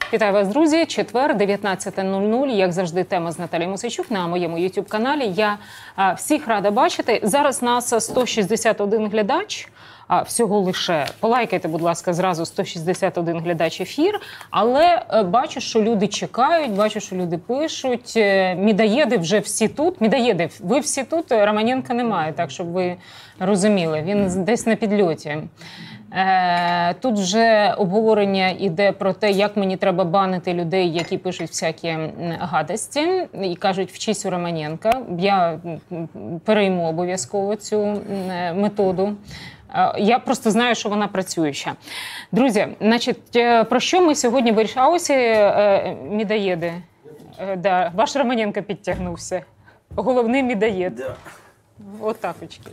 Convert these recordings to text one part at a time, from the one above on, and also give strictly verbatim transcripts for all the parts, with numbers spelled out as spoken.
Вітаю вас, друзі. Четвер, дев'ятнадцята нуль нуль. Як завжди, тема з Наталією Мосійчук на моєму ютуб-каналі. Я а, всіх рада бачити. Зараз нас сто шістдесят один глядач. А, всього лише. Полайкайте, будь ласка, зразу сто шістдесят один глядач ефір. Але е, бачу, що люди чекають, бачу, що люди пишуть. Е, Мідаєди вже всі тут. Мідаєди, ви всі тут, Романенка немає, так, щоб ви розуміли. Він десь на підльоті. Тут вже обговорення йде про те, як мені треба банити людей, які пишуть всякі гадості і кажуть, вчись у Романенка. Я перейму обов'язково цю методу. Я просто знаю, що вона працююча. Друзі, значить, про що ми сьогодні вирішали? Мідаєди. Да, ваш Романенко підтягнувся. Головний мідаєд. Да. Отакочки.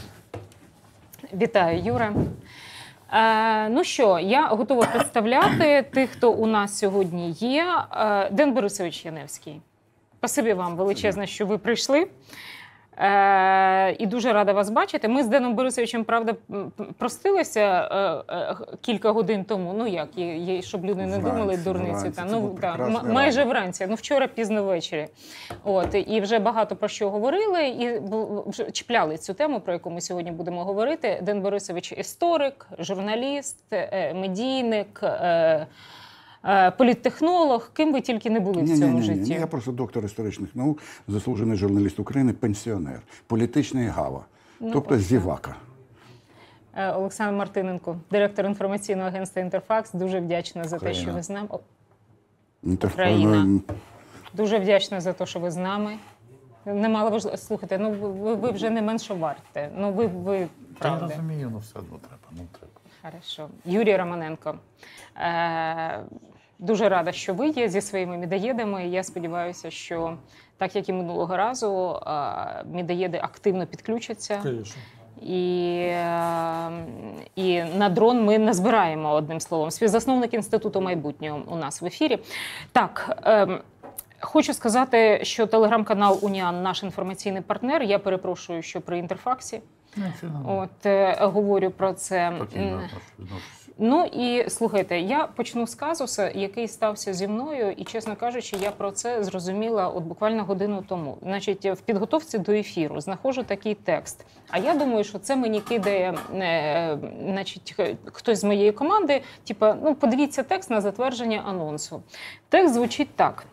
Вітаю, Юра. Е, ну що, я готова представляти тих, хто у нас сьогодні є. Е, Ден Борисович Яневський. Спасибі вам величезне, що ви прийшли. Е, і дуже рада вас бачити. Ми з Деном Борисовичем, правда, простилися е, е, кілька годин тому. Ну як, є, є, щоб люди не вранці, думали дурницю. Та, ну, та, майже вранці, ну вчора пізно ввечері. От, і вже багато про що говорили, і вже чіпляли цю тему, про яку ми сьогодні будемо говорити. Ден Борисович – історик, журналіст, е, медійник, е, політтехнолог, ким ви тільки не були ні, в цьому ні, ні, житті. Ні, я просто доктор історичних наук, заслужений журналіст України, пенсіонер, політичний гава, ну, тобто зівака. Олександр Мартиненко, директор інформаційного агентства «Інтерфакс». Дуже вдячна за Україна. те, що ви з нами. Україна. Дуже вдячна за те, що ви з нами. Немало важливо. Слухайте, ну ви, ви вже не менше варте. Ну ви, ви правда. Я розумію, ну все одно треба, ну треба. Хорошо. Юрій Романенко. Е, дуже рада, що ви є зі своїми мідаєдами. Я сподіваюся, що так, як і минулого разу, е, мідаєди активно підключаться. Конечно. І, е, і на дрон ми назбираємо, одним словом. Співзасновник Інституту майбутнього у нас в ефірі. Так, е, хочу сказати, що телеграм-канал «Уніан» – наш інформаційний партнер. Я перепрошую, що при «Інтерфаксі». От, е, говорю про це. Ну і слухайте, я почну з казуса, який стався зі мною, і, чесно кажучи, я про це зрозуміла от буквально годину тому. Значить, в підготовці до ефіру знаходжу такий текст. А я думаю, що це мені кидає е, значить, хтось з моєї команди, типа, ну, подивіться текст на затвердження анонсу. Текст звучить так.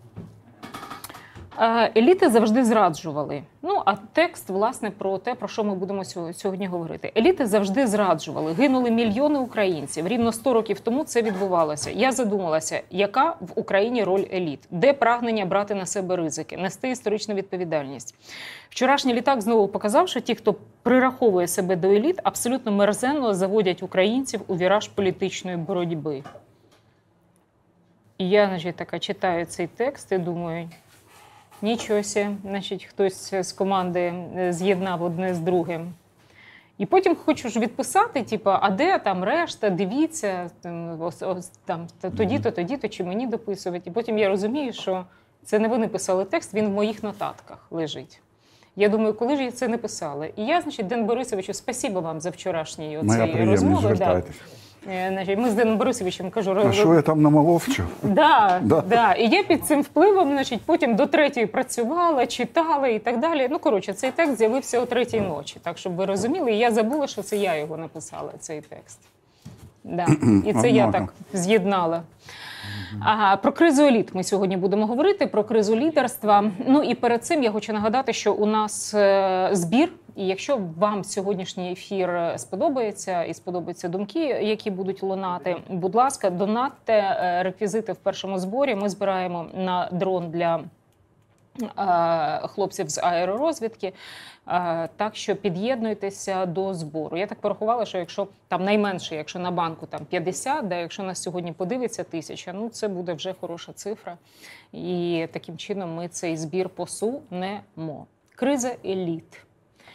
Еліти завжди зраджували. Ну, а текст, власне, про те, про що ми будемо сьогодні говорити. Еліти завжди зраджували. Гинули мільйони українців. Рівно сто років тому це відбувалося. Я задумалася, яка в Україні роль еліт? Де прагнення брати на себе ризики? Нести історичну відповідальність? Вчорашній літак знову показав, що ті, хто прираховує себе до еліт, абсолютно мерзенно заводять українців у віраж політичної боротьби. І я, значить, така читаю цей текст і думаю... Нічого сі, значить, хтось з команди з'єднав одне з другим. І потім хочу ж відписати, типу, а де там решта, дивіться, там, тоді-то, тоді-то, чи мені дописувати. І потім я розумію, що це не вони писали текст, він в моїх нотатках лежить. Я думаю, коли ж я це не писала? І я, значить, Ден Борисовичу, спасибо вам за вчорашні оці розмови. Значить, ми з Деном Борисовичем, кажу... А що я там намаловчу? Да, да. Да. І я під цим впливом, значить, потім до третьої працювала, читала і так далі. Ну, коротше, цей текст з'явився о третій ночі, так, щоб ви розуміли. І я забула, що це я його написала, цей текст. Да. І це я так з'єднала. Ага, про кризу еліт ми сьогодні будемо говорити, про кризу лідерства. Ну і перед цим я хочу нагадати, що у нас е, збір. І якщо вам сьогоднішній ефір сподобається і сподобаються думки, які будуть лунати, будь ласка, донатьте, реквізити в першому зборі. Ми збираємо на дрон для е, хлопців з аеророзвідки. Е, так що під'єднуйтеся до збору. Я так порахувала, що якщо там найменше, якщо на банку там п'ятдесят, да, якщо нас сьогодні подивиться тисяча, ну це буде вже хороша цифра. І таким чином ми цей збір посунемо. Криза еліт.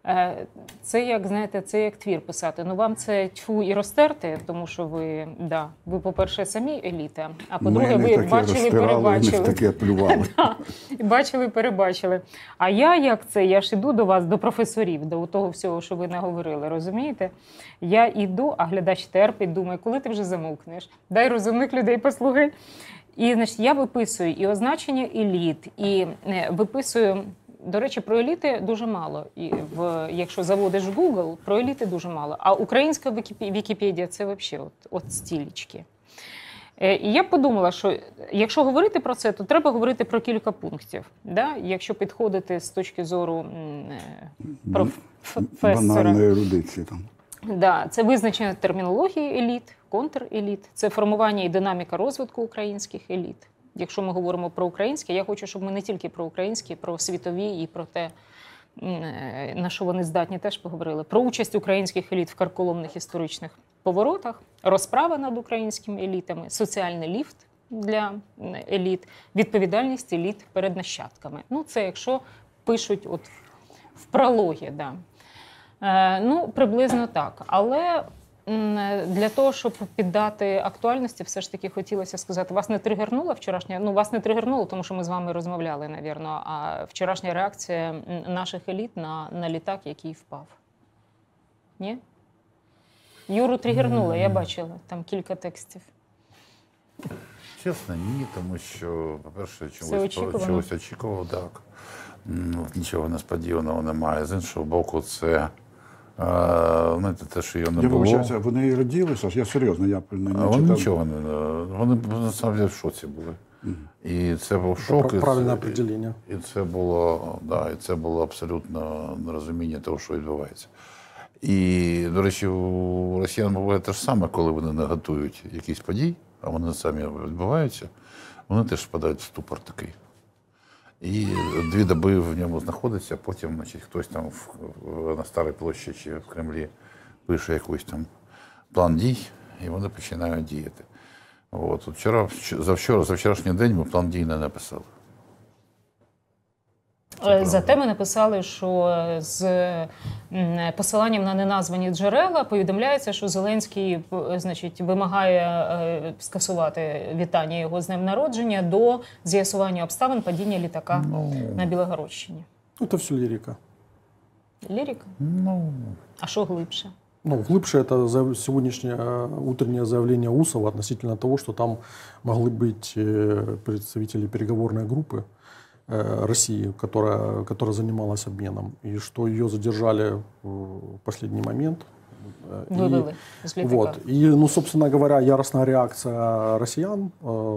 Це як, знаєте, це як твір писати. Ну вам це тьфу і розтерти, тому що ви, да, ви, по-перше, самі еліта, а по-друге, ви бачили, перебачили. Таке плювали. Бачили, перебачили. А я як це? Я ж іду до вас, до професорів, до того всього, що ви наговорили, розумієте? Я іду, а глядач терпить, думає, коли ти вже замовкнеш? Дай розумних людей послухай. І, значить, я виписую і означення еліт, і виписую. До речі, про еліти дуже мало. І в, якщо заводиш в Google, про еліти дуже мало. А українська Вікіпедія – це взагалі от, от стілечки. І я подумала, що якщо говорити про це, то треба говорити про кілька пунктів. Да? Якщо підходити з точки зору професора. Банальної ерудиції там. Да, це визначення термінології еліт, контреліт, це формування і динаміка розвитку українських еліт. Якщо ми говоримо про українське, я хочу, щоб ми не тільки про українське, про світові і про те, на що вони здатні, теж поговорили. Про участь українських еліт в карколомних історичних поворотах, розправи над українськими елітами, соціальний ліфт для еліт, відповідальність еліт перед нащадками. Ну, це якщо пишуть от в прологі, да. Е, ну, приблизно так. Але для того, щоб піддати актуальності, все ж таки хотілося сказати, вас не тригернула вчорашня, ну вас не тригернуло, тому що ми з вами розмовляли, навірно, а вчорашня реакція наших еліт на, на літак, який впав. Ні? Юру тригернула, я бачила, там кілька текстів. Чесно, ні, тому що, по-перше, чогось очікувано. чогось очікував, так. Ну, нічого несподіваного немає. З іншого боку, це знаєте, те, що його не я було. Вибачаюся, вони і раділи, Саш, я серйозно, я не, не читав. Вони нічого не, вони насправді в шоці були. Mm. І це був шок. Це правильне определення. І це було, да, і це було абсолютно нерозуміння того, що відбувається. І, до речі, у росіян буває те ж саме, коли вони не готують якісь події, а вони самі відбуваються, вони теж впадають в ступор такий. І дві доби в ньому знаходиться, потім, значить, хтось там в, на Старій площі чи в Кремлі пише якийсь там план дій, і вони починають діяти. От. Вчора, за, вчора, за вчорашній день ми план дій не написали. Зате ми написали, що з посиланням на неназвані джерела повідомляється, що Зеленський, значить, вимагає скасувати вітання його з днем народження до з'ясування обставин падіння літака ну, на Білогородщині. Це все лірика. Лірика? Ну, а що глибше? Ну, глубже это сегодняшнее утреннее заявление Усова относительно того, что там могли быть представители переговорной группы России, которая, которая занималась обменом, и что ее задержали в последний момент. Вывели из летака. Вот. И, ну, собственно говоря, яростная реакция россиян,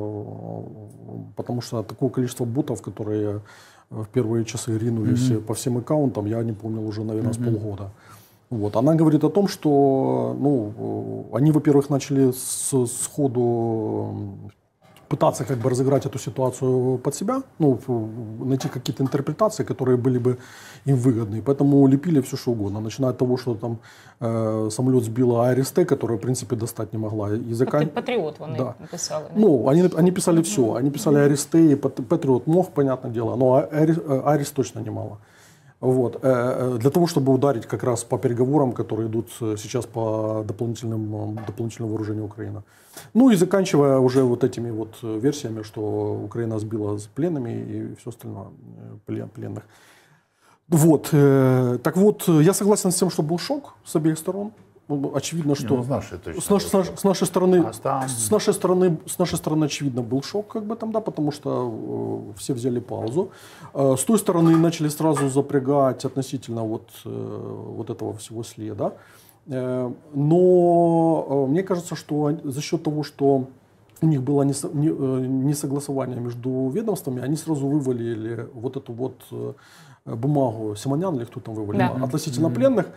потому что такое количество ботов, которые в первые часы ринулись mm-hmm. по всем аккаунтам, я не помнил уже, наверное, mm-hmm. с полгода. Вот. Она говорит о том, что ну, они, во-первых, начали с, сходу пытаться как бы разыграть эту ситуацию под себя, ну, найти какие-то интерпретации, которые были бы им выгодны. Поэтому лепили все, что угодно. Начиная от того, что там э, самолет сбила АРСТ, которая, в принципе, достать не могла. И закан... Патриот, они да. писали. Да? Ну, они, они писали все. Они писали АРСТ, и Патриот мог, понятное дело, но АРС точно немало. Вот. Для того, чтобы ударить как раз по переговорам, которые идут сейчас по дополнительным, дополнительному вооружению Украины. Ну и заканчивая уже вот этими вот версиями, что Украина сбила с пленными и все остальное, пленных. Вот. Так вот, я согласен с тем, что был шок с обеих сторон. Очевидно, что ну, с, нашей, точно, с, наш, с, наш, с нашей стороны, а там... с нашей стороны, с нашей стороны очевидно был шок, как бы там, да, потому что э, все взяли паузу. Э, с той стороны начали сразу запрягать относительно вот э, вот этого всего следа. Э, но э, мне кажется, что за счет того, что у них было несогласование между ведомствами, они сразу вывалили вот эту вот бумагу Симонян или кто там вывалил, да. относительно mm-hmm. пленных.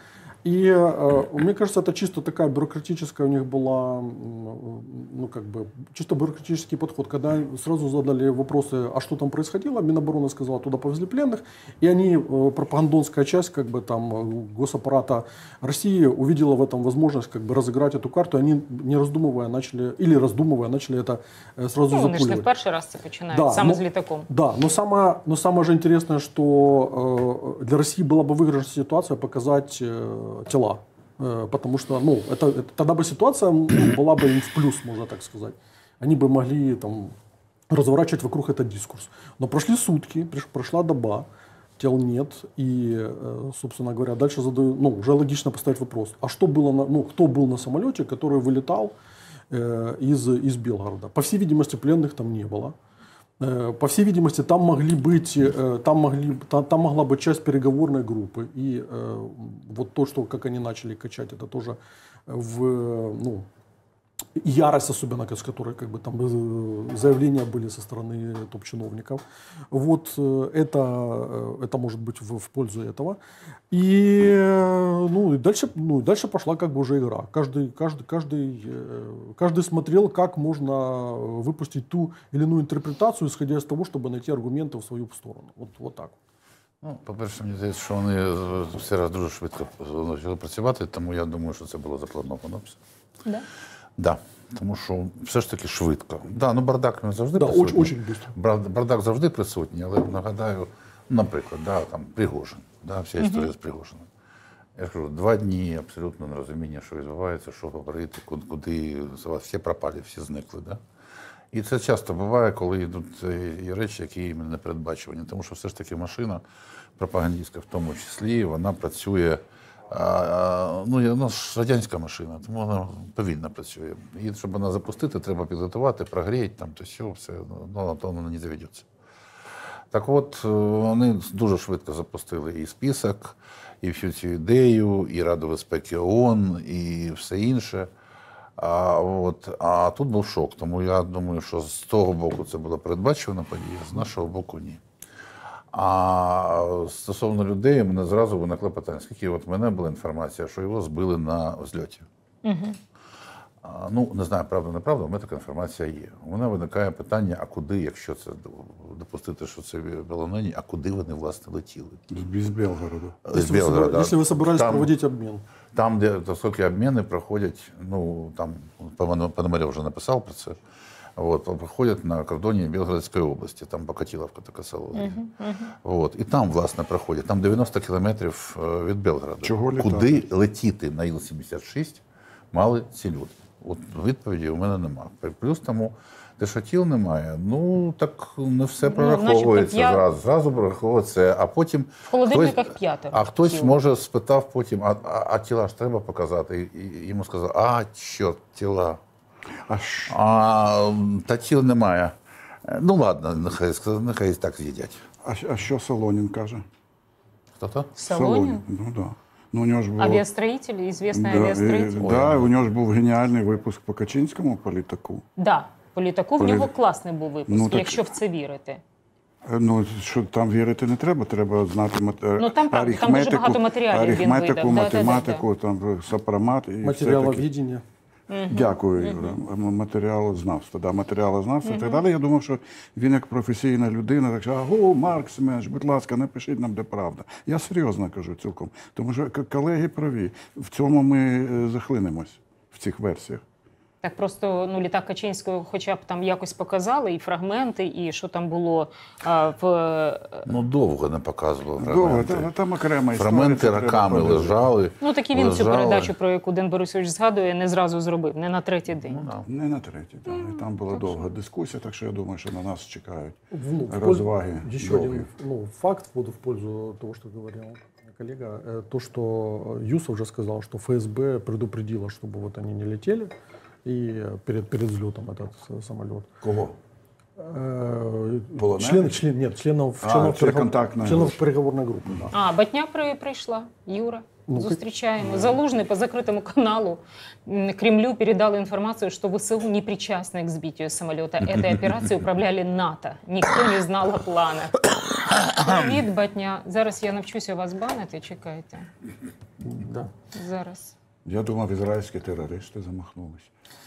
И э, мне кажется, это чисто такая бюрократическая у них была, ну как бы, чисто бюрократический подход, когда сразу задали вопросы, а что там происходило, Минобороны сказала, туда повезли пленных, и они, э, пропагандонская часть, как бы там, госаппарата России увидела в этом возможность, как бы, разыграть эту карту, и они, не раздумывая, начали, или раздумывая, начали это э, сразу Ну, вони ж не запуливать. в перший раз це починають, Да, саме ну, з літаком. Да, но самое, но самое же интересное, что э, для России была бы выигрышная ситуация показать э, тела. Э, потому что, ну, это, это, тогда бы ситуация, ну, была бы им в плюс, можно так сказать. Они бы могли там разворачивать вокруг этот дискурс. Но прошли сутки, приш- прошла доба, тел нет. И, э, собственно говоря, дальше задаю, ну, уже логично поставить вопрос. А что было на, ну, кто был на самолете, который вылетал э, из, из Белгорода? По всей видимости, пленных там не было. По всей видимости, там могли быть, там, могли, там, там могла быть часть переговорной группы. И э, вот то, что, как они начали качать, это тоже в, ну, ярость, особенно, с которой как бы, там, заявления были со стороны топ-чиновников. Вот это, это может быть в, в пользу этого. И, ну, и дальше, ну, дальше пошла как бы уже игра. Каждый, каждый, каждый, каждый смотрел, как можно выпустить ту или иную интерпретацию, исходя из того, чтобы найти аргументы в свою сторону. Вот, вот так. Ну, по-перше, мені здається, що вони все раз дуже швидко почали працювати, тому я думаю, що це було заплановано. Да? Да, тому що все ж таки швидко. Да, ну бардак не завжди Да, присутній. очень, очень быстро. Брад- Бардак завжди присутній, але нагадаю, наприклад, да, там Пригожин, да, вся історія з Пригожином. Я ж кажу, два дні абсолютно нерозуміння, що відбувається, що говорити, куди, куди всі пропали, всі зникли. Да? І це часто буває, коли йдуть і речі, які не передбачувані. Тому що все ж таки машина пропагандистська в тому числі, вона працює. А, ну, вона ж радянська машина, тому вона повільно працює. І щоб вона запустити, треба підготувати, прогріти, там, то все, все, ну, то вона не заведеться. Так от, вони дуже швидко запустили і список, і всю цю ідею, і Раду безпеки ООН, і все інше. А, от, а тут був шок, тому я думаю, що з того боку це була передбачувана подія, з нашого боку ні. А стосовно людей, у мене зразу виникло питання, скільки от в мене була інформація, що його збили на взльоті. Угу. А, ну, не знаю, правда, неправда, у мене така інформація є. У мене виникає питання, а куди, якщо це допустити, що це було нині, а куди вони, власне, летіли? З Белгорода. З Если, вы, собира- Белгорода. если вы собирались Там- проводить обмен. Там, де оскільки обміни проходять, ну, там, Пономарьов вже написав про це, от, проходять на кордоні Білгородської області, там Покатіловка така село. Uh-huh, uh-huh. От, і там, власне, проходять, там дев'яносто кілометрів від Белгорода. Чого літати? Куди летіти на Іл сімдесят шість мали ці люди? От відповіді у мене немає. Плюс тому, те, що тіл немає, ну, так не все прораховується начебто, зразу. Зразу прораховується, а потім... В холодильниках хтось- п'ятеро А хтось, тіл. може, спитав потім, а, а, а тіла ж треба показати? І, і йому сказали, а, чорт, тіла. А ш... А та тіл немає. Ну, ладно, нехай, сказ- нехай так з'їдять. а, щ- а що Солонін каже? Хто-то? Солонін? Ну, да. Ну, у нього ж було... Авіастроїтель, ізвісний Да, авіастроїтель. і- да, у нього ж був геніальний випуск по Качинському по літаку. Да, по літаку в По нього лі- класний був випуск, Ну, так- якщо в це вірити. Е, Ну, що там вірити не треба, треба знати мат... Ну, там правда, там дуже багато матеріалів він арифметику, видав. Да, да, да, математику, там сопромат і все таке. Материаловедение. Дякую, Юра. Матеріалознавство. Да, матеріалознавство і так далі. Я думав, що він як професійна людина, так що, аго, Марк Семенович, будь ласка, напишіть нам, де правда. Я серйозно кажу цілком. Тому що к- колеги праві. В цьому ми е, захлинемось, в цих версіях. Так просто ну, літак Качинського хоча б там якось показали, і фрагменти, і що там було а, в... Ну, довго не показував Добре, фрагменти. та- там окрема історія. Фрагменти це треба роками подивитися. лежали. Ну, так і він цю лежали. передачу, про яку Ден Борисович згадує, не зразу зробив, не на третій день. Ну, да. Не на третій, так. І там була довга дискусія, так що я думаю, що на нас чекають Ну, в пользу- розваги. Еще довгі. один ну, факт вот, в пользу того, что говорил коллега. Э, То, что Юсов уже сказал, что ФСБ предупредило, чтобы вот они не летели и перед, перед взлетом этот э, самолет. Кого? Э, Полоненых? Член, член, нет, членов, А, членов, це перегов- контактна членов група. переговорной группы. Да. А, Батня при, прийшла, Юра. Ну, Зустрічаємо. Залужний по закрытому каналу м, Кремлю передал информацию, что ВСУ не причастны к сбитию самолета. Этой операцией управляли НАТО. Никто не знал о планах. Привіт, Батня. Зараз я навчуся вас банити, чекайте. Да. зараз? Я думав, ізраїльські терористи замахнулись.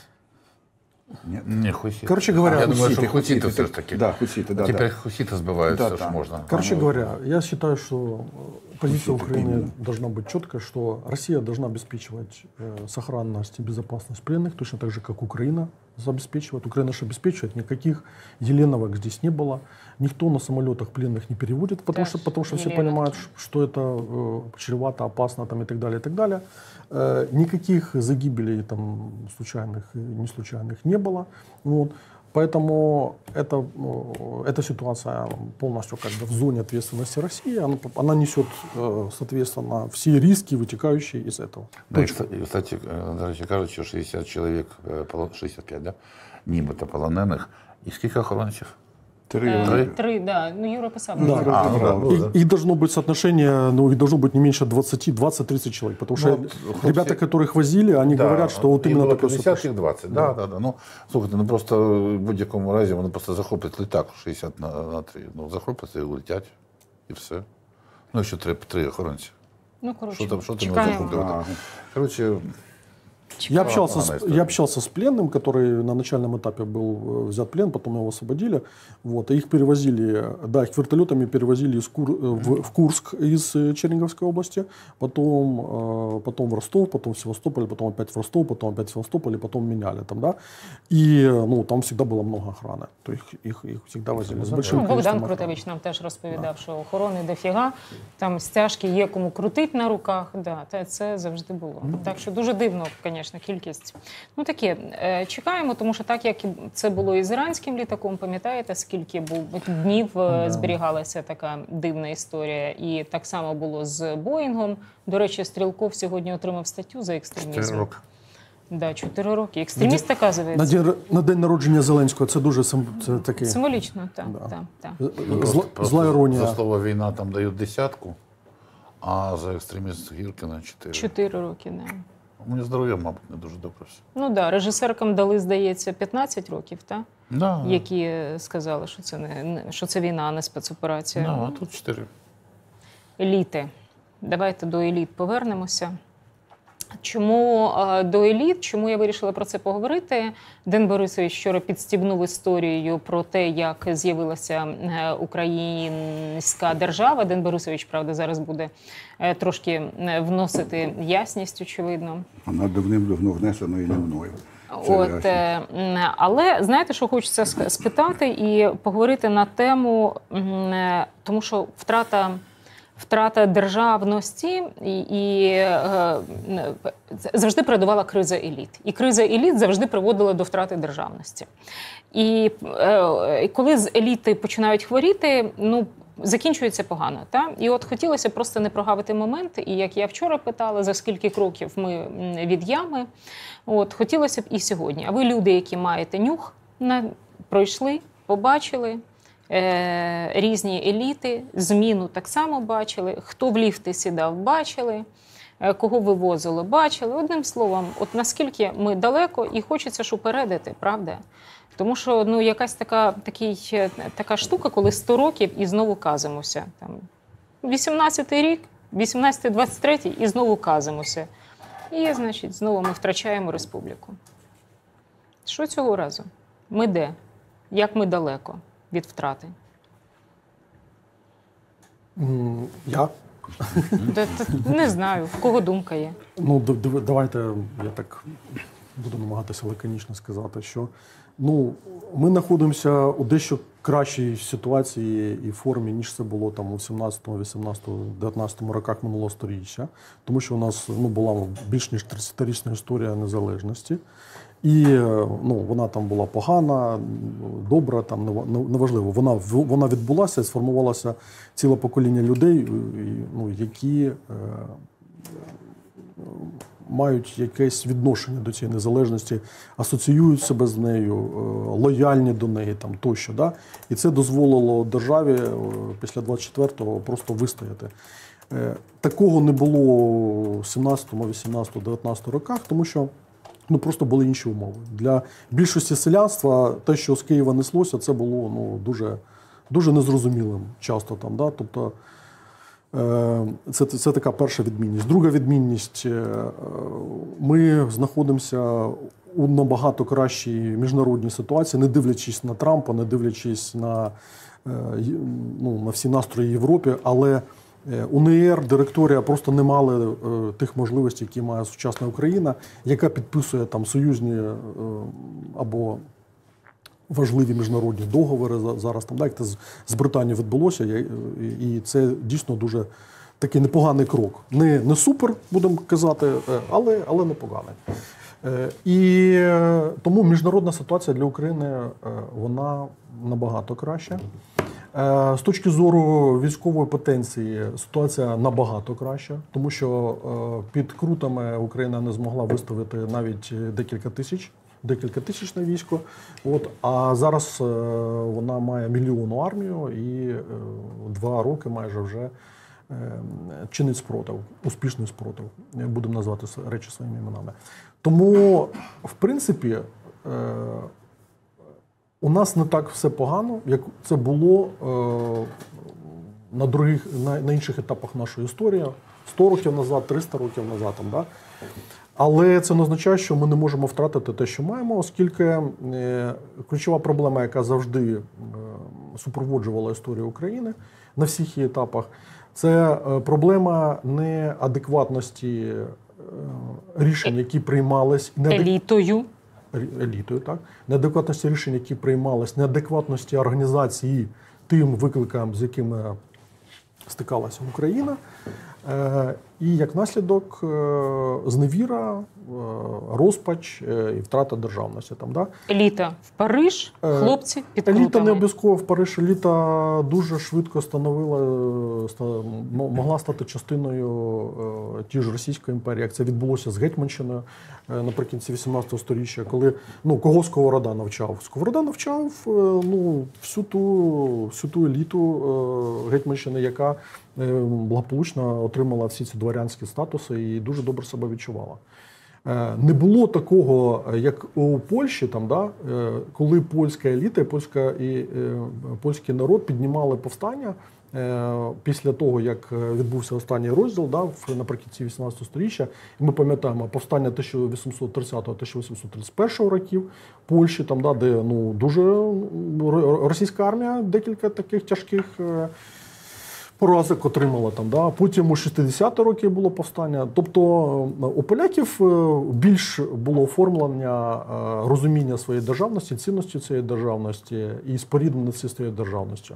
Ні? Не, хуситы. Короче говоря, я думаю, хуситы, что хуситы хуситы, все-таки. да, хуситы, да, Теперь да. хуситы сбивают Да, все, да. что можно. Короче Ну, говоря, я считаю, что позиция Хуситы, Украины именно. должна быть четкая, что Россия должна обеспечивать э, сохранность и безопасность пленных, точно так же, как Украина обеспечивает. Украина же обеспечивает, никаких Еленовок здесь не было. Никто на самолетах пленных не переводит, потому Да, что, потому что все Еленовки. понимают, ш- что это э, чревато, опасно там, и так далее, и так далее. Э, никаких загибелей там, случайных и не случайных не было. Вот. Поэтому это, э, эта ситуация полностью как бы в зоне ответственности России. Она, она несет, э, соответственно, все риски, вытекающие из этого. Да, и, Точка. кстати, кстати, дорогие, кажется, шестьдесят человек, э, поло- шестьдесят пять, да, нібито полонених. І скільки охоронців? Три. Е, вони- Три, да. Ну, Юра писав. Да. що- А, ну да, ну Их, да. их должно быть соотношение, ну, их должно быть не меньше двадцати, двадцать-тридцать человек. Потому что Ну, вот, ребята, хлопцы- которых возили, они Да, говорят, что вот їх именно було такое п'ятдесят, соотношение. їх двадцять. Да, да, да. Ну, слухайте, ну просто в будь-якому разі вони просто захоплять літак шістдесят на, на три. Ну, захоплять і летять, і все. Ну, ще три, три охоронці. Ну, коротше, Що там, що там чекаємо. захоплювати? Ага. Коротше, Я общался, Ладно, с, история. я общался с пленным, который на начальном этапе был э, взят в плен, потом его освободили. Вот, и их перевозили, да, их вертолетами перевозили из Кур, э, в, в Курск из э, Черниговской области, потом, э, потом в Ростов, потом в Севастополь, потом опять в Ростов, потом опять в Севастополь, и потом меняли там, да. И э, ну, там всегда было много охраны. То их, их, их всегда возили с большим Ну, Богдан количеством охраны. Крутевич нам теж розповідав, що охорони дофіга, там стяжки є кому крутить на руках. Да, та це завжди було. Так що дуже дивно, звісно, кількість. Ну таке, е, чекаємо, тому що так як і це було і з іранським літаком, пам'ятаєте, скільки був днів е, зберігалася така дивна історія. І так само було з Боїнгом. До речі, Стрілков сьогодні отримав статтю за екстремізм. чотири роки. Да, чотири роки. Екстреміст, На оказується. день, на день народження Зеленського це дуже сим, це таке, Символічно, так. Да. так, так. зла, Ну, Просто- просто зла іронія. За слово війна там дають десятку, а за екстреміст Гіркіна чотири. Чотири роки, да. У мене здоров'я, мабуть, не дуже добре все. Ну так, да, режисеркам дали, здається, п'ятнадцять років, так? Да, Які сказали, що це не, не що це війна, а не спецоперація. да, а тут чотири. Еліти. Давайте до еліт повернемося. Чому е, до еліт? Чому я вирішила про це поговорити? Ден Борисович вчора підстібнув історією про те, як з'явилася е, українська держава. Ден Борисович, правда, зараз буде е, трошки е, вносити ясність, очевидно. Вона давним-давно внесена і не мною. Це От, ясно. е, м, але знаєте, що хочеться ск- спитати і поговорити на тему, м, е, тому що втрата, втрата державності і, і е, е, завжди передувала криза еліт. І криза еліт завжди приводила до втрати державності. І е, коли з еліти починають хворіти, ну, закінчується погано. Та? І от хотілося просто не прогавити момент, і як я вчора питала, за скільки кроків ми м, від ями, от, хотілося б і сьогодні. А ви люди, які маєте нюх, на, пройшли, побачили, е, різні еліти, зміну так само бачили, хто в ліфти сідав, бачили, е, кого вивозило, бачили. Одним словом, от наскільки ми далеко, і хочеться ж упередити, правда? Тому що ну, якась така, такий, е, така штука, коли сто років і знову казимося. Там, вісімнадцятий рік, вісімнадцятий двадцять третій і знову казимося. І, значить, знову ми втрачаємо республіку. Що цього разу? Ми де? Як ми далеко від втрати? М, Я? Та- та- Не знаю, в кого думка є. Ну, д- д- давайте я так буду намагатися лаконічно сказати, що ну, ми знаходимося у дещо кращій ситуації і формі, ніж це було там у сімнадцятому, вісімнадцятому, дев'ятнадцятому роках минулого сторіччя, тому що у нас ну, була більш ніж тридцятирічна історія незалежності. І ну, вона там була погана, добра, там неважливо. Вона вона відбулася, сформувалося ціле покоління людей, ну, які е, мають якесь відношення до цієї незалежності, асоціюють себе з нею, е, лояльні до неї там тощо. Да? І це дозволило державі е, після двадцять четвертого просто вистояти. Е, такого не було у сімнадцятому, вісімнадцятому, дев'ятнадцятому роках, тому що ну, просто були інші умови. Для більшості селянства те, що з Києва неслося, це було ну, дуже, дуже незрозумілим часто. Там, да? Тобто, Це, це така перша відмінність. Друга відмінність – ми знаходимося у набагато кращій міжнародній ситуації, не дивлячись на Трампа, не дивлячись на, ну, на всі настрої Європі, але УНР, директорія просто не мали тих можливостей, які має сучасна Україна, яка підписує там союзні або важливі міжнародні договори зараз, там, як це з Британією відбулося, і це дійсно дуже такий непоганий крок. Не, не супер, будемо казати, але, але непоганий. І тому міжнародна ситуація для України, вона набагато краща. З точки зору військової потенції ситуація набагато краща, тому що під Крутами Україна не змогла виставити навіть декілька тисяч, декілька тисячне військо. От, а зараз вона має мільйонну армію і два роки майже вже чинить спротив, успішний спротив, будемо назвати речі своїми іменами. Тому, в принципі, у нас не так все погано, як це було на других, на, на інших етапах нашої історії, сто років назад, триста років назад. Там, да? Але це не означає, що ми не можемо втратити те, що маємо, оскільки ключова проблема, яка завжди супроводжувала історію України на всіх її етапах, це проблема неадекватності рішень, які приймались елітою. елітою, так? Неадекватності рішень, які приймались, неадекватності організації тим викликам, з якими стикалася Україна. І як наслідок зневіра, розпач і втрата державності. Там, да? Еліта в Париж, хлопці під Крутами. Еліта не обов'язково в Париж. Еліта дуже швидко становила, могла стати частиною ті ж Російської імперії, як це відбулося з Гетьманщиною наприкінці вісімнадцятого сторіччя, коли, ну, кого Сковорода навчав? Сковорода навчав, ну, всю ту, всю ту еліту Гетьманщини, яка благополучно отримала всі ці дворянські статуси і дуже добре себе відчувала. Не було такого, як у Польщі, там, да, коли польська еліта і, польська, і польський народ піднімали повстання після того, як відбувся останній розділ, да, наприкінці вісімнадцятого сторіччя. І ми пам'ятаємо повстання тисяча вісімсот тридцятого - тисяча вісімсот тридцять першого років Польщі, там, да, де, ну, дуже російська армія декілька таких тяжких поразок отримала там, да. Потім у шістдесяті роки було повстання. Тобто у поляків більш було оформлення розуміння своєї державності, цінності цієї державності і спорідненості з цією державністю.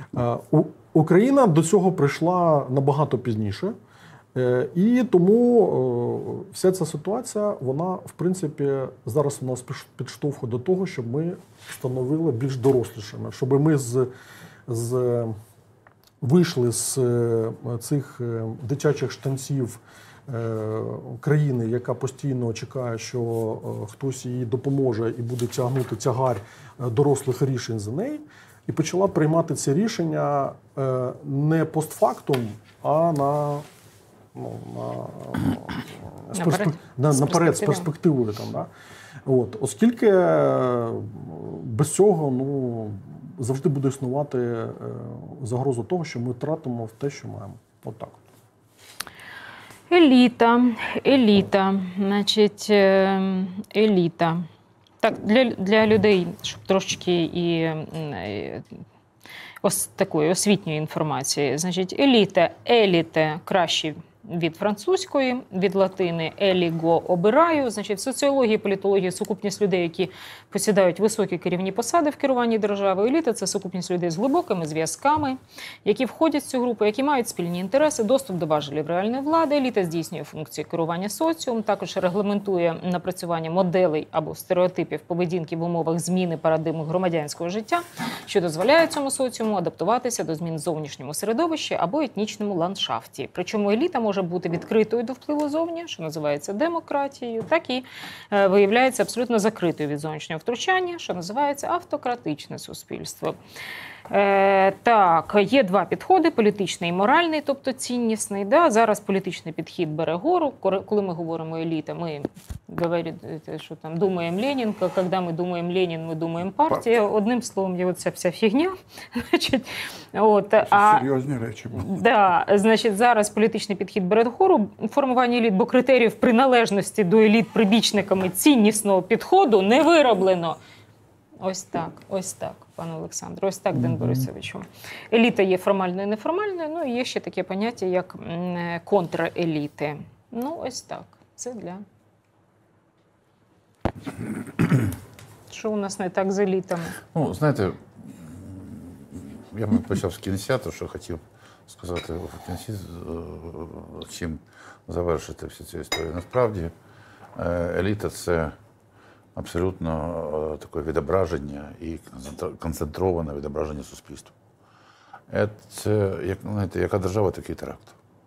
Україна до цього прийшла набагато пізніше. І тому вся ця ситуація, вона, в принципі, зараз нас підштовхує до того, щоб ми становили більш дорослішими, щоб ми з, з вийшли з цих дитячих штанців країни, яка постійно чекає, що хтось їй допоможе і буде тягнути тягар дорослих рішень за неї, і почала приймати ці рішення не постфактум, а на, ну, на, з перспек... на, наперед, з перспективою. Там, да? От, оскільки без цього, ну, завжди буде існувати загроза того, що ми втратимо те, що маємо. От так. Еліта, еліта, значить, еліта. Так, для, для людей, щоб трошечки і, і ось такої освітньої інформації. Значить, еліта, еліте краще від французької, від латини еліго обираю. Значить, в соціології, політології сукупність людей, які посідають високі керівні посади в керуванні держави. Еліта – це сукупність людей з глибокими зв'язками, які входять в цю групу, які мають спільні інтереси, доступ до важелів реальної влади. Еліта здійснює функції керування соціумом, також регламентує напрацювання моделей або стереотипів поведінки в умовах зміни парадигми громадянського життя, що дозволяє цьому соціуму адаптуватися до змін в зовнішньому середовищі або етнічному ландшафті. Причому еліта може може бути відкритою до впливу зовні, що називається демократією, так і е, виявляється абсолютно закритою від зовнішнього втручання, що називається автократичне суспільство. Е, так, є два підходи: політичний і моральний, тобто ціннісний. Да? Зараз політичний підхід бере гору. Коли ми говоримо еліта, ми говоримо, що там думаємо Ленін, коли ми думаємо Ленін, ми думаємо партія. Одним словом, є оця вся фігня. Значить, от, а, серйозні речі. да, значить, зараз політичний підхід бере гору. Формування еліт, бо критеріїв приналежності до еліт прибічниками ціннісного підходу не вироблено. Ось так, ось так, пане Олександре, ось так, Ден Борисовичу. Еліта є формальною і неформальною, ну і є ще таке поняття, як контреліти. Ну, ось так. Це для... Що у нас не так з елітами? Ну, знаєте, я б почав з кінця, то, що хотів сказати в кінці, чим завершити всю цю історію. Насправді, еліта – це абсолютно таке відображення і концентроване відображення суспільства. Це, як, знаєте, яка держава, такий теракт.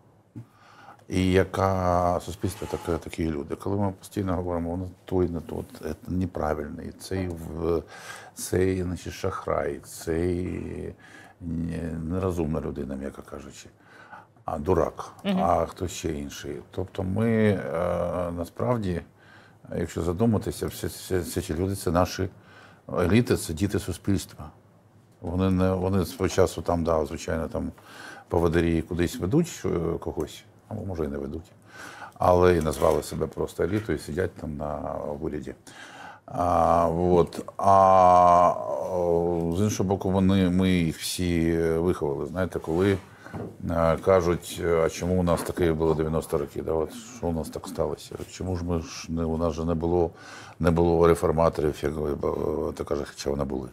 І яке суспільство, таке, такі люди. Коли ми постійно говоримо, воно той, не тот, це неправильний, цей, цей значить, шахрай, цей нерозумна людина, м'яко кажучи, а дурак, угу. а хто ще інший. Тобто ми насправді, якщо задуматися, всі, всі, всі ці люди – це наші еліти, це діти суспільства. Вони, не, вони свого часу там, да, звичайно, там поводирі кудись ведуть когось, або може і не ведуть, але і назвали себе просто елітою, сидять там на уряді. А, от. А з іншого боку, вони, ми їх всі виховали. Знаєте, коли а, кажуть, а чому у нас таке було дев'яносто років, да, от, що у нас так сталося? Чому ж ми ж не, у нас же не було, не було реформаторів, як ти кажеш, хоча вони були.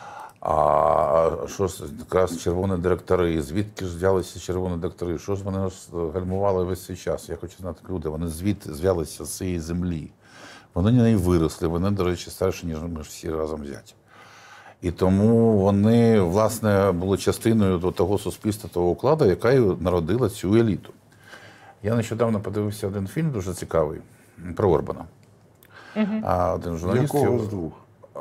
А що ж, якраз червоні директори, звідки ж взялися червоні директори? Що ж вони нас гальмували весь цей час? Я хочу знати, люди, вони звідти зв'ялися з цієї землі. Вони на неї виросли, вони, до речі, старші, ніж ми всі разом взяті. І тому вони, власне, були частиною до того суспільства, того укладу, яка і народила цю еліту. Я нещодавно подивився один фільм дуже цікавий про Орбана. Угу. А один журналіст... Якого з двох?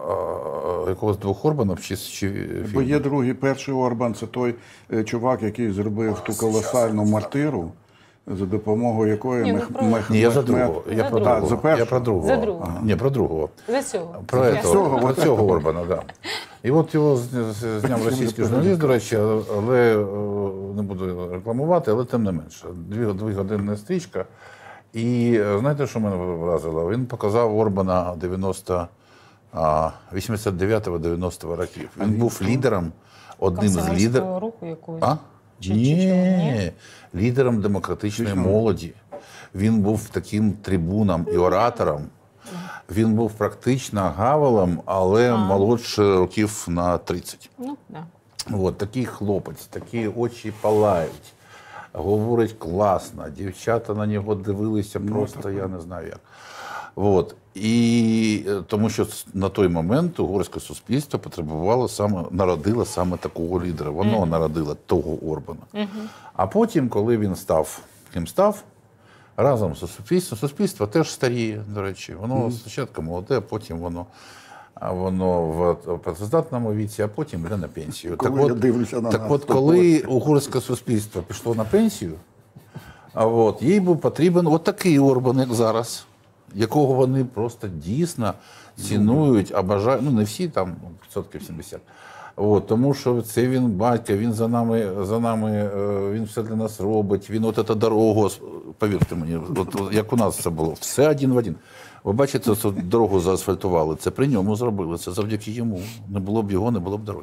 Якогось двох Орбанів чи, чи Бо є другий, перший Орбан, це той е, чувак, який зробив ту колосальну мартиру, за допомогою якої Ні, ну, мех, про- мех, Ні, я за мех- другого. Я За про другого. другого. А, за першого? Я про другого. За другого. Ага. Ні, про другого. За цього. Про, Це этого, цього, про от цього Орбана, так. Да. І от його з- з- зняв російський журналіст, до речі, але е, не буду рекламувати, але тим не менше. Дві, дві годинна стрічка. І е, знаєте, що мене вразило? Він показав Орбана дев'яносто, а, вісімдесят дев'ятого дев'яностого років. Він був лідером, одним з лідерів. Комсомольського руху якогось. А? Чи- чи Ні, чого? Ні? лідером демократичної молоді. Він був таким трибуном і оратором. Він був практично Гавелом, але молодше років на тридцять. Ну, да. От, такий хлопець, такі очі палають, говорить класно, дівчата на нього дивилися просто, я не знаю як. От. І е, тому що на той момент угорське суспільство потребувало саме, народило саме такого лідера. Воно mm-hmm. народило того Орбана. Mm-hmm. А потім, коли він став, ким став, разом з суспільством, суспільство теж старіє, до речі. Воно mm-hmm. спочатку молоде, а потім воно, а воно в працездатному віці, а потім йде на пенсію. Коли так я от, дивлюся на так нас, от, то коли угорське суспільство пішло на пенсію, а от, їй був потрібен от такий Орбан, як зараз, якого вони просто дійсно цінують, а бажають, ну не всі, там відсотків сімдесят. От, тому що це він батько, він за нами, за нами, він все для нас робить, він от цю дорогу, повірте мені, от, як у нас це було, все один в один. Ви бачите, цю дорогу заасфальтували, це при ньому зробили, це завдяки йому. Не було б його, не було б дороги.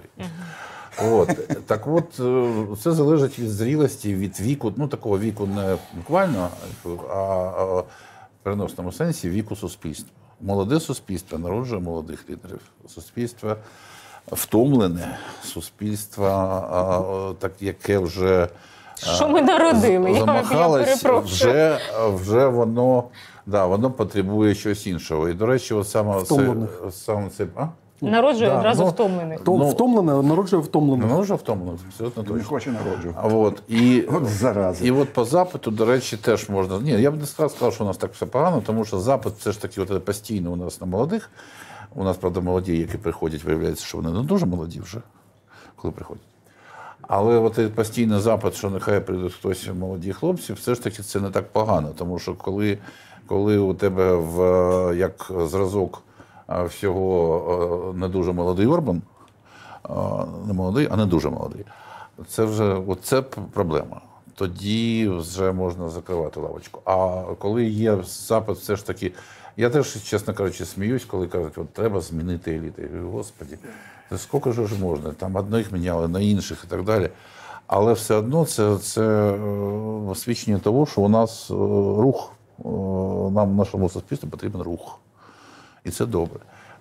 От. Так от, це залежить від зрілості, від віку, ну такого віку не буквально, а в переносному сенсі віку суспільства. Молоде суспільство народжує молодих лідерів. Суспільство втомлене, суспільство, так, яке вже Що ми народили? Я, я замахалось, перепрошую. вже, вже воно, да, воно потребує щось іншого. І, до речі, от саме це, саме це, а? Народжує Да, одразу ну, втомлений. То, Ну, втомлене, народжує втомлене. Ну, вже втомлено, абсолютно Не точно. хоче народжувати. А От, і, От зараза. і от по запиту, до речі, теж можна. Ні, я б не сказав, сказав, що у нас так все погано, тому що запит все ж таки от, постійно у нас на молодих. У нас, правда, молоді, які приходять, виявляється, що вони не дуже молоді вже, коли приходять. Але от цей постійний запит, що нехай прийдуть хтось молоді хлопці, все ж таки це не так погано. Тому що коли, коли у тебе в, як зразок всього не дуже молодий Орбан, не молодий, а не дуже молодий, це вже от це проблема. Тоді вже можна закривати лавочку. А коли є запит, все ж таки, я теж, чесно кажучи, сміюсь, коли кажуть, от треба змінити еліти. Я говорю, Господи, це скільки ж можна? Там одних міняли, на інших і так далі. Але все одно це, це свідчення того, що у нас рух, нам, нашому суспільству потрібен рух. І це добре.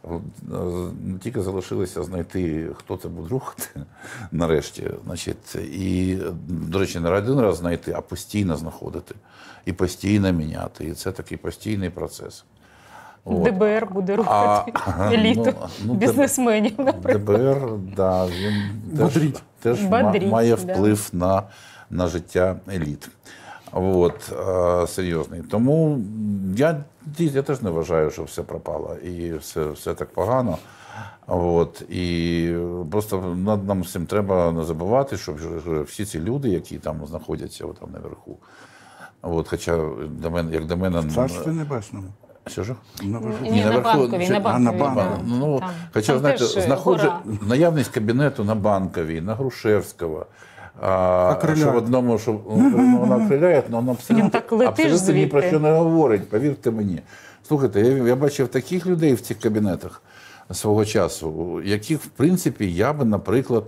Тільки залишилося знайти, хто це буде рухати нарешті. Значить, і, до речі, не один раз знайти, а постійно знаходити. І постійно міняти. І це такий постійний процес. От. ДБР буде рухати А, еліту ну, ну, бізнесменів, наприклад. ДБР, да, він Бодрить. теж, теж Бодрить, має да. вплив на, на життя еліт. От, е, серйозний. Тому я, я теж не вважаю, що все пропало і все, все так погано. От, і просто над нам всім треба не забувати, що всі ці люди, які там знаходяться там наверху, от, хоча до мене, як до мене... В Царстві Небесному. Що ж? Наверху. Ні, на наверху, Банковій, чи- на а, на Банковій. Банковій. да. Ну, Там- хоча, там знаєте, теж, е, знаходжу гора. наявність кабінету на Банковій, на Грушевського, а, Окриляє. що в одному, що ну, вона окриляє, але вона абсолютно, Він так летиш абсолютно ні про звідти. що не говорить, повірте мені. Слухайте, я, я бачив таких людей в цих кабінетах свого часу, яких, в принципі, я би, наприклад,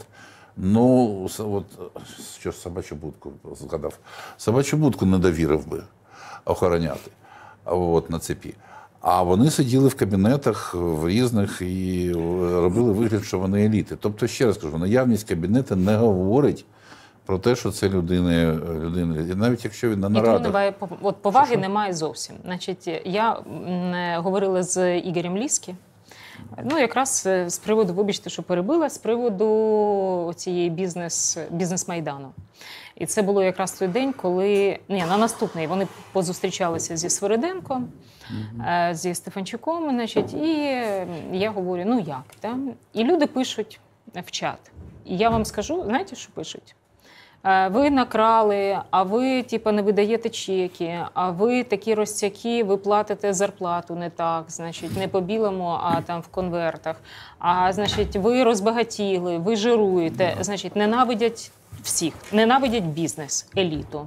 ну, с- от, що ж, собачу будку згадав, собачу будку не довірив би охороняти от, на цепі. А вони сиділи в кабінетах в різних і робили вигляд, що вони еліти. Тобто, ще раз кажу, наявність кабінету не говорить про те, що це людини, людини. І навіть якщо він на І тому нарадах. немає пов- от поваги немає зовсім. Значить, я м, говорила з Ігорем Ліскі. Ну, якраз е, з приводу, вибачте, що перебила, з приводу цієї бізнес, бізнес-майдану. І це було якраз той день, коли ні, на наступний вони позустрічалися зі Свириденком, е, зі Стефанчуком, значить, і е, я говорю, ну як? Да? І люди пишуть в чат. І я вам скажу, знаєте, що пишуть? Е, Ви накрали, а ви типу, не видаєте чеки, а ви такі розцяки, ви платите зарплату не так, значить, не по білому, а там в конвертах. А значить, ви розбагатіли, ви жируєте, значить, ненавидять всіх, ненавидять бізнес, еліту.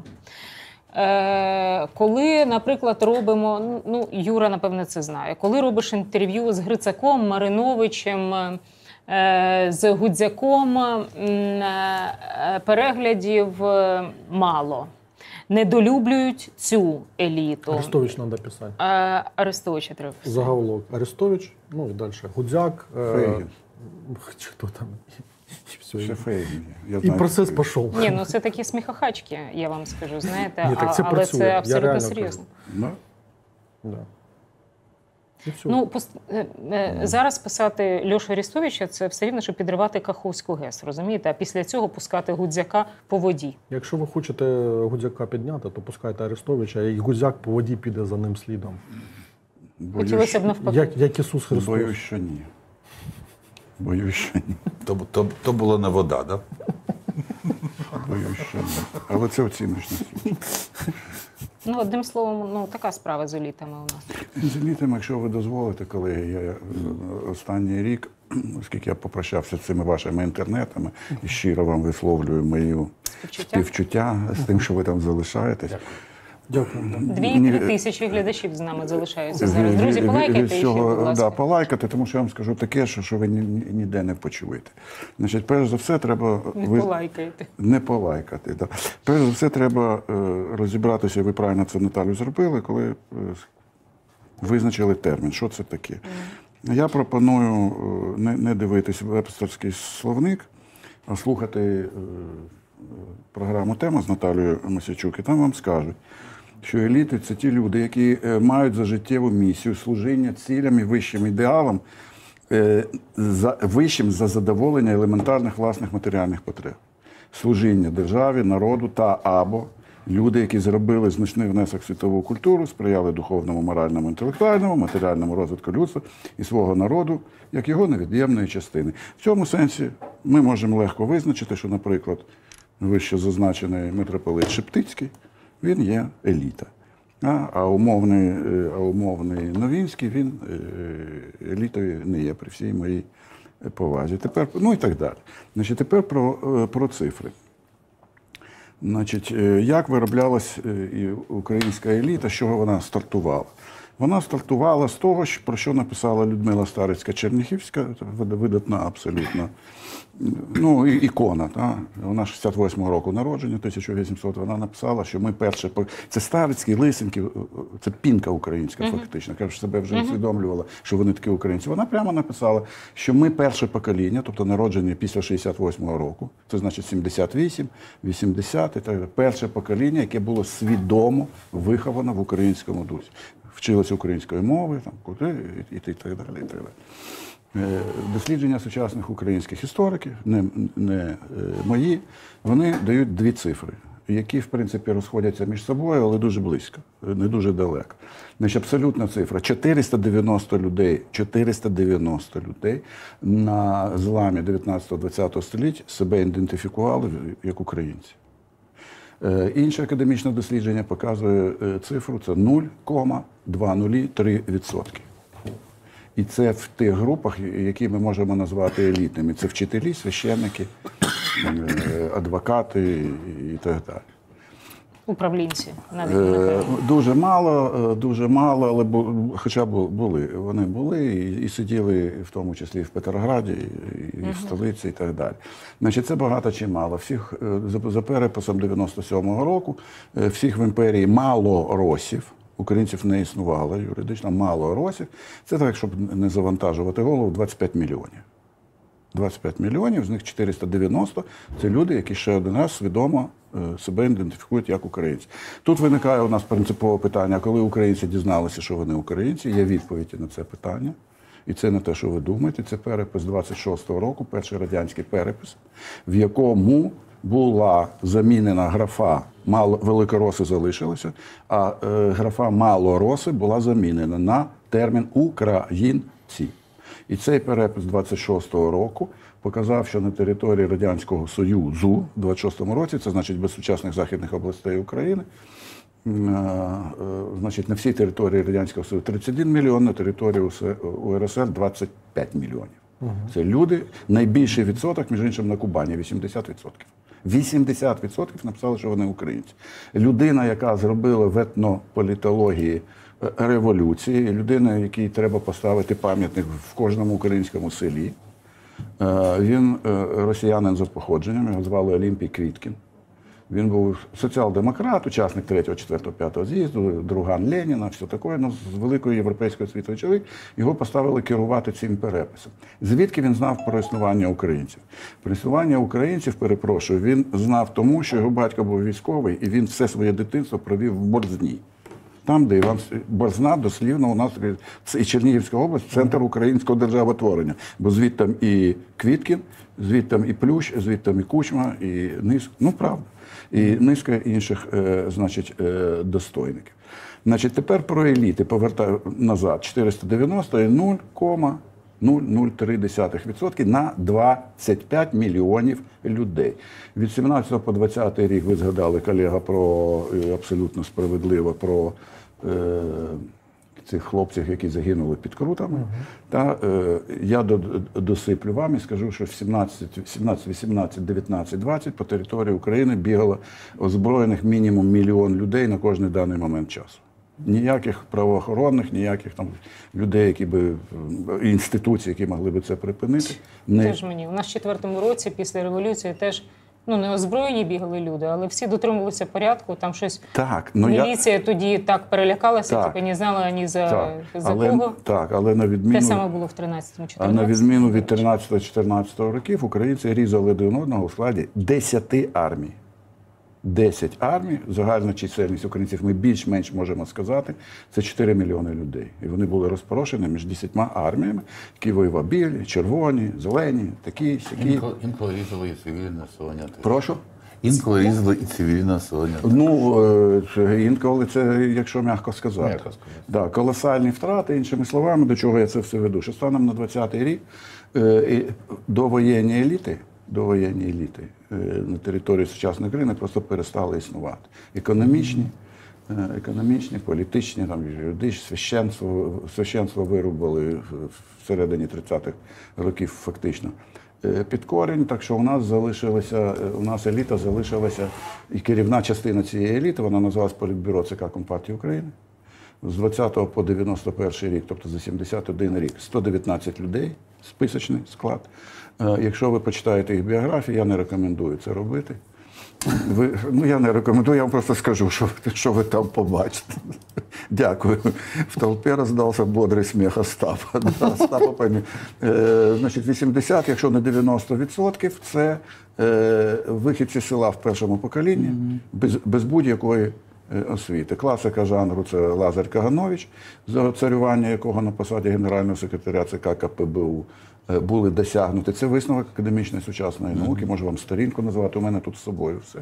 Е, коли, наприклад, робимо, ну, Юра, напевне, це знає, коли робиш інтерв'ю з Грицаком, Мариновичем, е, з Гудзяком, м, е, переглядів е, мало. Недолюблюють цю еліту. Арестович надо писать. Е, Арестовича треба писати. Заголовок. Арестович, ну и дальше. Гудзяк. э, Фейгін. Что там? И все. Ще Фейгін. Я И знаю, процесс що пошел. Ні, ну це такі сміхахачки, я вам скажу, знаєте, Ні, так це а, але працює. це Я абсолютно реально серйозно. Фейгін. Да. Да. И все. Ну, пос- е, е, зараз писати Льошу Арестовича – це все рівно, що підривати Каховську ГЕС, розумієте? А після цього пускати Гудзяка по воді. Якщо ви хочете Гудзяка підняти, то пускайте Арестовича, і Гудзяк по воді піде за ним слідом. Боюсь, Хотілося б навпаки. Як, як Ісус Христос. боюсь, що ні. Боюсь, що ні. То, то, то була не вода, да? Боюсь, що ні. Але це оціночно. Ну, одним словом, ну, така справа з елітами у нас. З елітами, якщо ви дозволите, колеги, я е, останній рік, оскільки я попрощався з цими вашими інтернетами і щиро вам висловлюю мою Співчуття. співчуття з тим, що ви там залишаєтесь. Дякую. да. Дві-три Ні, тисячі глядачів з нами залишаються Від- зараз. Друзі, від- полайкайте від і ще, всього, будь ласка. да, полайкати, тому що я вам скажу таке, що, що ви ні, ні- ніде не почуєте. Значить, перш за все, треба Не ви- полайкайте. не полайкати. Да. Перш за все, треба е, розібратися, ви правильно це, Наталю, зробили, коли е, визначили термін. Що це таке? Я пропоную е, не, не дивитись вебстерський словник, а слухати е, програму «Тема» з Наталією Мосійчук, і там вам скажуть, що еліти – це ті люди, які е, мають за життєву місію служіння цілям і вищим ідеалам е, за, вищим за задоволення елементарних власних матеріальних потреб. Служіння державі, народу та або люди, які зробили значний внесок в світову культуру, сприяли духовному, моральному, інтелектуальному, матеріальному розвитку людства і свого народу, як його невід'ємної частини. В цьому сенсі ми можемо легко визначити, що, наприклад, вище зазначений митрополит Шептицький, він є еліта. А, а, умовний, а умовний Новінський, він елітою не є при всій моїй повазі. Тепер, ну і так далі. Значить, тепер про, про цифри. Значить, як вироблялась українська еліта, з чого вона стартувала? Вона стартувала з того, про що написала Людмила Старицька-Черніхівська, видатна абсолютно, ну, ікона. Та? Вона шістдесят восьмого року народження, тисяча вісімсот, вона написала, що ми перше, це Старицький, Лисенків, це пінка українська uh-huh. фактично, каже, що себе вже uh-huh. усвідомлювала, що вони такі українці. Вона прямо написала, що ми перше покоління, тобто народжені після шістдесят восьмого року, це значить сімдесят вісім, вісімдесят, і так, перше покоління, яке було свідомо виховано в українському дусі. Вчилися української мови, там, куди, і, і так далі. І так далі. Дослідження сучасних українських істориків, не, не мої, вони дають дві цифри, які, в принципі, розходяться між собою, але дуже близько, не дуже далеко. Значить, абсолютна цифра. чотириста дев'яносто людей, чотириста дев'яносто людей на зламі дев'ятнадцятого-двадцятого століття себе ідентифікували як українці. Інше академічне дослідження показує цифру, це нуль цілих двадцять три відсотки. І це в тих групах, які ми можемо назвати елітними. Це вчителі, священники, адвокати і так далі. Управлінці навіть. Дуже мало, дуже мало, але бу, хоча б були. Вони були і, і сиділи в тому числі і в Петрограді, і, і в столиці, і так далі. Значить, це багато чи мало. Всіх, за, за переписом дев'яносто сьомого року, всіх в імперії мало росів, українців не існувало юридично, мало росів. Це так, щоб не завантажувати голову, двадцять п'ять мільйонів. двадцять п'ять мільйонів, з них чотириста дев'яносто – це люди, які ще один раз свідомо себе ідентифікують як українці. Тут виникає у нас принципове питання, коли українці дізналися, що вони українці, є відповіді на це питання. І це не те, що ви думаєте, це перепис двадцять шостого року, перший радянський перепис, в якому була замінена графа «мало», великороси залишилися, а е, графа «малороси» була замінена на термін «українці». І цей перепис двадцять шостого року показав, що на території Радянського Союзу в двадцять шостому році, це значить без сучасних західних областей України, значить на всій території Радянського Союзу тридцять один мільйон, на території У Ер Ес Ер двадцять п'ять мільйонів. Угу. Це люди, найбільший відсоток, між іншим, на Кубані, вісімдесят відсотків. вісімдесят відсотків написали, що вони українці. Людина, яка зробила в етнополітології революції, людина, якій треба поставити пам'ятник в кожному українському селі. Він росіянин за походженням, його звали Олімпій Квіткін. Він був соціал-демократ, учасник третього, четвертого, п'ятого з'їзду, друган Леніна, все таке, ну, з великої європейської світової чоловік. Його поставили керувати цим переписом. Звідки він знав про існування українців? Про існування українців, перепрошую, він знав тому, що його батько був військовий, і він все своє дитинство провів в Борзні. Там, де Іван Борзна, дослівно, у нас і Чернігівська область, центр українського державотворення. Бо звідтам і Квіткін, звідтам і Плющ, звідтам і Кучма, і низка, ну правда, і низка інших, е, значить, е, достойників. Значить, тепер про еліти, повертаю назад, чотириста дев'яносто і нуль цілих нуль нуль три відсотки на двадцять п'ять мільйонів людей. Від сімнадцятого по двадцятий рік ви згадали, колега, про абсолютно справедливо про е, цих хлопців, які загинули під Крутами. Uh-huh. Та, е, я до, досиплю вам і скажу, що в сімнадцять, вісімнадцять, дев'ятнадцять, двадцять по території України бігало озброєних мінімум мільйон людей на кожний даний момент часу. Ніяких правоохоронних, ніяких там людей, які би, інституцій, які могли би це припинити. Не... Теж мені. У нас в четвертому році, після революції, теж, ну, не озброєні бігали люди, але всі дотримувалися порядку, там щось, так, ну, міліція я... тоді так перелякалася, так, типу, не знала ані за, так, за але, кого. Так, але на відміну... Те саме було в тринадцятому-чотирнадцятому. А на відміну від тринадцятого-чотирнадцятого років, українці різали один одного у складі десяти армій. десять армій, загальна чисельність українців, ми більш-менш можемо сказати, це чотири мільйони людей. І вони були розпорошені між десятьма арміями, які воювали білі, червоні, зелені, такі, сякі. Інколи, інколи різали і цивільне населення. Прошу? Інколи різали і цивільне населення. Ну, е, інколи це, якщо м'яко сказати. М'яко сказати. Да, колосальні втрати, іншими словами, до чого я це все веду. Що станом на двадцятий рік е, і довоєнні еліти, довоєнні еліти е, на території сучасної країни просто перестали існувати. Економічні, е, економічні, політичні, там, юридичні, священство, священство вирубали всередині тридцятих років фактично. Під корінь, так що у нас залишилася, у нас еліта залишилася, і керівна частина цієї еліти, вона називалась Політбюро ЦК Компартії України. З двадцятого по дев'яносто перший рік, тобто за сімдесят один рік, сто дев'ятнадцять людей, списочний склад. Якщо ви почитаєте їх біографії, я не рекомендую це робити. Ви, ну, я не рекомендую, я вам просто скажу, що, що ви там побачите. Дякую. В толпі роздався бодрий сміх Остапа. Да, Остапа поймі. Е, значить, вісімдесят, якщо не дев'яносто відсотків, це е, вихідці села в першому поколінні, без, без будь-якої освіти. Класика жанру – це Лазар Каганович, за царювання якого на посаді генерального секретаря ЦК КПБУ були досягнуті. Це висновок академічної сучасної науки, можу вам сторінку назвати, у мене тут з собою все.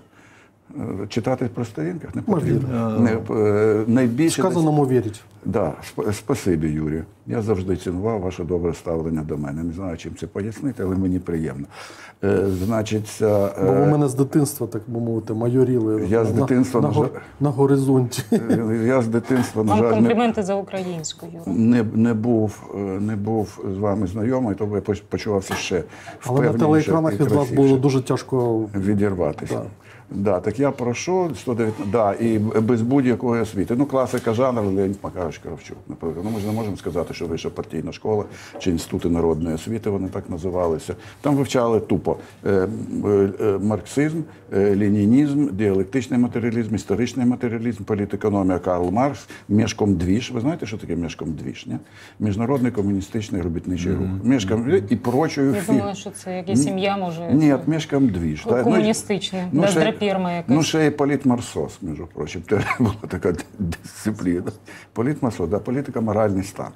Читати про сторінках не потрібно. Не, найбільше Сказаному вірить. Да, спасибі, Юрію. Я завжди цінував ваше добре ставлення до мене. Не знаю, чим це пояснити, але мені приємно. Е, значить, е, Бо у мене з дитинства, так би мовити, майоріли я з на, дитинства, на, на, на, на горизонті. Я з дитинства, на Вам жаль, компліменти за українською. не, не, був, не був з вами знайомий, тому я почувався ще Але на телеекранах від вас було дуже тяжко відірватися. Да. Да, так я пройшов сто дев'ятнадцять, да, і без будь-якої освіти. Ну, класика жанру Леонід Макарович Кравчук. Наприклад. Ну, ми ж не можемо сказати, що вища партійна школа чи інститути народної освіти, вони так називалися. Там вивчали тупо е, е, марксизм, е, ленінізм, діалектичний матеріалізм, історичний матеріалізм, політекономія Карл Маркс, Мешкомдвіж. Ви знаєте, що таке Мешкомдвіж? Ні? Міжнародний комуністичний робітничий рух. Мешкомдвіж і прочою Я фільм. думала, що це якась сім'я, може, Ні, Мешкомдвіж. комуністична, Ну, ще- бездрапірма якась. Ну, ще і політмарсос, між прочим, теж була така дисципліна. Політмарсос, да, політика, моральний стан.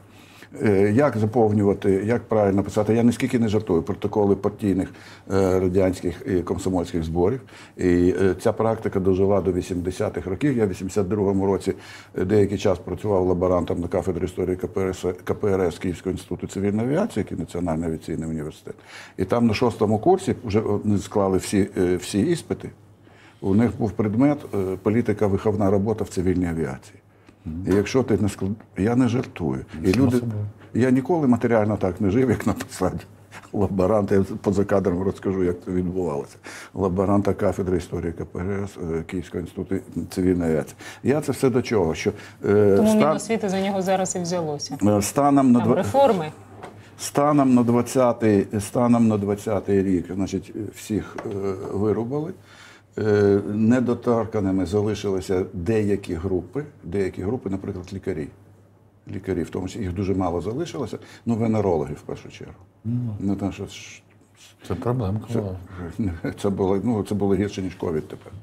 Е, Як заповнювати, як правильно писати? Я ніскільки не жартую протоколи партійних е, радянських і комсомольських зборів. І е, ця практика дожила до вісімдесятих років. Я в вісімдесят другому році деякий час працював лаборантом на кафедрі історії КПРС, КПРС Київського інституту цивільної авіації, який Національний авіаційний університет. І там на шостому курсі вже вони склали всі, е, всі іспити. У них був предмет е, політика, виховна робота в цивільній авіації. І якщо ти не склад... Я не жартую. І люди... Я ніколи матеріально так не жив, як на посаді лаборанта. Я поза кадром розкажу, як це відбувалося. Лаборанта кафедри історії КПРС е, Київського інституту цивільної авіації. Я це все до чого? Що, е, Тому стан... Міносвіти за нього зараз і взялося. е, станом на Там два... реформи. Станом на двадцятий, станом на двадцятий рік, значить, всіх е, вирубали. Е, недоторканими залишилися деякі групи, деякі групи, наприклад, лікарі. Лікарі, в тому числі їх дуже мало залишилося, ну, венерологи в першу чергу. Mm. Ну, тому що Це проблемка. це, це, було, ну, це було гірше, ніж ковід тепер.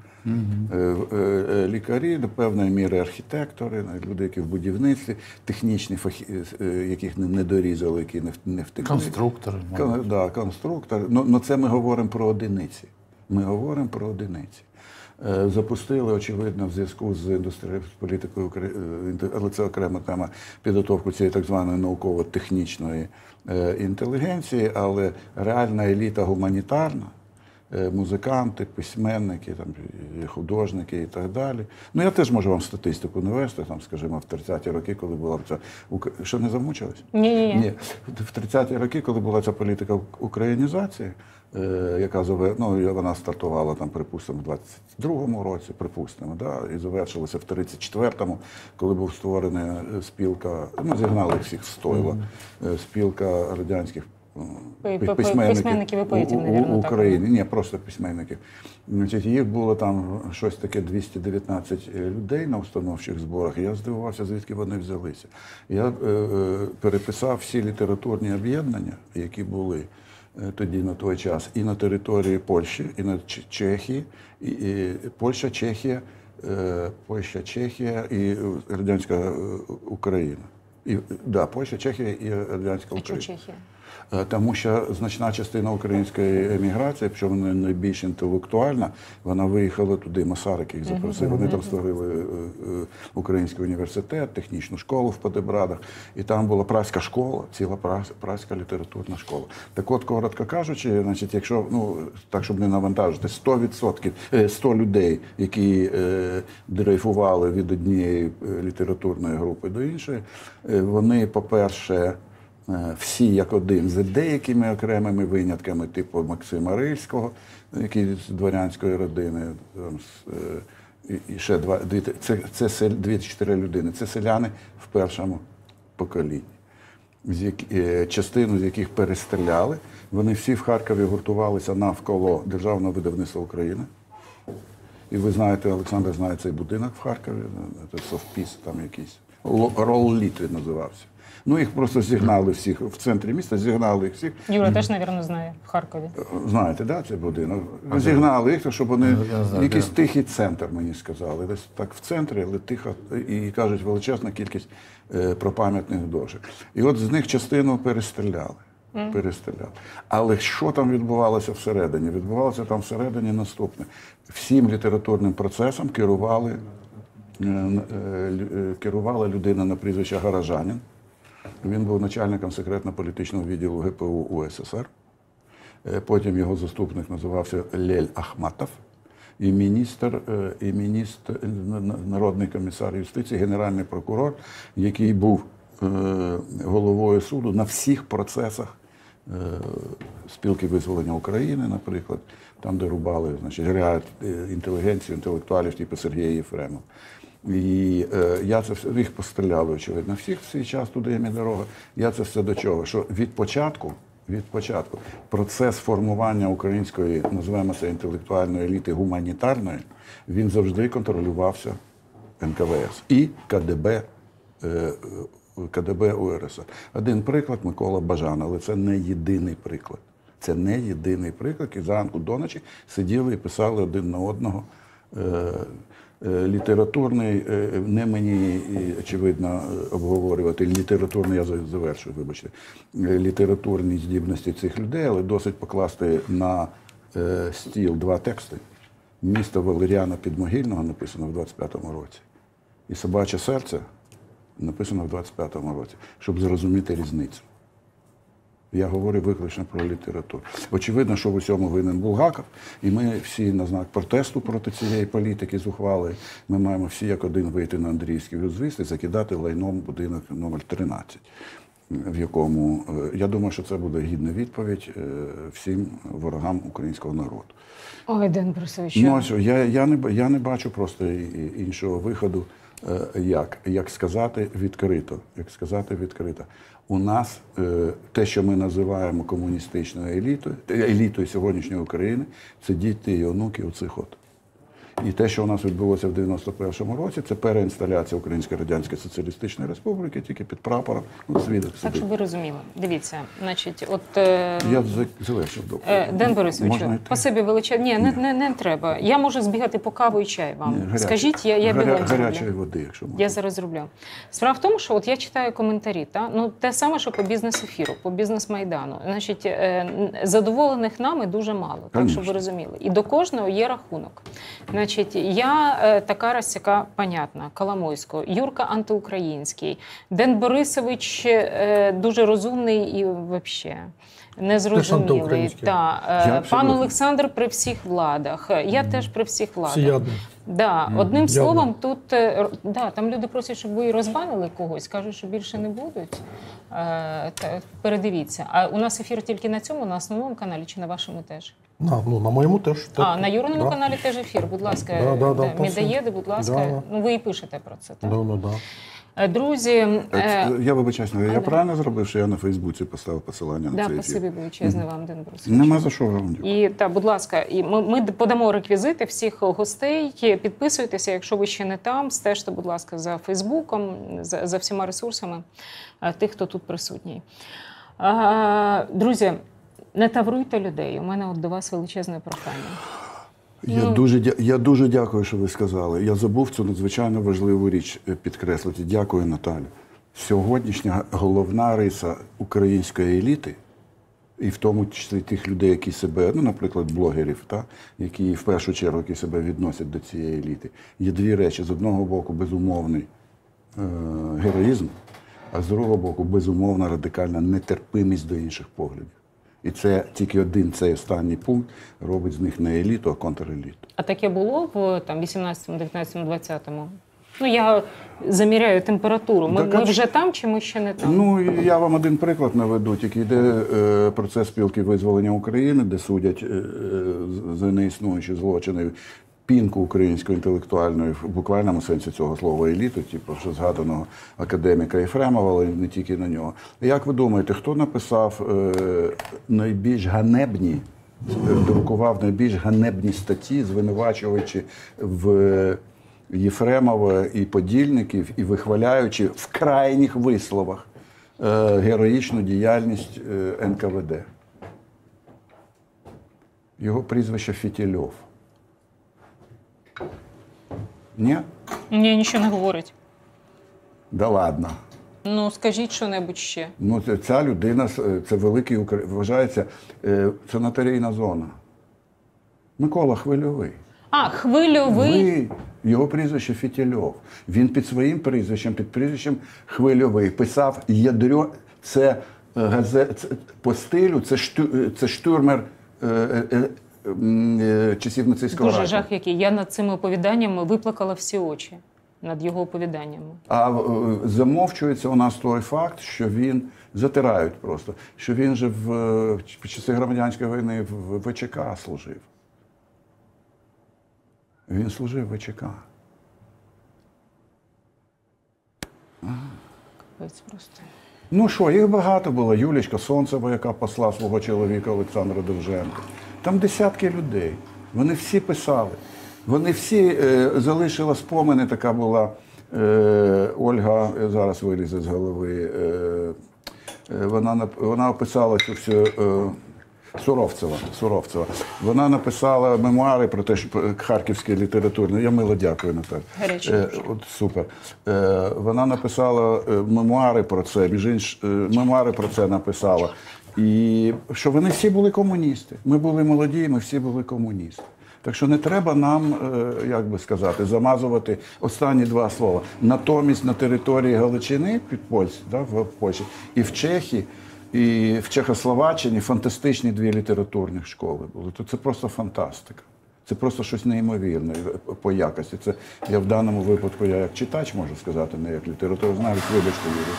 Mm-hmm. Лікарі, до певної міри архітектори, люди, які в будівництві, технічні фахі, яких не дорізали, які не втекли. Конструктори. Кон, да, конструктори. Ну, ну, це ми говоримо про одиниці. Ми говоримо про одиниці. Запустили, очевидно, в зв'язку з індустрією, з політикою, але це окрема тема, підготовку цієї так званої науково-технічної інтелігенції, але реальна еліта гуманітарна, музиканти, письменники, там, художники і так далі. Ну, я теж можу вам статистику навести, там, скажімо, в тридцяті роки, коли була ця... Що, не замучились? Ні-ні-ні. Ні. В тридцяті роки, коли була ця політика українізації, яка заве... ну, вона стартувала, там, припустимо, в двадцять другому році, припустимо, да, і завершилася в тридцять четвертому, коли був створений спілка, ну, зігнали всіх з стойла, спілка радянських письменників, письменників і поетів, в Україні. Ні, просто письменників. Значить, їх було там щось таке двісті дев'ятнадцять людей на установчих зборах. І я здивувався, звідки вони взялися. Я е, е, переписав всі літературні об'єднання, які були тоді на той час і на території Польщі, і на Чехії, і, і Польща, Чехія, е, Польща, Чехія і радянська Україна. І, да, Польща, Чехія і радянська А Україна. чому Чехія? Тому що значна частина української еміграції, якщо вона найбільш інтелектуальна, вона виїхала туди, Масарик їх запросив. Вони там створили Український університет, технічну школу в Подебрадах. І там була праська школа, ціла праська літературна школа. Так от, коротко кажучи, значить, якщо, ну, так, щоб не навантажити, сто відсотків, сто людей, які е, дрейфували від однієї літературної групи до іншої, вони, по-перше, всі як один, з деякими окремими винятками, типу Максима Рильського, який з дворянської родини, там, і, і ще два, дві, це, це дві-чотири людини, це селяни в першому поколінні, з які, частину з яких перестріляли. Вони всі в Харкові гуртувалися навколо Державного видавництва України. І ви знаєте, Олександр знає цей будинок в Харкові, це совпіс там якийсь, Ролліт він називався. Ну, їх просто зігнали всіх в центрі міста, зігнали їх всіх. Юра теж, мабуть, знає в Харкові. Знаєте, да, цей будинок? Зігнали їх, щоб вони знаю, якийсь де. тихий центр, мені сказали. Десь так в центрі, але тихо, і кажуть, величезна кількість е, пропам'ятних дошок. І от з них частину перестріляли. Mm. Перестріляли. Але що там відбувалося всередині? Відбувалося там всередині наступне. Всім літературним процесом керували, е, е, керувала людина на прізвище Гаражанін. Він був начальником секретно-політичного відділу ге пе у УССР. Потім його заступник називався Лель Ахматов. І міністр, і міністр, народний комісар юстиції, генеральний прокурор, який був головою суду на всіх процесах спілки визволення України, наприклад, там, де рубали, значить, ряд інтелігенцію, інтелектуалів, типу Сергія Єфремова. І е, я це все, їх постріляли, очевидно, всіх в свій час, туди є дорога. Я це все до чого? Що від початку, від початку процес формування української, називаємо це, інтелектуальної еліти гуманітарної, він завжди контролювався ен ка ве ес і ка де бе, е, ка де бе у ер ес ер. Один приклад – Микола Бажан, але це не єдиний приклад. Це не єдиний приклад, і зранку до ночі сиділи і писали один на одного. Е, Літературний, не мені, очевидно, обговорювати літературний, я завершую, вибачте, літературні здібності цих людей, але досить покласти на стіл два тексти. «Місто Валеріана Підмогильного» написано в двадцять п'ятому році і «Собаче серце» написано в двадцять п'ятому році, щоб зрозуміти різницю. Я говорю виключно про літературу. Очевидно, що в усьому винен Булгаков, і ми всі на знак протесту проти цієї політики зухвалої, ми маємо всі як один вийти на Андріївський узвіз і закидати лайном будинок номер тринадцять, в якому, я думаю, що це буде гідна відповідь всім ворогам українського народу. Ой, Ден Борисович. Ну, я, я, не, я не бачу просто іншого виходу, як, як сказати відкрито, як сказати відкрито. У нас е, те, що ми називаємо комуністичною елітою, елітою сьогоднішньої України, це діти і онуки оцих от. І те, що у нас відбулося в дев'яносто першому році, це переінсталяція Української Радянської Соціалістичної Республіки, тільки під прапором. Ну, свідок Так, сидить. щоб ви розуміли. Дивіться, значить, от... Е... Я завершив доповідь. Е, Ден Борисовичу, спасибі величезне. Ні, не, не, не треба. Я можу збігати по каву і чай вам. Ні, гаряче. Скажіть, я, я Гаря... бігом зроблю. Гарячої води, якщо можна. Я зараз зроблю. Справа в тому, що от я читаю коментарі, та? Ну, те саме, що по бізнес-ефіру, по бізнес-майдану. Значить, е, задоволених нами дуже мало, так, щоб ви розуміли. І до кожного є рахунок. Значить, я така розсяка, понятна, Коломойського, Юрка антиукраїнський, Ден Борисович дуже розумний і взагалі незрозумілий. Та, пан Олександр при всіх владах, я mm. теж при всіх владах. Всеядний. Да, Mm. одним Ядно. словом, тут да, там люди просять, щоб ви розбанили когось, кажуть, що більше не будуть. Е, та, передивіться. А у нас ефір тільки на цьому, на основному каналі, чи на вашому теж? На, ну, на моєму теж. Так. А, на Юриному да. каналі теж ефір, будь ласка, да, да, да, медоєди, будь ласка. Да. Ну, ви і пишете про це, так? Да, да, да. Друзі, е... я вибачаюсь, я а, правильно зробив, що я на Фейсбуці поставив посилання на да, цей ефір? спасибі величезне вам, Ден Борисович. Нема за що вам. І, та, будь ласка, і ми, ми подамо реквізити всіх гостей, підписуйтеся, якщо ви ще не там, стежте, будь ласка, за Фейсбуком, за, за всіма ресурсами тих, хто тут присутній. А, друзі, Не тавруйте людей. У мене от до вас величезне прохання. Я, Ну. дуже, дя- я дуже дякую, що ви сказали. Я забув цю надзвичайно важливу річ е, підкреслити. Дякую, Наталю. Сьогоднішня головна риса української еліти, і в тому числі тих людей, які себе, ну, наприклад, блогерів, та, які в першу чергу які себе відносять до цієї еліти, є дві речі. З одного боку, безумовний е- героїзм, а з другого боку, безумовна радикальна нетерпимість до інших поглядів. І це тільки один цей останній пункт робить з них не еліту, а контреліту. А таке було в там вісімнадцятому, дев'ятнадцятому, двадцятому? Ну, я заміряю температуру. Ми, Так, а ми ч- вже там чи ми ще не там? Ну, і я вам один приклад наведу. Тільки йде е, процес спілки визволення України, де судять е, за неіснуючі злочини пінку української інтелектуальної, в буквальному сенсі цього слова еліту, типу, що згаданого академіка Єфремова, але не тільки на нього. Як ви думаєте, хто написав е, найбільш ганебні, е, друкував найбільш ганебні статті, звинувачуючи в Єфремова і подільників, і вихваляючи в крайніх висловах е, героїчну діяльність е, ен ка ве де? Його прізвище Фітільов. Ні? Ні, нічого не говорить. Да ладно. Ну, скажіть що-небудь ще. Ну, це- ця людина, е, це великий, укра- вважається, е, санаторійна зона. Микола Хвильовий. А, Хвильовий. Ви, його прізвище Фітільов. Він під своїм прізвищем, під прізвищем Хвильовий писав ядрьо, це е, газет, це, по стилю, це, шту, е, це штурмер е, е, м, е, часів нацистського Дуже райху. жах який. Я над цими оповіданнями виплакала всі очі. Над його оповіданнями. А е, замовчується у нас той факт, що він, затирають просто, що він же в, е, в часи громадянської війни в в ВЧК служив. Він служив в ВЧК. Капець просто. Ну що, їх багато було. Юлічка Сонцева, яка посла свого чоловіка Олександра Довженка. Там десятки людей. Вони всі писали. Вони всі е, залишили спомини, така була е, Ольга, е, зараз вилізе з голови. Е, е, вона, нап- вона описала цю всю. Е, Суровцева, Суровцева. Вона написала мемуари про те, що про харківське літературне. Я мило дякую, Наталя. Гарячий Е, дуже. от супер. Е, вона написала е, мемуари про це, між іншим, е, мемуари про це написала. І що вони всі були комуністи. Ми були молоді, ми всі були комуністи. Так що не треба нам, е, як би сказати, замазувати останні два слова. Натомість на території Галичини, під Польщі, да, в Польщі, і в Чехії, і в Чехословаччині фантастичні дві літературних школи були. То це просто фантастика. Це просто щось неймовірне по якості. Це я в даному випадку, я як читач можу сказати, не як літературознавець. Вибачте, Юрій.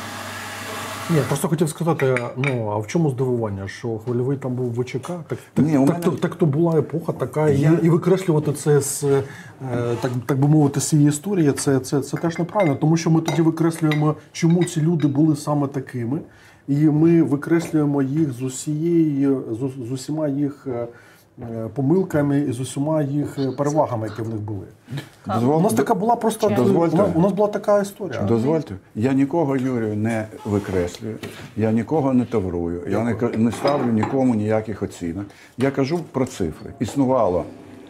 Ні, просто хотів сказати, ну а в чому здивування, що Хвильовий там був в ВЧК? Так, так, Ні, у так, мене- то, так то була епоха така, Я- і, і викреслювати це з, е, так, так би мовити, з цієї історії, це, це, це теж неправильно, тому що ми тоді викреслюємо, чому ці люди були саме такими, і ми викреслюємо їх з усієї, з, з усіма їх е, помилками і з усіма їх перевагами, які в них були. У нас така була просто Дозвольте. у нас, у нас була така історія. Дозвольте, я нікого, Юрію, не викреслюю, я нікого не таврую, я не, ка- не ставлю нікому ніяких оцінок. Я кажу про цифри. Існувало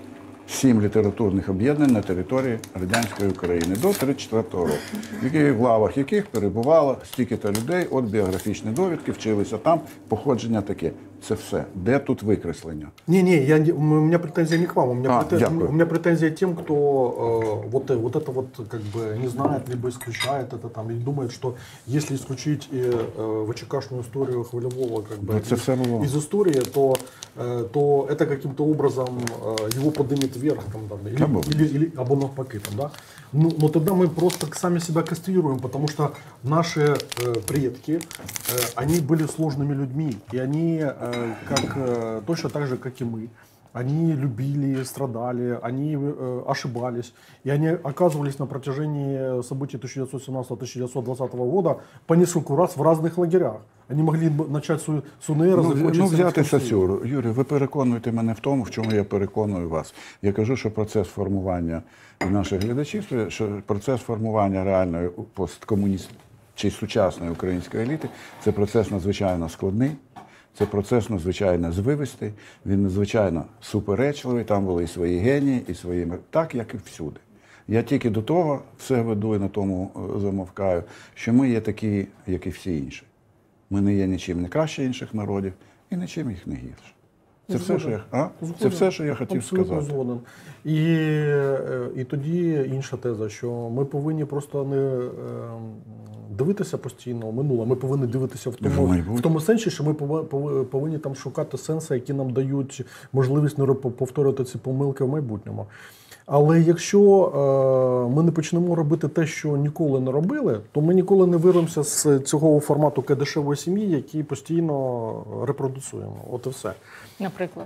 сім літературних об'єднань на території радянської України до тридцять четвертого року, в яких- в лавах яких перебувало стільки-то людей, от біографічні довідки, вчилися там, походження таке. Це все. Де тут викреслення? Не-не, я, не- у меня претензия не к вам, у меня, А, претен- дякую. у меня претензия тем, кто э, вот, э, вот это вот как бы не знает, либо исключает это там, и думает, что если исключить э, э, ВЧКшную историю Хвильового как бы, Это все было. из, из истории, то, э, то это каким-то образом э, его поднимет вверх там, там, или, Або. или, или або навпаки, там, да? Ну, но тогда мы просто сами себя кастрируем, потому что наши э, предки, э, они были сложными людьми, и они, э, как, э, точно так же, как и мы, они любили, страдали, они э, ошибались, и они оказывались на протяжении событий тысяча девятьсот семнадцатого — тысяча девятьсот двадцатого года по нескольку раз в разных лагерях. Они могли б начать с СУНР, Ну, закончить ну взяти Советским Союзом. Сацюру. Юрій, ви переконуєте мене в тому, в чому я переконую вас. Я кажу, що процес формування наших глядачів, що процес формування реальної посткомуністичної чи сучасної української еліти – це процес надзвичайно складний, Це процес надзвичайно звивистий, він надзвичайно суперечливий, там були і свої генії, і свої... Так, як і всюди. Я тільки до того все веду і на тому замовкаю, що ми є такі, як і всі інші. Ми не є нічим не краще інших народів і нічим їх не гірше. Це все, що я, а? Це все, що я хотів Абсолютно сказати. згоден. І, і тоді інша теза, що ми повинні просто не е, дивитися постійно в минуле, ми повинні дивитися в тому, в тому сенсі, що ми повинні там шукати сенси, які нам дають можливість не повторювати ці помилки в майбутньому. Але якщо е, ми не почнемо робити те, що ніколи не робили, то ми ніколи не вирвемося з цього формату кадешевої сім'ї, який постійно репродуцуємо. От і все. Наприклад,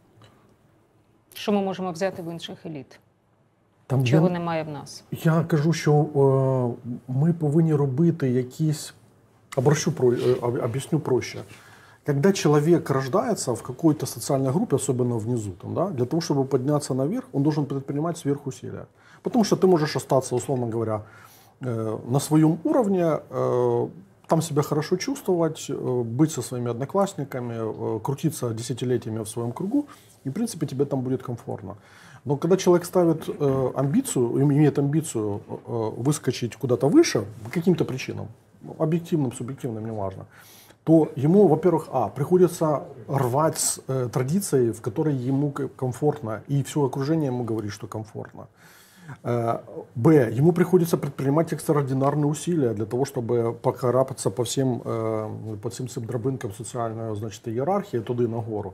що ми можемо взяти в інших еліт? Там Чого я, немає в нас? Я кажу, що е, ми повинні робити якісь, обращу, про, е, объясню проще. Когда человек рождается в какой-то социальной группе, особенно внизу, там, да, для того, чтобы подняться наверх, он должен предпринимать сверхусилия. Потому что ты можешь остаться, условно говоря, э, на своем уровне, э, там себя хорошо чувствовать, э, быть со своими одноклассниками, э, крутиться десятилетиями в своем кругу, и, в принципе, тебе там будет комфортно. Но когда человек ставит э, амбицию, имеет амбицию э, выскочить куда-то выше, по каким-то причинам, объективным, субъективным, неважно, то ему, во-первых, а, приходится рвать с э, традицией, в которой ему комфортно, и все окружение ему говорит, что комфортно. Э, б, ему приходится предпринимать экстраординарные усилия для того, чтобы покарабкаться по всем, э, по всем цим дробинкам социальной, значит, иерархии, туда и нагору.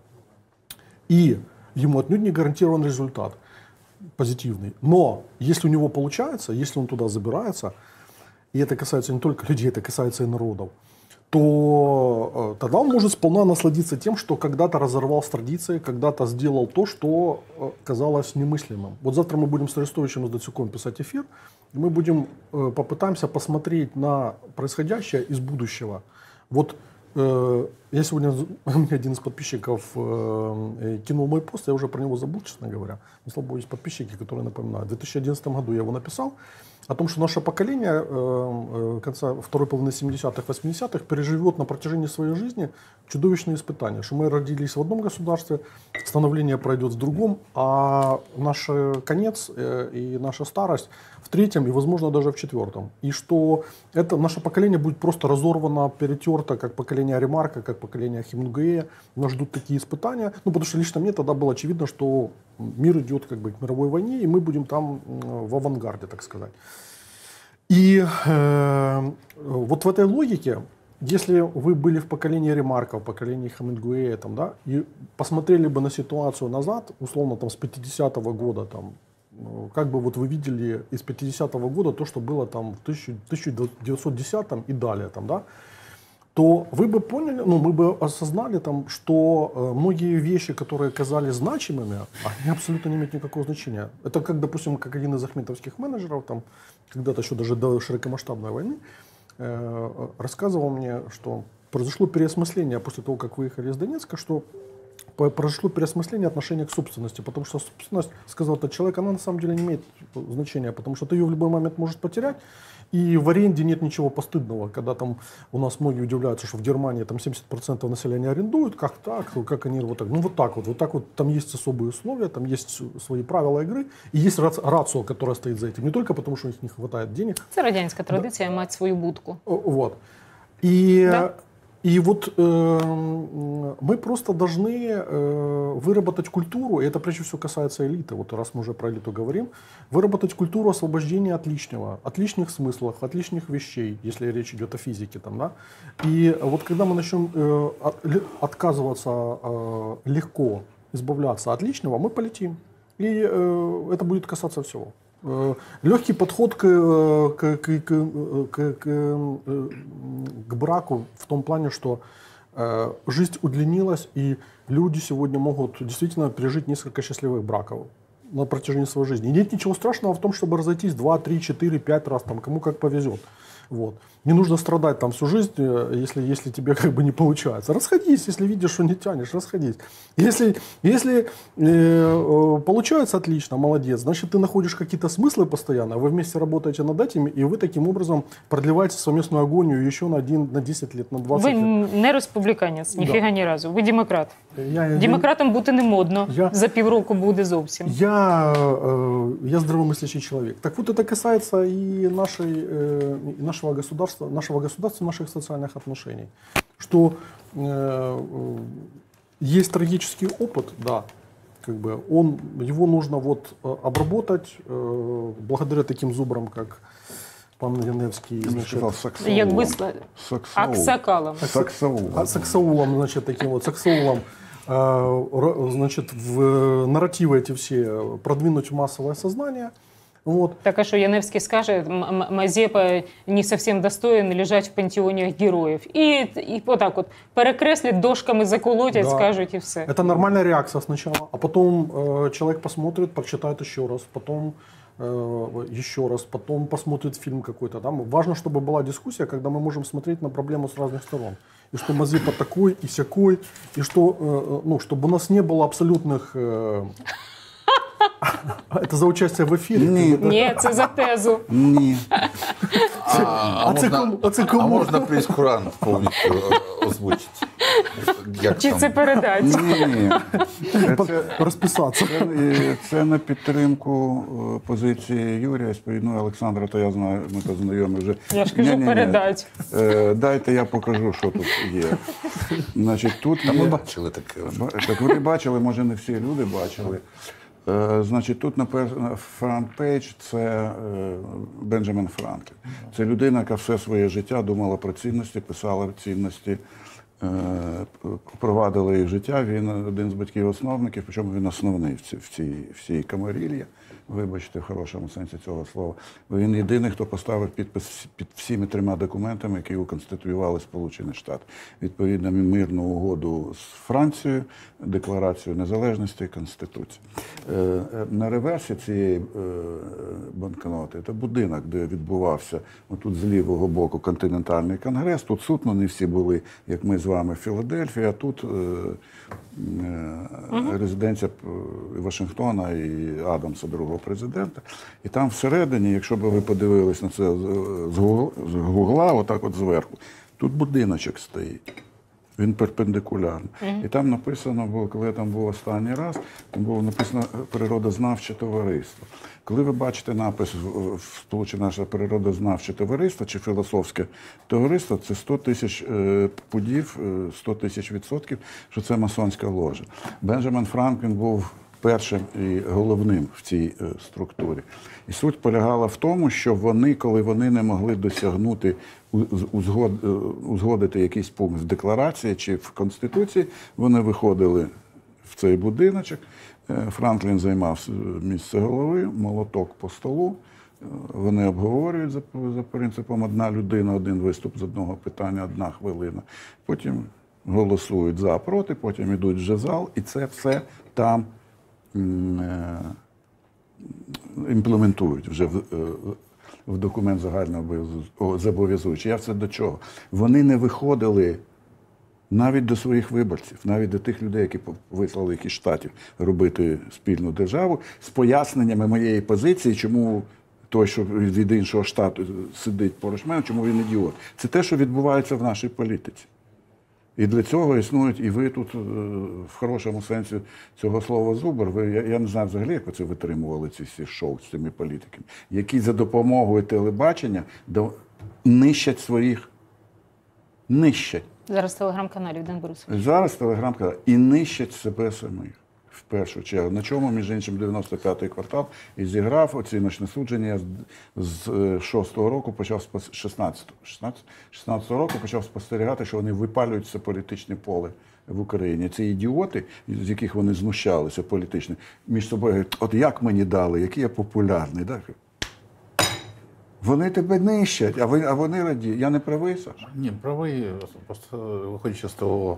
И ему отнюдь не гарантирован результат позитивный. Но если у него получается, если он туда забирается, и это касается не только людей, это касается и народов, то тогда он может сполна насладиться тем, что когда-то разорвал с традицией, когда-то сделал то, что казалось немыслимым. Вот завтра мы будем с Арестовичем и с Дацюком писать эфир, и мы будем, попытаемся посмотреть на происходящее из будущего. Вот э, я сегодня, у меня один из подписчиков э, кинул мой пост, я уже про него забыл, честно говоря. Но, слава богу, есть подписчики, которые напоминают. В две тысячи одиннадцатом году я его написал о том, что наше поколение э, конца второй половины семидесятых, восьмидесятых переживет на протяжении своей жизни чудовищные испытания, что мы родились в одном государстве, становление пройдет в другом, а наш конец э, и наша старость в третьем и, возможно, даже в четвертом. И что это наше поколение будет просто разорвано, перетерто, как поколение Ремарка, как поколение Хемингуэя. Нас ждут такие испытания. Ну, потому что лично мне тогда было очевидно, что мир идет как бы к мировой войне, и мы будем там в авангарде, так сказать. И э, вот в этой логике, если вы были в поколении Ремарка, в поколении Хемингуэя, там, да, и посмотрели бы на ситуацию назад, условно там с пятидесятого года, там, как бы вот вы видели из пятидесятого года то, что было там в тысяча девятьсот десятом и далее, там, да, то вы бы поняли, ну, мы бы осознали, там, что э, многие вещи, которые казались значимыми, они абсолютно не имеют никакого значения. Это как, допустим, как один из ахметовских менеджеров, там, когда-то еще даже до широкомасштабной войны, э, рассказывал мне, что произошло переосмысление после того, как выехали из Донецка, что произошло переосмысление отношения к собственности, потому что собственность, сказал этот человек, она на самом деле не имеет значения, потому что ты ее в любой момент можешь потерять, и в аренде нет ничего постыдного, когда там у нас многие удивляются, что в Германии там семьдесят процентов населения арендуют, как так, как они вот так, ну вот так вот, вот так вот, там есть особые условия, там есть свои правила игры, и есть рацио, которая стоит за этим, не только потому, что у них не хватает денег. Це радянська традиція, да. Мати свою будку. Вот. И... Да. И вот э, мы просто должны э, выработать культуру, и это прежде всего касается элиты, вот раз мы уже про элиту говорим, выработать культуру освобождения от лишнего, от лишних смыслов, от лишних вещей, если речь идет о физике. Там, да? И вот когда мы начнем э, от, отказываться э, легко, избавляться от лишнего, мы полетим. И э, это будет касаться всего. Легкий подход к, к, к, к, к, к, к браку в том плане, что э, жизнь удлинилась, и люди сегодня могут действительно пережить несколько счастливых браков на протяжении своей жизни. И нет ничего страшного в том, чтобы разойтись два, три, четыре, пять раз, там, кому как повезет. Вот. Не нужно страдать там всю жизнь, э, если, если тебе как бы не получается. Расходись, если видишь, что не тянешь, расходись. Если, если э, э, получается отлично, молодец, значит, ты находишь какие-то смыслы постоянно, вы вместе работаете над этим, и вы таким образом продлеваете совместную агонию еще на, один, на десять лет, на двадцать Ви лет. не республіканець, ніфіга ні разу. Ви демократ. Я, я, Демократом бути не модно. Я- За півроку буде зовсім. Я, э, я здравомыслящий человек. Так вот, это касается и, нашей, э, и нашего государства, нашего государства, наших социальных отношений. Что э, э, есть трагический опыт, да, как бы он, его нужно вот э, обработать э, благодаря таким зубрам, как пан Яневский, Я бы значит, сказал, саксаулом. Як би сла- Саксаул. Аксакалом. Саксаулом. а саксаулом, значит, таким вот саксаулом, э, ра- значит, в нарративы эти все продвинуть в массовое сознание. Вот. Так, а що Яневський скаже, М- М- Мазепа не зовсім достоин лежать в пантеоні героїв. І, і отак от перекреслять, дошками заколотять, Да. скажуть і все. Это нормальная реакция сначала, а потом э, человек посмотрит, прочитает еще раз, потом э, еще раз, потом посмотрит фильм какой-то. Да? Важно, чтобы была дискуссия, когда мы можем смотреть на проблему с разных сторон. И что Мазепа такой и сякой, и что, э, ну, чтобы у нас не было абсолютных... э, Это за участие в эфире? Ні. Ні, це за тезу. Ні. А, а це можна, кому- а це а кому? можна прейскурант повністю е, озвучити? Як Чи там? це передать? Ні. Це, Расписаться. це, е, це на підтримку е, позиції Юрія Спорідного Олександра, то я знаю, ми то знайомі вже. Я ж кажу, Ні-ні-ні. передать. Е, Дайте я покажу, що тут є. Значить, тут Та ми є... бачили таке. Ба- Так ви бачили, може не всі люди бачили. Е, Значить, тут на пер- на фронт-пейдж це е, Бенджамін Франклін. Це людина, яка все своє життя думала про цінності, писала цінності, е, впровадила їх в життя. Він один з батьків-основників, причому він основний в цій, в цій, в цій камарілії. Вибачте, в хорошому сенсі цього слова. Він єдиний, хто поставив підпис під всіми трьома документами, які уконституювали Сполучені Штати. Відповідно, мирну угоду з Францією, Декларацію незалежності і Конституцію. Е, е, На реверсі цієї е, банкноти це будинок, де відбувався отут з лівого боку континентальний конгрес. Тут сутно не всі були, як ми з вами, в Філадельфії, а тут е, е, резиденція е, Вашингтона і Адамса, другого президента. І там всередині, якщо б ви подивились на це з з гугла, з гугла, отак от зверху, тут будиночок стоїть. Він перпендикулярно. І там написано було, коли я там був останній раз, там було написано «Природознавче товариство». Коли ви бачите напис в- в Сполучене наше природознавче товариство чи філософське товариство, це сто тисяч е, пудів, е, сто тисяч відсотків, що це масонська ложа. Бенджамін Франклін був першим і головним в цій е, структурі. І суть полягала в тому, що вони, коли вони не могли досягнути, уз- узгод, е, узгодити якийсь пункт в декларації чи в Конституції, вони виходили в цей будиночок. Е, Франклін займав місце голови, молоток по столу. Е, Вони обговорюють за, за принципом одна людина, один виступ з одного питання, одна хвилина. Потім голосують за, проти, потім йдуть вже в зал, і це все там м, е, імплементують вже в, е, в документ загального зобов'язуючий. Я це до чого? Вони не виходили навіть до своїх виборців, навіть до тих людей, які вислали якісь штатів робити спільну державу, з поясненнями моєї позиції, чому той, що від іншого штату сидить поруч мене, чому він ідіот. Це те, що відбувається в нашій політиці. І для цього існують, і ви тут е, в хорошому сенсі цього слова зубр, ви, я, я не знаю взагалі, як ви це витримували, ці всі шоу з цими політиками, які за допомогою телебачення до, нищать своїх, нищать. Зараз в телеграм-каналі Ден Борисович. Зараз телеграм-канал і нищать себе самих. В першу чергу. На чому, між іншим, дев'яносто п'ятий квартал і зіграв оціночне судження. Я з- з шостого року почав спос- шістнадцятого, шістнадцятого, шістнадцятого року почав спостерігати, що вони випалюють це політичне поле в Україні. Ці ідіоти, з яких вони знущалися політично, між собою говорять, от як мені дали, який я популярний. Так? Вони тебе нищать, а, ви, а вони радіють. Я не правий, Саша? Ні, правий, просто виходячи з того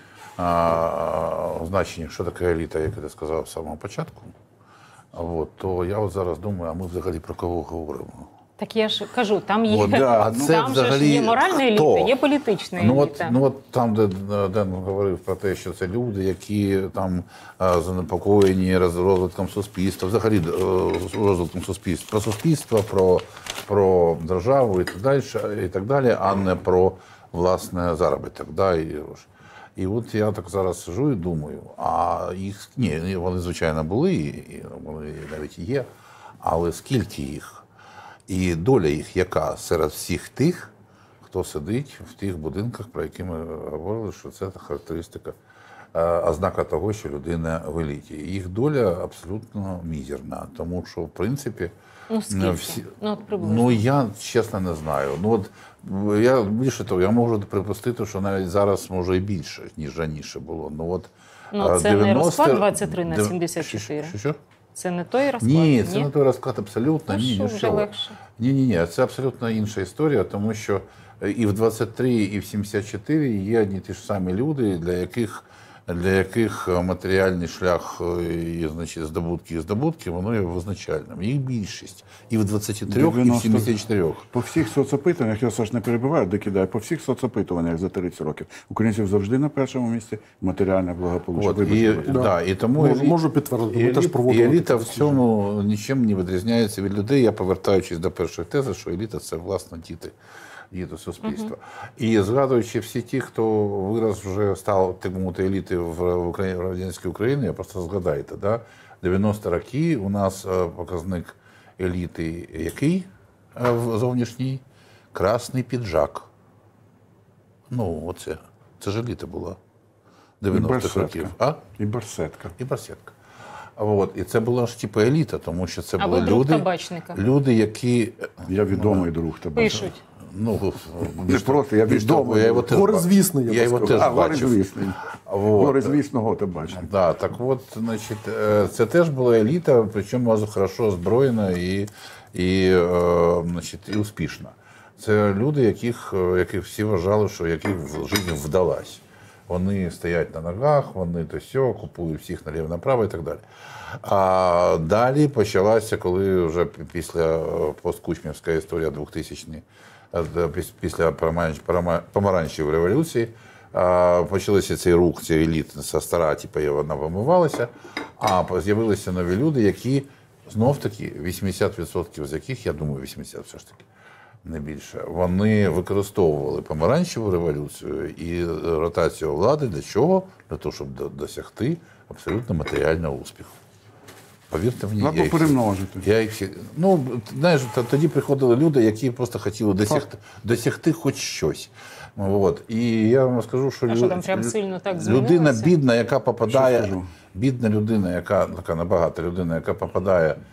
а, значення, що таке еліта, як я сказав з самого початку, а от, то я от зараз думаю, а ми взагалі про кого говоримо? Так я ж кажу, там є, От, да, а це там же ж взагалі є моральна еліта, хто? є політична Ну от, еліта. ну от там, де Ден говорив про те, що це люди, які там е, занепокоєні роз- розвитком суспільства, взагалі е, розвитком суспільства, про суспільство, про, про державу і так далі, і так далі, а не про власне заробіток. Да, і, і от я так зараз сижу і думаю, а їх ні, вони звичайно були, і вони навіть є, але скільки їх? І доля їх яка серед всіх тих, хто сидить в тих будинках, про які ми говорили, що це характеристика, е, ознака того, що людина в еліті. Їх доля абсолютно мізерна, тому що, в принципі, Ну, скільки? всі... Ну, от приблизно. Ну, я чесно не знаю. Ну, от, я, більше того, я можу припустити, що навіть зараз може і більше, ніж раніше було. Ну, от, Ну, е, це не дев'яносто розклад двадцять три на дев- сімдесят чотири? Що, що? Це не той розклад? Ні, це не той розклад абсолютно. Ну, Ні, що ну, вже що ви. легше? Ні, ні, ні, це абсолютно інша історія, тому що і в двадцять три, і в сімдесят чотири є одні ті ж самі люди, для яких, для яких матеріальний шлях і, значить, здобутки і здобутки, воно є визначальним. Їх більшість. І в двадцять три, і в дев'яносто сімдесят чотири. По всіх соцопитуваннях, я Саш не перебиваю, докидаю, по всіх соцопитуваннях за тридцять років українців завжди на першому місці матеріальне благополуччя. От, Вибачте, і, будь ласка. да, і тому Можу- елі- можу підтвердити, ми і теж еліт- проводили і еліта таке в цьому нічим не відрізняється від людей. Я повертаючись до першої тези, що еліта це власне діти. Діти суспільства. І згадуючи всі ті, хто вираз вже став, так мовити, еліти в Україні, в радянській Україні, просто згадайте, да? дев'яності роки у нас е, показник еліти який е, в зовнішній? Красний піджак. Ну, оце. Це ж еліта була. дев'яностих років. А? І барсетка. І барсетка. От. І це була ж типу еліта, тому що це А були ви друг люди, табачника? люди, які Я відомий друг тебе. Пишуть. ну, Не просто, я більш того, відомий. я його теж, Горизвісний, я я би його сказав. теж А, горе бачив. звісний. Вот. Горе звісного ти бачиш. Да, так от, значить, е, це теж була еліта, причому хорошо озброєна і, і, е, значить, і успішна. Це люди, яких, е, яких всі вважали, що яких в житті вдалась. Вони стоять на ногах, вони то сьо, купують всіх наліво-направо і так далі. А далі почалася, коли вже після е, посткучмівська історія двохтисячні, е, піс- після помаранч- пома- помаранчевої революції, а, почалися цей рух, ця еліта стара, типу, вона вимивалася, а з'явилися нові люди, які знов-таки вісімдесят відсотків з яких, я думаю, вісімдесят все ж таки, не більше, вони використовували помаранчеву революцію і ротацію влади для чого? Для того, щоб до- досягти абсолютно матеріального успіху. Повірте мені, Або я їх, перемножити. я їх всі, ну, знаєш, т- тоді приходили люди, які просто хотіли досягти, досягти хоч щось. От. І я вам скажу, що, А що лю- там прям сильно так людина змінилося? бідна, яка Що попадає, скажу? бідна людина, яка така набагата людина, яка попадає е,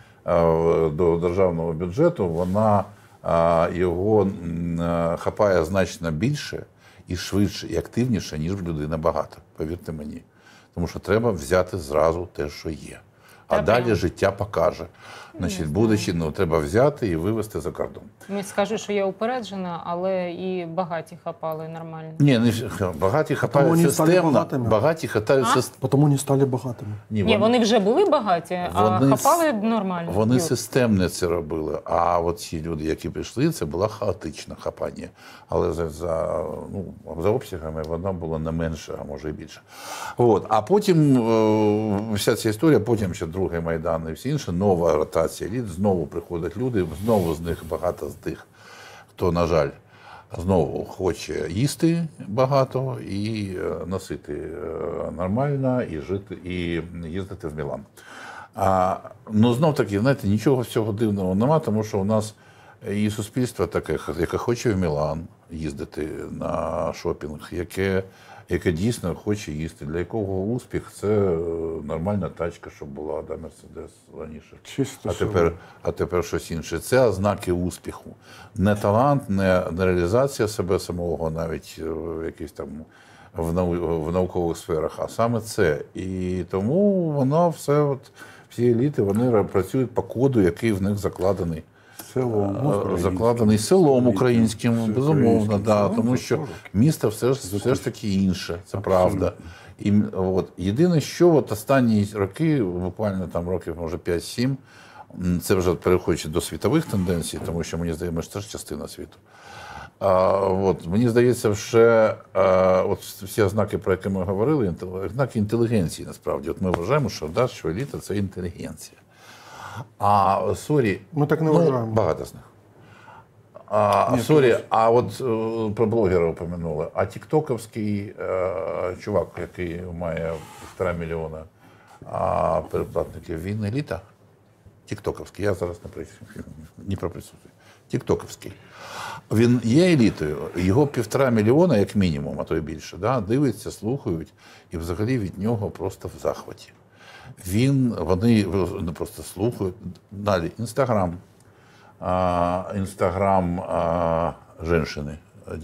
в- до державного бюджету, вона е, його м, е, хапає значно більше і швидше, і активніше, ніж людина багата. Повірте мені. Тому що треба взяти зразу те, що є. А Та далі прям. життя покаже. Значить, будучи, ну, треба взяти і вивезти за кордон. Мені скажуть, що я упереджена, але і багаті хапали нормально. Ні, не всі- багаті хапають вони стали системно, багатими. багаті хапають А? системно. Потому не стали богатыми. Ні, вони вже були багаті, а Вони хапали с- нормально. Вони Юр. системне це робили. А от ці люди, які прийшли, це була хаотична хапання. Але за, за, ну, за обсягами вона була не менше, а може і більше. От. А потім е, вся ця історія, потім ще другий Майдан і всі інше, нова ротація еліт, знову приходять люди, знову з них багато з тих, хто, на жаль, знову хоче їсти багато і е, носити е, нормально, і жити, і їздити в Мілан. А, ну, знов таки, знаєте, нічого всього дивного нема, тому що у нас і суспільство таке, яке хоче в Мілан їздити на шопінг, яке, яке дійсно хоче їсти, для якого успіх це е, нормальна тачка, щоб була, да, Мерседес раніше. Чисто А тепер, а тепер щось інше. Це ознаки успіху. Не талант, не, не реалізація себе самого, навіть е, в якихось там в, нау, в наукових сферах, а саме це. І тому воно все, от, всі еліти, вони працюють по коду, який в них закладений. Селом, Е, українським. Закладений селом українським, Все безумовно, українським да, селом, тому це що сорок. місто все ж, все ж таки інше, це правда. І м, от, єдине, що от останні роки, буквально там років, може, п'ять-сім, Це вже переходячи до світових тенденцій, тому що, мені здається, ми ж теж частина світу. А, от, мені здається, ще а, от всі ознаки, про які ми говорили, ознаки інтелігенції, насправді. От ми вважаємо, що, да, що еліта – це інтелігенція. А сорі, Ми так не ну, вважаємо. багато з них. А, сорі, а от е, про блогера упомянули. А тіктоковський е, чувак, який має півтора мільйона а, переплатників, він еліта? Тіктоковський, я зараз не про, не про присутствие. Тіктоковський. Він є елітою, його півтора мільйона, як мінімум, а то й більше, да, дивиться, слухають, і взагалі від нього просто в захваті. Він, вони не просто слухають. Далі, Інстаграм. Інстаграм жінки,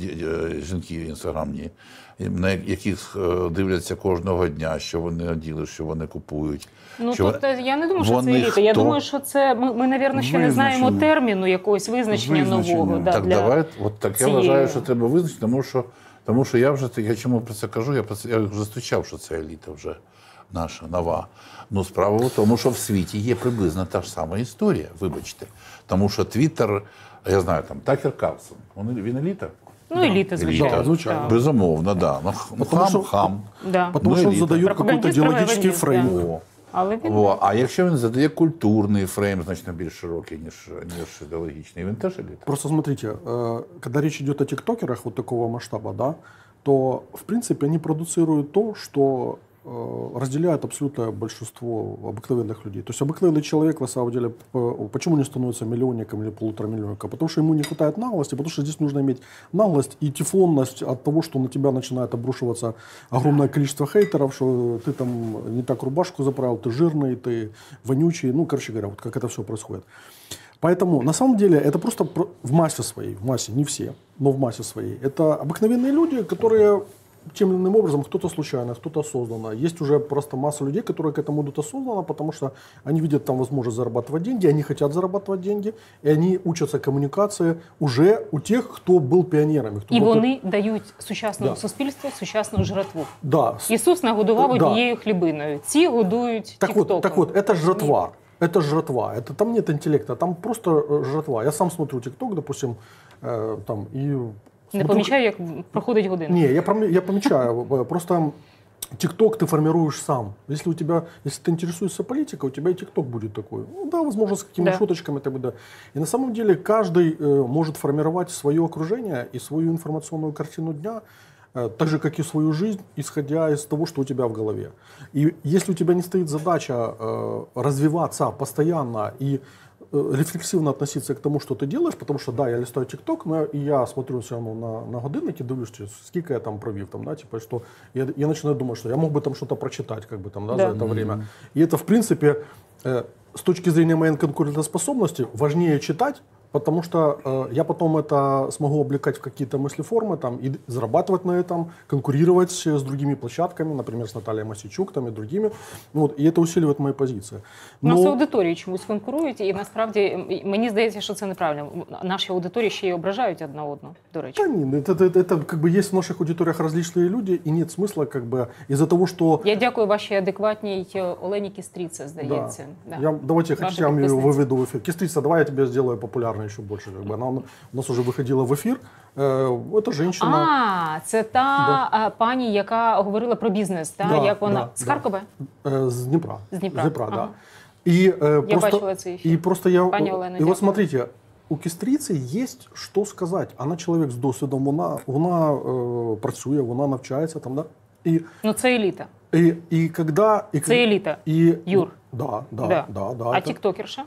жінки інстаграмні, на яких дивляться кожного дня, що вони оділи, що вони купують. Ну, що тут я не думаю, що вони це еліта. Я хто? думаю, що це, ми, ми напевно, ще не знаємо Визначення. терміну якогось визначення, Визначення. нового. Да, Так, для давай, от так цієї... я вважаю, що треба визначити, тому що, тому що я вже, я чому про це кажу, я, про це, я вже зустрічав, що це еліта вже наша, нова. Ну, справа в тому, що в світі є приблизно та ж сама історія, вибачте. Тому що Твіттер, я знаю, там, Такер Карлсон, він, він еліта? Ну, еліта, звичайно. Да, звичайно. Так. Безумовно, да. Ну, ну, Потому хам, що- хам. Да. Потому Ну, что он элита. задает какой-то Пропагандист, идеологический пропагандист, фрейм. да. О. Але він О, а якщо він задає культурний фрейм, значно більш широкий, ніж, ніж ідеологічний, він теж еліта? Просто смотрите, э, когда речь идет о тиктокерах вот такого масштаба, да, то, в принципе, они продуцируют то, что э, разделяет абсолютное большинство обыкновенных людей. То есть обыкновенный человек, на самом деле, п- почему не становится миллионником или полуторамиллионником? Потому что ему не хватает наглости, потому что здесь нужно иметь наглость и тефлонность от того, что на тебя начинает обрушиваться огромное количество хейтеров, что ты там не так рубашку заправил, ты жирный, ты вонючий. Ну, короче говоря, вот как это все происходит. Поэтому, на самом деле, это просто про- в массе своей, в массе, не все, но в массе своей. Это обыкновенные люди, которые тем или иным образом, кто-то случайно, кто-то осознанно. Есть уже просто масса людей, которые к этому идут осознанно, потому что они видят там возможность зарабатывать деньги, они хотят зарабатывать деньги, и они учатся коммуникации уже у тех, кто был пионерами. Кто І был- вони дають сучасному Да. суспільству сучасну жратву. Да. с- Ісус нагодував Да. однією хлібиною. Ці годують Так тіктоком. вот, так вот, это жратва. Это жратва. Это, там нет интеллекта, там просто э, жратва. Я сам смотрю ТикТок, допустим, э, там, и... Не смотрю, помічаю, як проходить година. Не, я, пом- я помечаю. э, Просто ТикТок ты формируешь сам. Если у тебя, если ты интересуешься политикой, у тебя и ТикТок будет такой. Ну да, возможно, с какими-то Да. шуточками. Так, да. И на самом деле каждый э, может формировать свое окружение и свою информационную картину дня, э, так же, как и свою жизнь, исходя из того, что у тебя в голове. И если у тебя не стоит задача э, развиваться постоянно и э, рефлексивно относиться к тому, что ты делаешь, потому что, да, я листаю ТикТок, но и я смотрю все равно на, на годинники, дивлюсь, сколько я там провів, там, да, типа, что я, я начинаю думать, что я мог бы там что-то прочитать, как бы там, да, Да. за это время. И это, в принципе, э, с точки зрения моей конкурентоспособности, важнее читать, потому что э, я потом это смогу облекать в какие-то мысли-формы там, и зарабатывать на этом, конкурировать с другими площадками, например, с Натальей Мосичук там, и другими. Вот, и это усиливает мои позиции. У нас Но- аудиторії чомусь конкурують, і насправді м, мені здається, що це неправильно. Наші аудиторії ще й ображають одна одну, до речі. Да, не, это, это, это как бы есть в наших аудиториях различные люди, и нет смысла как бы из-за того, что... Я дякую вашій адекватній Олені Кістріце, здається. Да. Я, давайте, Ваша хотите, я вам ее подписница. выведу в эфир. Кистрица, давай я тебе сделаю популярной еще больше. Как бы. Она у нас уже выходила в эфир. Э, это женщина. А, це та а, пані, яка говорила про бізнес, та? Да, як вона да, з да. Харкова? Э, с Днепра. С Днепра. да. Ага. И, э, Я просто, бачила цей ефір. и просто я... Пані Олена, и дякую. вот смотрите, у Кістриці есть что сказать. Она человек з досвідом, вона, вона э, працює, вона навчається там, да? И, Ну це еліта. и, и когда... И, Це еліта. И, Юр. Да, да, Да. да. да, А это- тіктокерша?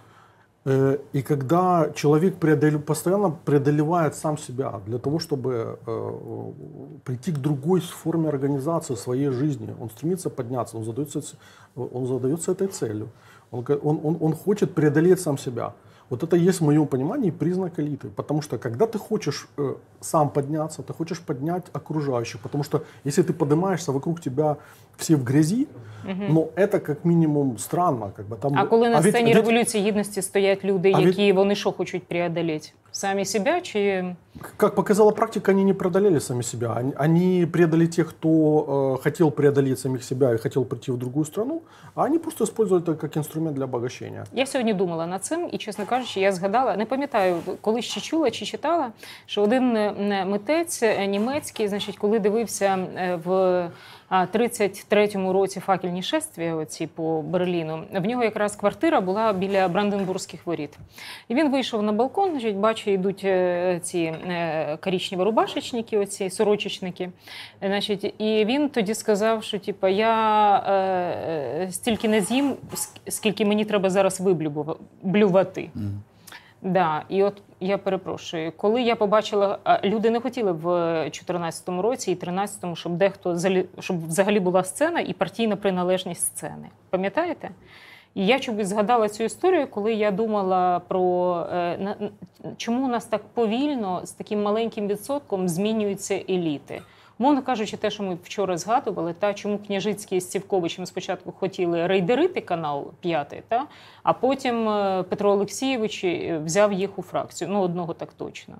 Э, И когда человек преодол- постоянно преодолевает сам себя для того, чтобы э, прийти к другой форме организации своей жизни, он стремится подняться, он задается, ц- он задается этой целью, он, ка- он, он, он хочет преодолеть сам себя. Вот это есть в моем понимании признак элиты. Потому что когда ты хочешь э, сам подняться, ты хочешь поднять окружающих. Потому что если ты поднимаешься, вокруг тебя все в грязи, но это как минимум странно. Как бы, там, А коли на ведь- сцені ведь- Революції Гідності стоять люди, А від- які вони що хочуть преодолеть? Самі себе чи как показала практика, они не преодолели сами себя. Они, они предали тех, кто э, хотел преодолеть самих себя и хотел прийти в другую страну, а они просто используют это как инструмент для обогащения. Я сьогодні думала над цим, і, чесно кажучи, я згадала, не пам'ятаю, коли ще чула чи читала, що один е, митець е, німецький, значить, коли дивився е, в тридцять третьому році факельні шествія оці по Берліну, в нього якраз квартира була біля Бранденбурзьких воріт. І він вийшов на балкон, значить, бачить, йдуть е, ці е, коричневі рубашечники, оці сорочечники. Значить, і він тоді сказав, що типу, я е, стільки не з'їм, скільки мені треба зараз виблювати. Mm. Да, і от я перепрошую, коли я побачила, люди не хотіли в чотирнадцятому році і тринадцятому, щоб дехто, щоб взагалі була сцена і партійна приналежність сцени. Пам'ятаєте? І я чомусь згадала цю історію, коли я думала про чому у нас так повільно, з таким маленьким відсотком змінюються еліти. Мовно кажучи, те, що ми вчора згадували, та чому Княжицький з Цівковичем спочатку хотіли рейдерити канал п'ятий, та, а потім Петро Олексійович взяв їх у фракцію. Ну, одного так точно.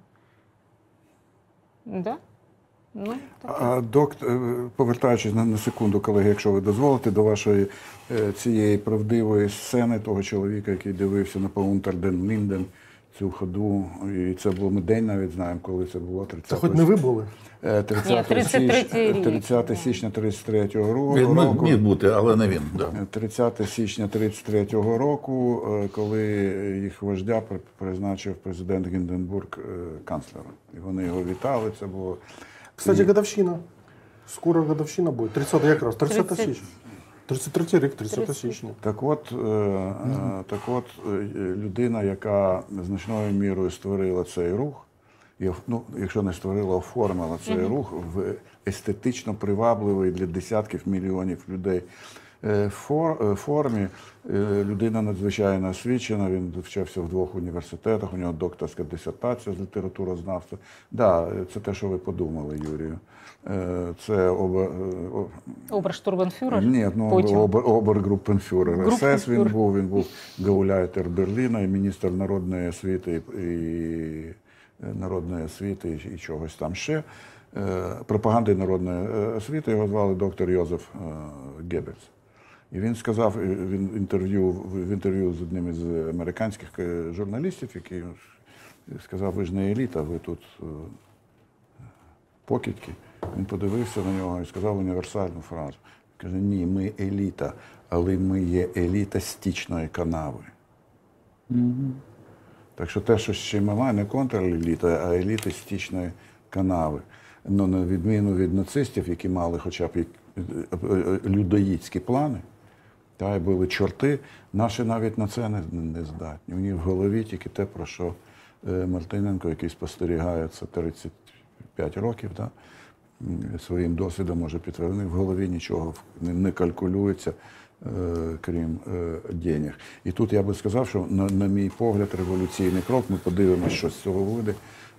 Да? Ну, а, доктор, повертаючись на, на секунду, колеги, якщо ви дозволите, до вашої цієї правдивої сцени того чоловіка, який дивився на Паунтер ден Лінден, цю ходу, і це було, ми день навіть знаємо, коли це було. Це хоч не ви були? тридцятого січня тридцять третього року. Він міг бути, але не він. Да. тридцятого січня тридцять третього року, коли їх вождя призначив президент Гінденбург канцлером. І вони його вітали, це було... Кстати, годовщина. Скоро годовщина буде. тридцятого якраз, тридцятого січня. тридцять третій рік, тридцятого січня. Так от, mm-hmm. так от, людина, яка значною мірою створила цей рух, ну, якщо не створила, оформила цей mm-hmm. рух в естетично привабливий для десятків мільйонів людей фор, формі. Людина надзвичайно освічена, він вчився в двох університетах, у нього докторська дисертація з літературознавства. Да, це те, що ви подумали, Юрію. Це обер... Оберштурмбанфюрер? Ні, ну, обер, обергруппенфюрер. ес ес він був, він був гауляйтер Берліна і міністр народної освіти і народної освіти і чогось там ще. Пропаганди народної освіти його звали доктор Йозеф Геббельс. І він сказав, він інтерв'ю, в інтерв'ю з одним із американських журналістів, який сказав, ви ж не еліта, ви тут покидьки. Він подивився на нього і сказав універсальну фразу. Каже, ні, ми еліта, але ми є еліта стічної канави. Mm-hmm. Так що те, що ще мала, не контреліта, а еліта стічної канави. Ну, на відміну від нацистів, які мали хоча б людоїдські плани, та й були чорти, наші навіть на це не, не здатні. У них в голові тільки те, про що Мартиненко, який спостерігає це тридцять п'ять років, та, своїм досвідом може підтвердити, в голові нічого не, не калькулюється, е, крім е, денег. І тут я би сказав, що, на, на мій погляд, революційний крок, ми подивимося, що з цього вийде.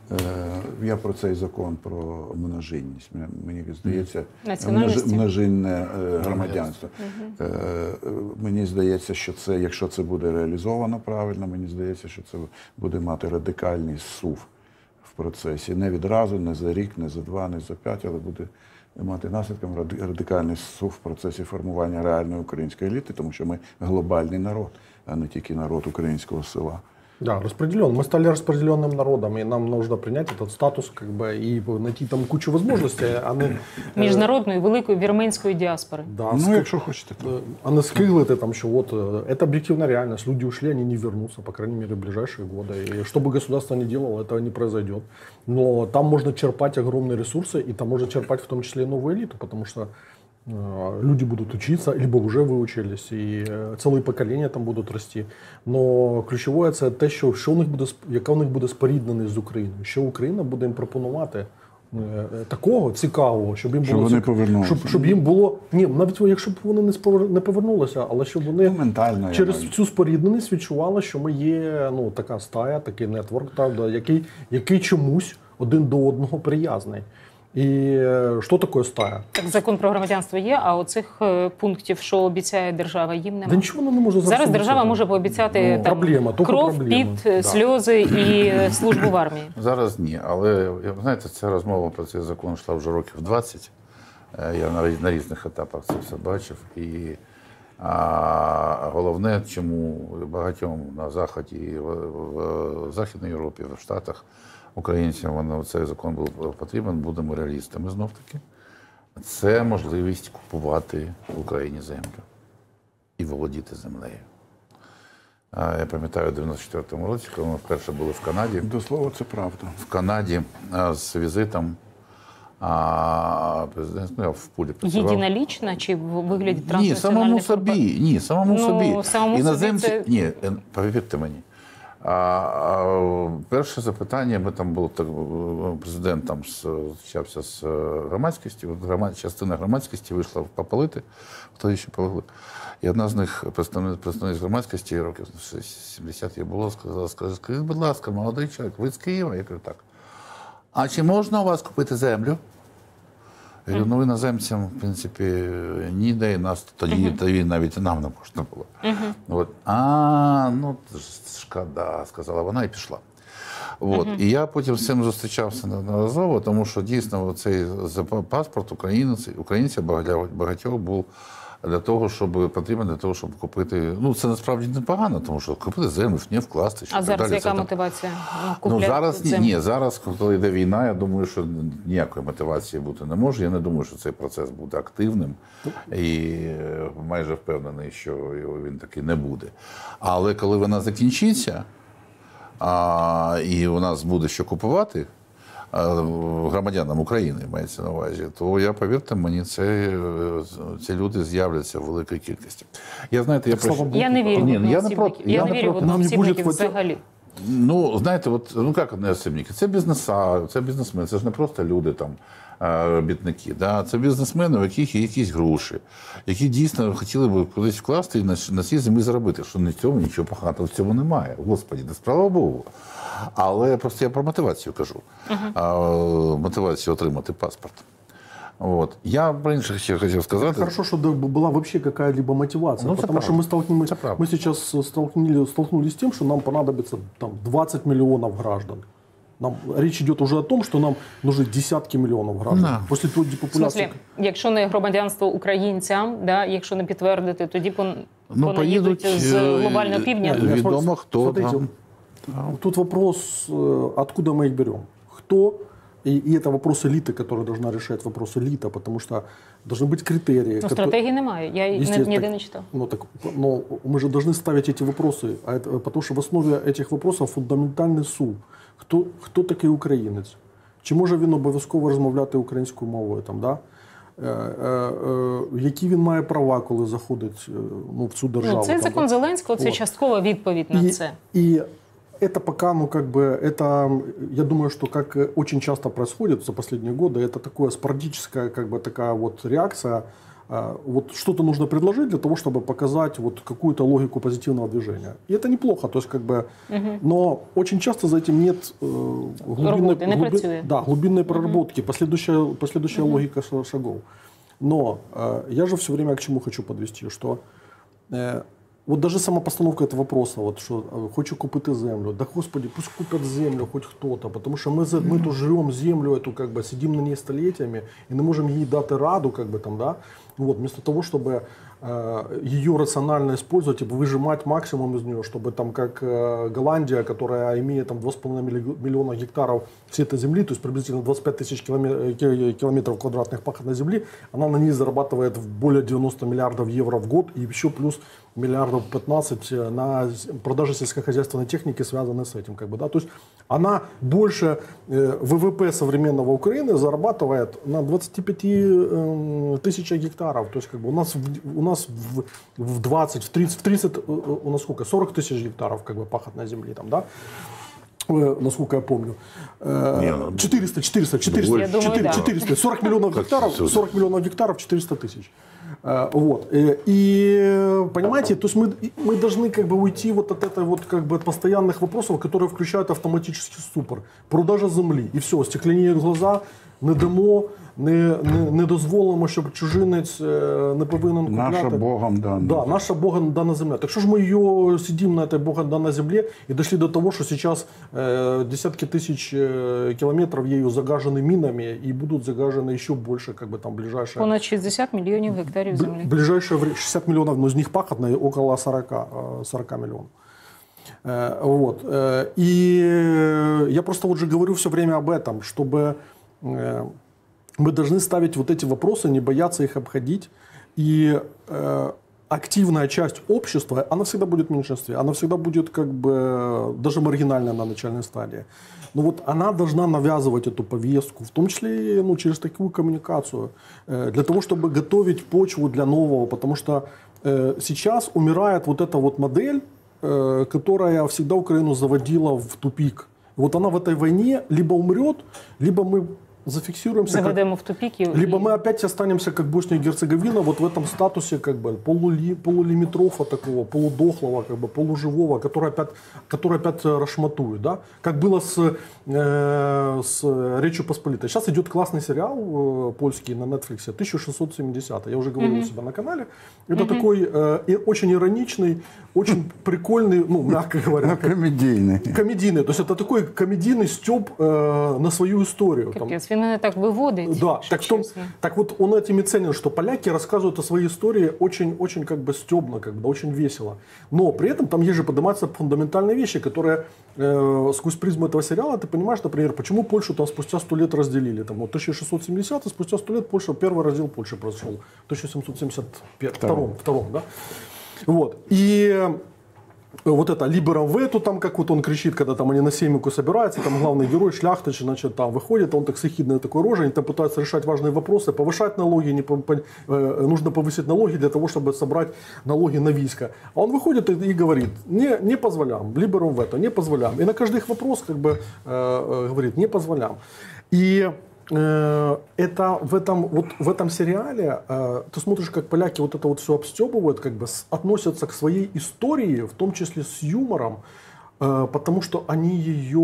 Я про цей закон про множинність. Мені здається, множинне громадянство. Угу. Мені здається, що це, якщо це буде реалізовано правильно, мені здається, що це буде мати радикальний сув в процесі. Не відразу, не за рік, не за два, не за п'ять, але буде мати наслідком радикальний сув в процесі формування реальної української еліти, тому що ми глобальний народ, а не тільки народ українського села. Да, распределен. Мы стали распределенным народом, и нам нужно принять этот статус, как бы, и найти там кучу возможностей. Они, Міжнародної великої вірменської діаспори. Да, ну, ск... якщо хочете. То. А не скиглити там, что вот, это объективная реальность. Люди ушли, они не вернутся, по крайней мере, в ближайшие годы. И что бы государство ни делало, этого не произойдет. Но там можно черпать огромные ресурсы, и там можно черпать в том числе и новую элиту, потому что люди будут учиться, либо уже выучились, и ціле покоління там будуть рости. Но ключове це те, що, що у них буде, яка у них буде спорідненість з Україною, що Україна буде їм пропонувати такого цікавого, щоб їм щоб було вони цік... повернулися. Щоб, щоб їм було, ні, навіть якщо б вони не, спор... не повернулися, але щоб вони ну, ментально, через цю спорідненість відчували, що ми є, ну, така стая, такий нетворк, правда, який, який чомусь один до одного приязний. И э, что такое стая? Так, закон про громадянство є, а оцих е, пунктів, що обіцяє держава, їм Да немає. ничего она не может Зараз засунуть держава это. може пообіцяти Ну, там, проблема, тільки кров, проблема. піт, Да. сльози і е, службу в армії. Зараз ні, але ви знаєте, ця розмова про цей закон йшла вже років двадцять. Е, Я на, на різних етапах це все бачив. І а, головне, чому багатьом на Заході, і в, в, в Західній Європі, в Штатах українцям воно, цей закон був потрібен, будемо реалістами знов таки. Це можливість купувати в Україні землю і володіти землею. А, Я пам'ятаю, у дев'яносто четвертому році, коли ми вперше були в Канаді, До слова, це правда. в Канаді а, з візитом а, президент, ну, я в пулі працював. Єдинолічна чи в вигляді Ні, транснаціональних самому корпорацій? собі, ні, самому Ну, собі. самому Іноземці, собі це- ні, е, повірте мені. А, а, перше запитання, ми там був так, президент там зустрічався з громадськістю, от громад, частина громадськості вийшла попалити, хто ще полегли. І одна з них, представник, представник громадськості, років сімдесят їй було, сказала, скажіть, скажіть, будь ласка, молодий чоловік, ви з Києва? Я кажу, так. А чи можна у вас купити землю? Я говорю, ну іноземцям, в принципі, ніде, і нас тоді, тоді навіть і нам не можна було. От. А, ну, шкода, сказала вона і пішла. От. І я потім з цим зустрічався неодноразово, тому що дійсно цей паспорт українців, українців багатьох був для того, щоб потрібен для того, щоб купити. Ну, це насправді непогано, тому що купити землю, в ній вкласти. А зараз далі, яка там... мотивація? Ну, Ну, купляти зараз ні, землю? ні, зараз, коли йде війна, я думаю, що ніякої мотивації бути не може. Я не думаю, що цей процес буде активним. І майже впевнений, що він такий не буде. Але коли вона закінчиться, а, і у нас буде що купувати, громадянам України, мається на увазі, то я, повірте мені, це, ці люди з'являться в великій кількості. Я, знаєте, я, Слава прошу... Богу. Я не вірю Ні, в ну, я не одноосібників. проти. Я Я не не вірю в проти. Нам не буде одноосібників хватити. взагалі. Ну, знаєте, от, ну як одноосібники? Це бізнеса, це бізнесмени, це ж не просто люди там, робітники. Да? Це бізнесмени, у яких є якісь гроші, які дійсно хотіли б кудись вкласти і на, на цій землі заробити. Що в цьому нічого поганого в цьому немає. Господі, да справа Богу. Але просто я про мотивацію кажу. Uh-huh. А, мотивацію отримати паспорт. Вот. Я про інше ще хотів сказати. Хорошо, что была вообще какая-либо мотивация. Ну, потому это что мы, столкнулись, это правда. мы сейчас столкнулись, столкнулись с тем, что нам понадобится там, двадцать миллионов граждан. Нам, речь идет уже о том, что нам нужны десятки миллионов граждан. Да. После той В депопуляции. смислі, якщо не громадянство українцям, да, якщо не підтвердити, тоді пон... Ну, понаїдуть поїдуть, з е, глобального півдня. Нет, Відомо, хто смотрите, там. Тут вопрос, э, откуда мы их берем. Кто, и, и это вопрос элиты, которая должна решать вопрос элита, потому что должны быть критерии. Ну, которые- стратегії немає, я ні- Естественно, ніде так- не читав. Ну, так, но мы же должны ставить эти вопросы, а это, потому что в основе этих вопросов фундаментальний сув. Хто, хто такий українець? Чи може він обов'язково розмовляти українською мовою? Там, да? Е, е, е, які він має права, коли заходить е, ну, в цю державу? Ну, цей там, закон да? Зеленського – це От. часткова відповідь на И, це. и это пока, ну, как бы, это, я думаю, что как очень часто происходит за последние годы, это такое спорадическая, как бы, такая вот реакция. А, Вот что-то нужно предложить для того, чтобы показать вот какую-то логику позитивного движения. И это неплохо, то есть, как бы, но очень часто за этим нет э, глубинной, Работы, не працює. да, глубинной проработки, последующая, последующая логика ша- шагов. Но э, я же все время к чему хочу подвести, что э, вот даже сама постановка этого вопроса, вот, что э, хочу купити землю, да господи, пусть купят землю хоть кто-то, потому что мы, за- мы тут жрем землю эту, как бы, сидим на ней столетиями и не можем ей дать раду, как бы там, да, вот, вместо того, чтобы э, ее рационально использовать и выжимать максимум из нее, чтобы там, как э, Голландия, которая имеет там два с половиной милли- миллиона гектаров всей этой земли, то есть приблизительно двадцать пять тысяч киломе- ки- километров квадратных пахотной земли, она на ней зарабатывает в более девяноста миллиардов евро в год и еще плюс миллиардов пятнадцать на с- продаже сельскохозяйственной техники, связанной с этим. Как бы, да? То есть она больше э, ВВП современного Украины зарабатывает на двадцати пяти э, тысячах гектаров. То есть как бы, у нас, в, у нас в, в двадцать, в тридцать, в тридцать, э, у нас сколько? сорок тысяч гектаров как бы, пахотной земли. Там, да? Э, насколько я помню. Э, Не, ну, четыреста, четыреста, четыреста, больше. Я думаю, да. четыреста, сорок миллионов Как гектаров, это? сорок миллионов гектаров, четыреста тысяч. Э, Вот. Э, И, понимаете, то есть мы, мы должны как бы уйти вот от этой вот как бы от постоянных вопросов, которые включают автоматический ступор. Продажа земли. И все, стекленеют глаза, не дамо, не, не, не дозволимо, щоб чужинець е, не повинен купляти. Наша Богом дана. Да, наша Богом дана земля. Так что же мы ее сидим на этой Богом данной земле и дошли до того, что сейчас э, десятки тысяч э, километров ею загажены минами и будут загажены еще больше, как бы там ближайшее... Понад шістдесят мільйонів гектарів землі. Ближайшее время, шестьдесят миллионов, но из них пахотно около сорок, э, сорок миллионов. Э, вот. Э, и я просто вот же говорю все время об этом, чтобы э, мы должны ставить вот эти вопросы, не бояться их обходить. И э, активная часть общества, она всегда будет в меньшинстве, она всегда будет как бы даже маргинальная на начальной стадии. Но вот она должна навязывать эту повестку, в том числе ну, через такую коммуникацию, э, для того, чтобы готовить почву для нового, потому что э, сейчас умирает вот эта вот модель, э, которая всегда Украину заводила в тупик. Вот она в этой войне либо умрет, либо мы зафиксируемся. Заведемо в тупик. И... Либо мы опять останемся, как Босния и Герцеговина, вот в этом статусе как бы полули, полулимитрофа такого, полудохлого, как бы полуживого, который опять, который опять расшматует, да? Как было с, э, с Речью Посполитой. Сейчас идет классный сериал э, польский на Netflix тысяча шестьсот семидесятый. Я уже говорил mm-hmm. у себя на канале. Это mm-hmm. такой э, очень ироничный, очень прикольный, ну, мягко говоря. Комедийный. Комедийный. То есть это такой комедийный стёб э, на свою историю. Капец, він мене так виводить. Да, так, в том, так вот он этим и ценен, что поляки рассказывают о своей истории очень, очень как бы стёбно, как бы, очень весело. Но при этом там есть же поднимаются фундаментальные вещи, которые э, сквозь призму этого сериала ты понимаешь, например, почему Польшу там спустя сто лет разделили. Там, вот тысяча шестьсот семидесятый, спустя сто лет Польша, первый раздел Польши произошел. В тысяча семьсот семьдесят втором, втором, да? Вот. И вот это либером в эту, там, как вот он кричит, когда там они на сеймику собираются, там главный герой, шляхтич, значит, там выходит, он так с ехидной такой рожей, они там пытаются решать важные вопросы, повышать налоги, не по, по, э, нужно повысить налоги для того, чтобы собрать налоги на війська. А он выходит и, и говорит, не, не позволям, либером в это, не позволям. И на каждый их вопрос как бы э, э, говорит, не позволям. И это в этом, вот в этом сериале ты смотришь, как поляки вот это вот все обстебывают, как бы относятся к своей истории, в том числе с юмором, потому что они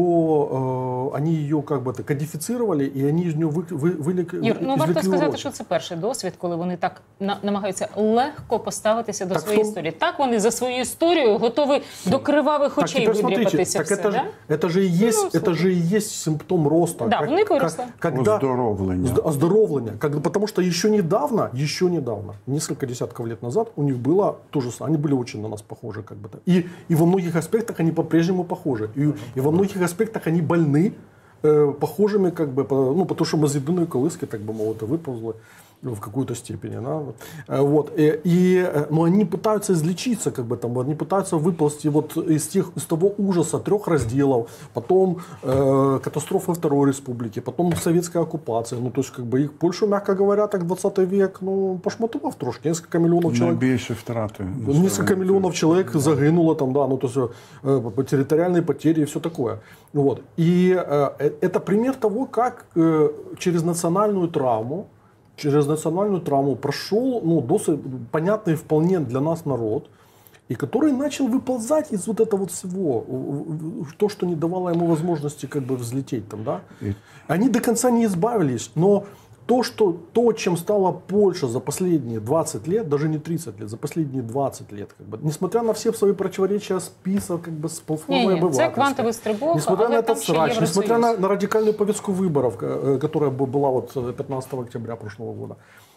ее, они ее как бы кодифицировали, і вони з нього виникли. Юр, ну варто сказати, що це перший досвід, коли вони так на, намагаються легко поставитися до так своєї том... історії. Так вони за свою історію готові до кривавих очей видріпатися. Так все, это, да? это, же и есть, ну, это же и есть симптом роста. Да, как, вони виросли. Как, когда... Оздоровлення. Оздоровлення. Как, потому что еще недавно, еще недавно, несколько десятков лет назад у них было то же самое. Они были очень на нас похожи. Как бы, и, и во многих аспектах они по-прежнему похожи. И, и во многих аспектах они больны, э, похожими, как бы, по, ну, потому что мы з єдиної колиски, так бы, мол, выползли в какой-то степени. Да? Вот. И, и, но они пытаются излечиться, как бы, там, они пытаются выползти вот из, тех, из того ужаса трех разделов, потом э, катастрофы Второй Республики, потом советская оккупация. Ну, то есть, как бы, их Польшу, мягко говоря, так двадцатый век, ну, пошматував трошки. Несколько миллионов человек. Найбільші втрати. Несколько миллионов человек загинуло там, да, ну, то есть, э, территориальные потери и все такое. Вот. И э, это пример того, как э, через национальную травму, через национальную травму прошел, ну, досыть понятный вполне для нас народ, и который начал выползать из вот этого вот всего, то, что не давало ему возможности как бы взлететь там, да. И... Они до конца не избавились, но то, что, то, чем стала Польша за последние двадцать лет, даже не тридцать лет, за последние двадцать лет, как бы, несмотря на все свои противоречия список, как бы, с платформой обывательской, квантовый стрибок, несмотря на этот срач, несмотря на, на радикальную повестку выборов, которая была вот пятнадцатого октября прошлого года,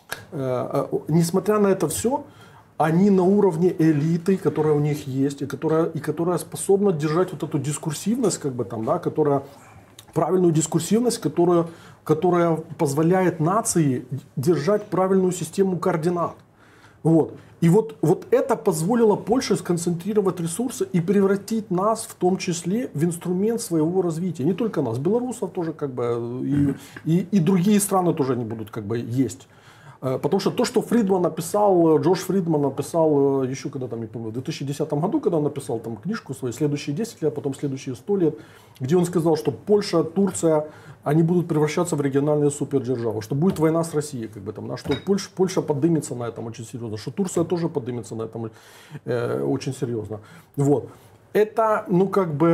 э, э, несмотря на это все, они на уровне элиты, которая у них есть, и которая, и которая способна держать вот эту дискурсивность, как бы, там, да, которая, правильную дискурсивность, которая, которая позволяет нации держать правильную систему координат. Вот. И вот, вот это позволило Польше сконцентрировать ресурсы и превратить нас, в том числе, в инструмент своего развития. Не только нас, белорусов тоже, как бы, и, и, и другие страны тоже они будут, как бы, есть. Потому что то, что Фридман написал, Джош Фридман написал еще когда там, не помню, в две тысячи десятом году, когда он написал там книжку свою «Следующие десять лет», потом «Следующие сто лет», где он сказал, что Польша, Турция, они будут превращаться в региональные супердержавы, что будет война с Россией, как бы, там, что Польша, Польша поднимется на этом очень серьезно, что Турция тоже поднимется на этом э, очень серьезно. Вот. Это, ну, как бы,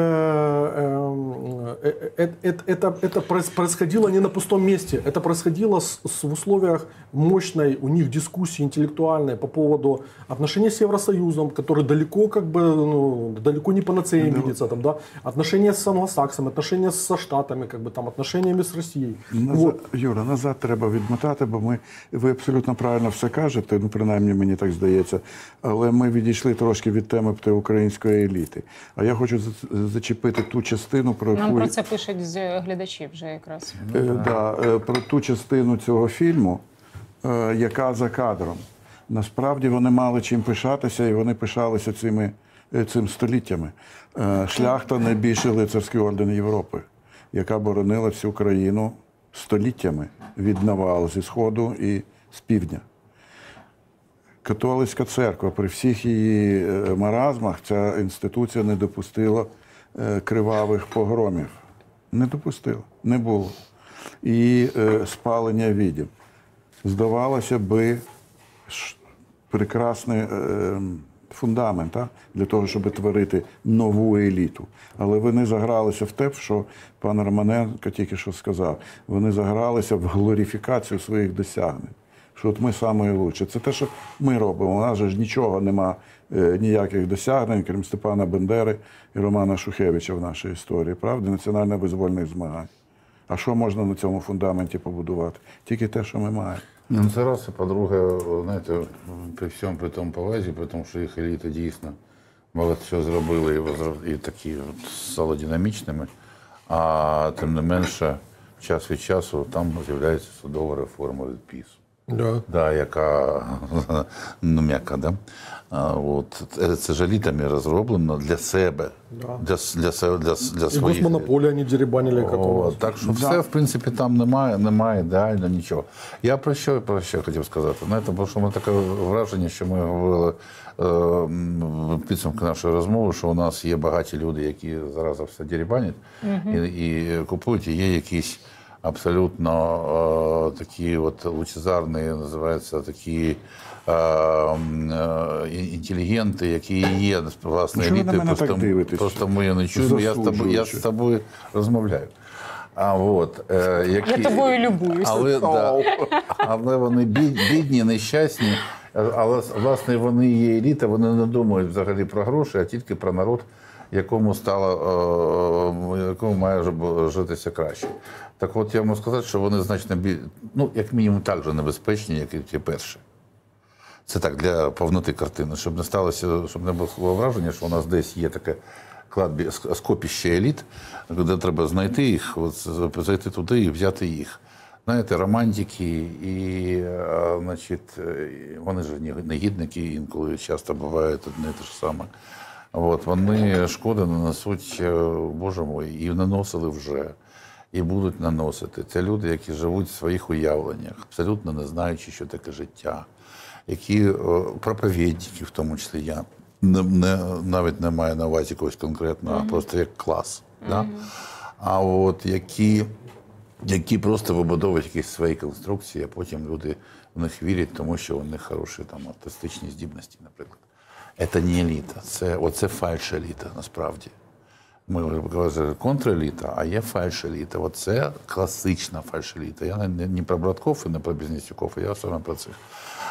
э, э, э, это, это, это проис- происходило не на пустом месте. Это происходило с, с- в условиях мощной у них дискуссии интеллектуальной по поводу отношений с Евросоюзом, который далеко, как бы, ну, далеко не панацеей видится, там, да, отношения с англосаксом, отношения со Штатами, как бы, там, отношениями с Россией. Назад, Вот. Юра, назад треба відмотати, бо ми, ви абсолютно правильно все кажете, ну, принаймні мені так здається, але ми відійшли трошки від теми української еліти. А я хочу за- зачепити ту частину, про Нам яку... про це пишуть з глядачів вже якраз. Е, да, е, про ту частину цього фільму, е, яка за кадром. Насправді вони мали чим пишатися, і вони пишалися цими, е, цим століттями. Е, Шляхта – найбільший лицарський орден Європи, яка боронила всю країну століттями від навал зі Сходу і з півдня. Католицька церква при всіх її е, маразмах, ця інституція не допустила е, кривавих погромів. Не допустила, не було. І е, спалення відів. Здавалося би, ш- прекрасний е, фундамент а, для того, щоб творити нову еліту. Але вони загралися в те, що пан Романенко тільки що сказав. Вони загралися в глорифікацію своїх досягнень. Що от ми найкраще. Це те, що ми робимо. У нас же ж нічого нема, е, ніяких досягнень, крім Степана Бендери і Романа Шухевича в нашій історії, правда? Національно-визвольних змагань. А що можна на цьому фундаменті побудувати? Тільки те, що ми маємо. Ну, це раз, і по-друге, знаєте, при всьому при тому повазі, при тому, що їх еліти дійсно багато що зробили і, возро- і такі от стали динамічними, а тим не менше, час від часу там з'являється судова реформа від ПІСу. Да. Да, яка, ну, м'яка, да? А, от, це, це ж елітами розроблено для себе, Да. для, для, себе- для, для И своїх. госмонополию они деребанили, как у О, нас. так що все, в принципі, там немає, немає ідеально нічого. Я про що, про що хотів сказати? Знаєте, бо що ми таке враження, що ми говорили е, м, в підсумку нашої розмови, що у нас є багаті люди, які зараз все деребанять і, і купують, і є якісь абсолютно е, такі от лучезарні, називаються такі е, м, е, інтелігенти, які є, власне, Чого ви на еліти, мене так просто, дивитесь? просто ми не чуємо, я з тобою, я з тобою розмовляю. А от, е, які... Я тобою любуюсь. Але, да, але вони бід- бідні, нещасні, але, власне, вони є еліта, вони не думають взагалі про гроші, а тільки про народ, якому стало, е, якому має жи- житися краще. Так от я можу сказати, що вони значно бі... ну, як мінімум, так же небезпечні, як і ті перші. Це так, для повноти картини, щоб не сталося, щоб не було враження, що у нас десь є таке кладбі... скопіще еліт, де треба знайти їх, от, зайти туди і взяти їх. Знаєте, романтики, і, а, значить, вони ж негідники, інколи часто бувають одне і те ж саме. От, вони шкоди нанесуть, Боже мой, і наносили вже, і будуть наносити. Це люди, які живуть в своїх уявленнях, абсолютно не знаючи, що таке життя. Які проповідники, в тому числі я, не, не, навіть не маю на увазі когось конкретного, mm-hmm. а просто як клас. Mm-hmm. Да? А от які, які просто вибудовують якісь свої конструкції, а потім люди в них вірять, тому що у них хороші там артистичні здібності, наприклад. Це не еліта, це, оце фальш-еліта, насправді. Ми говоримо контреліта, а є фальш-еліта. Оце класична фальш-еліта. Я не, не про братков і не про Близнецюков, я саме про це.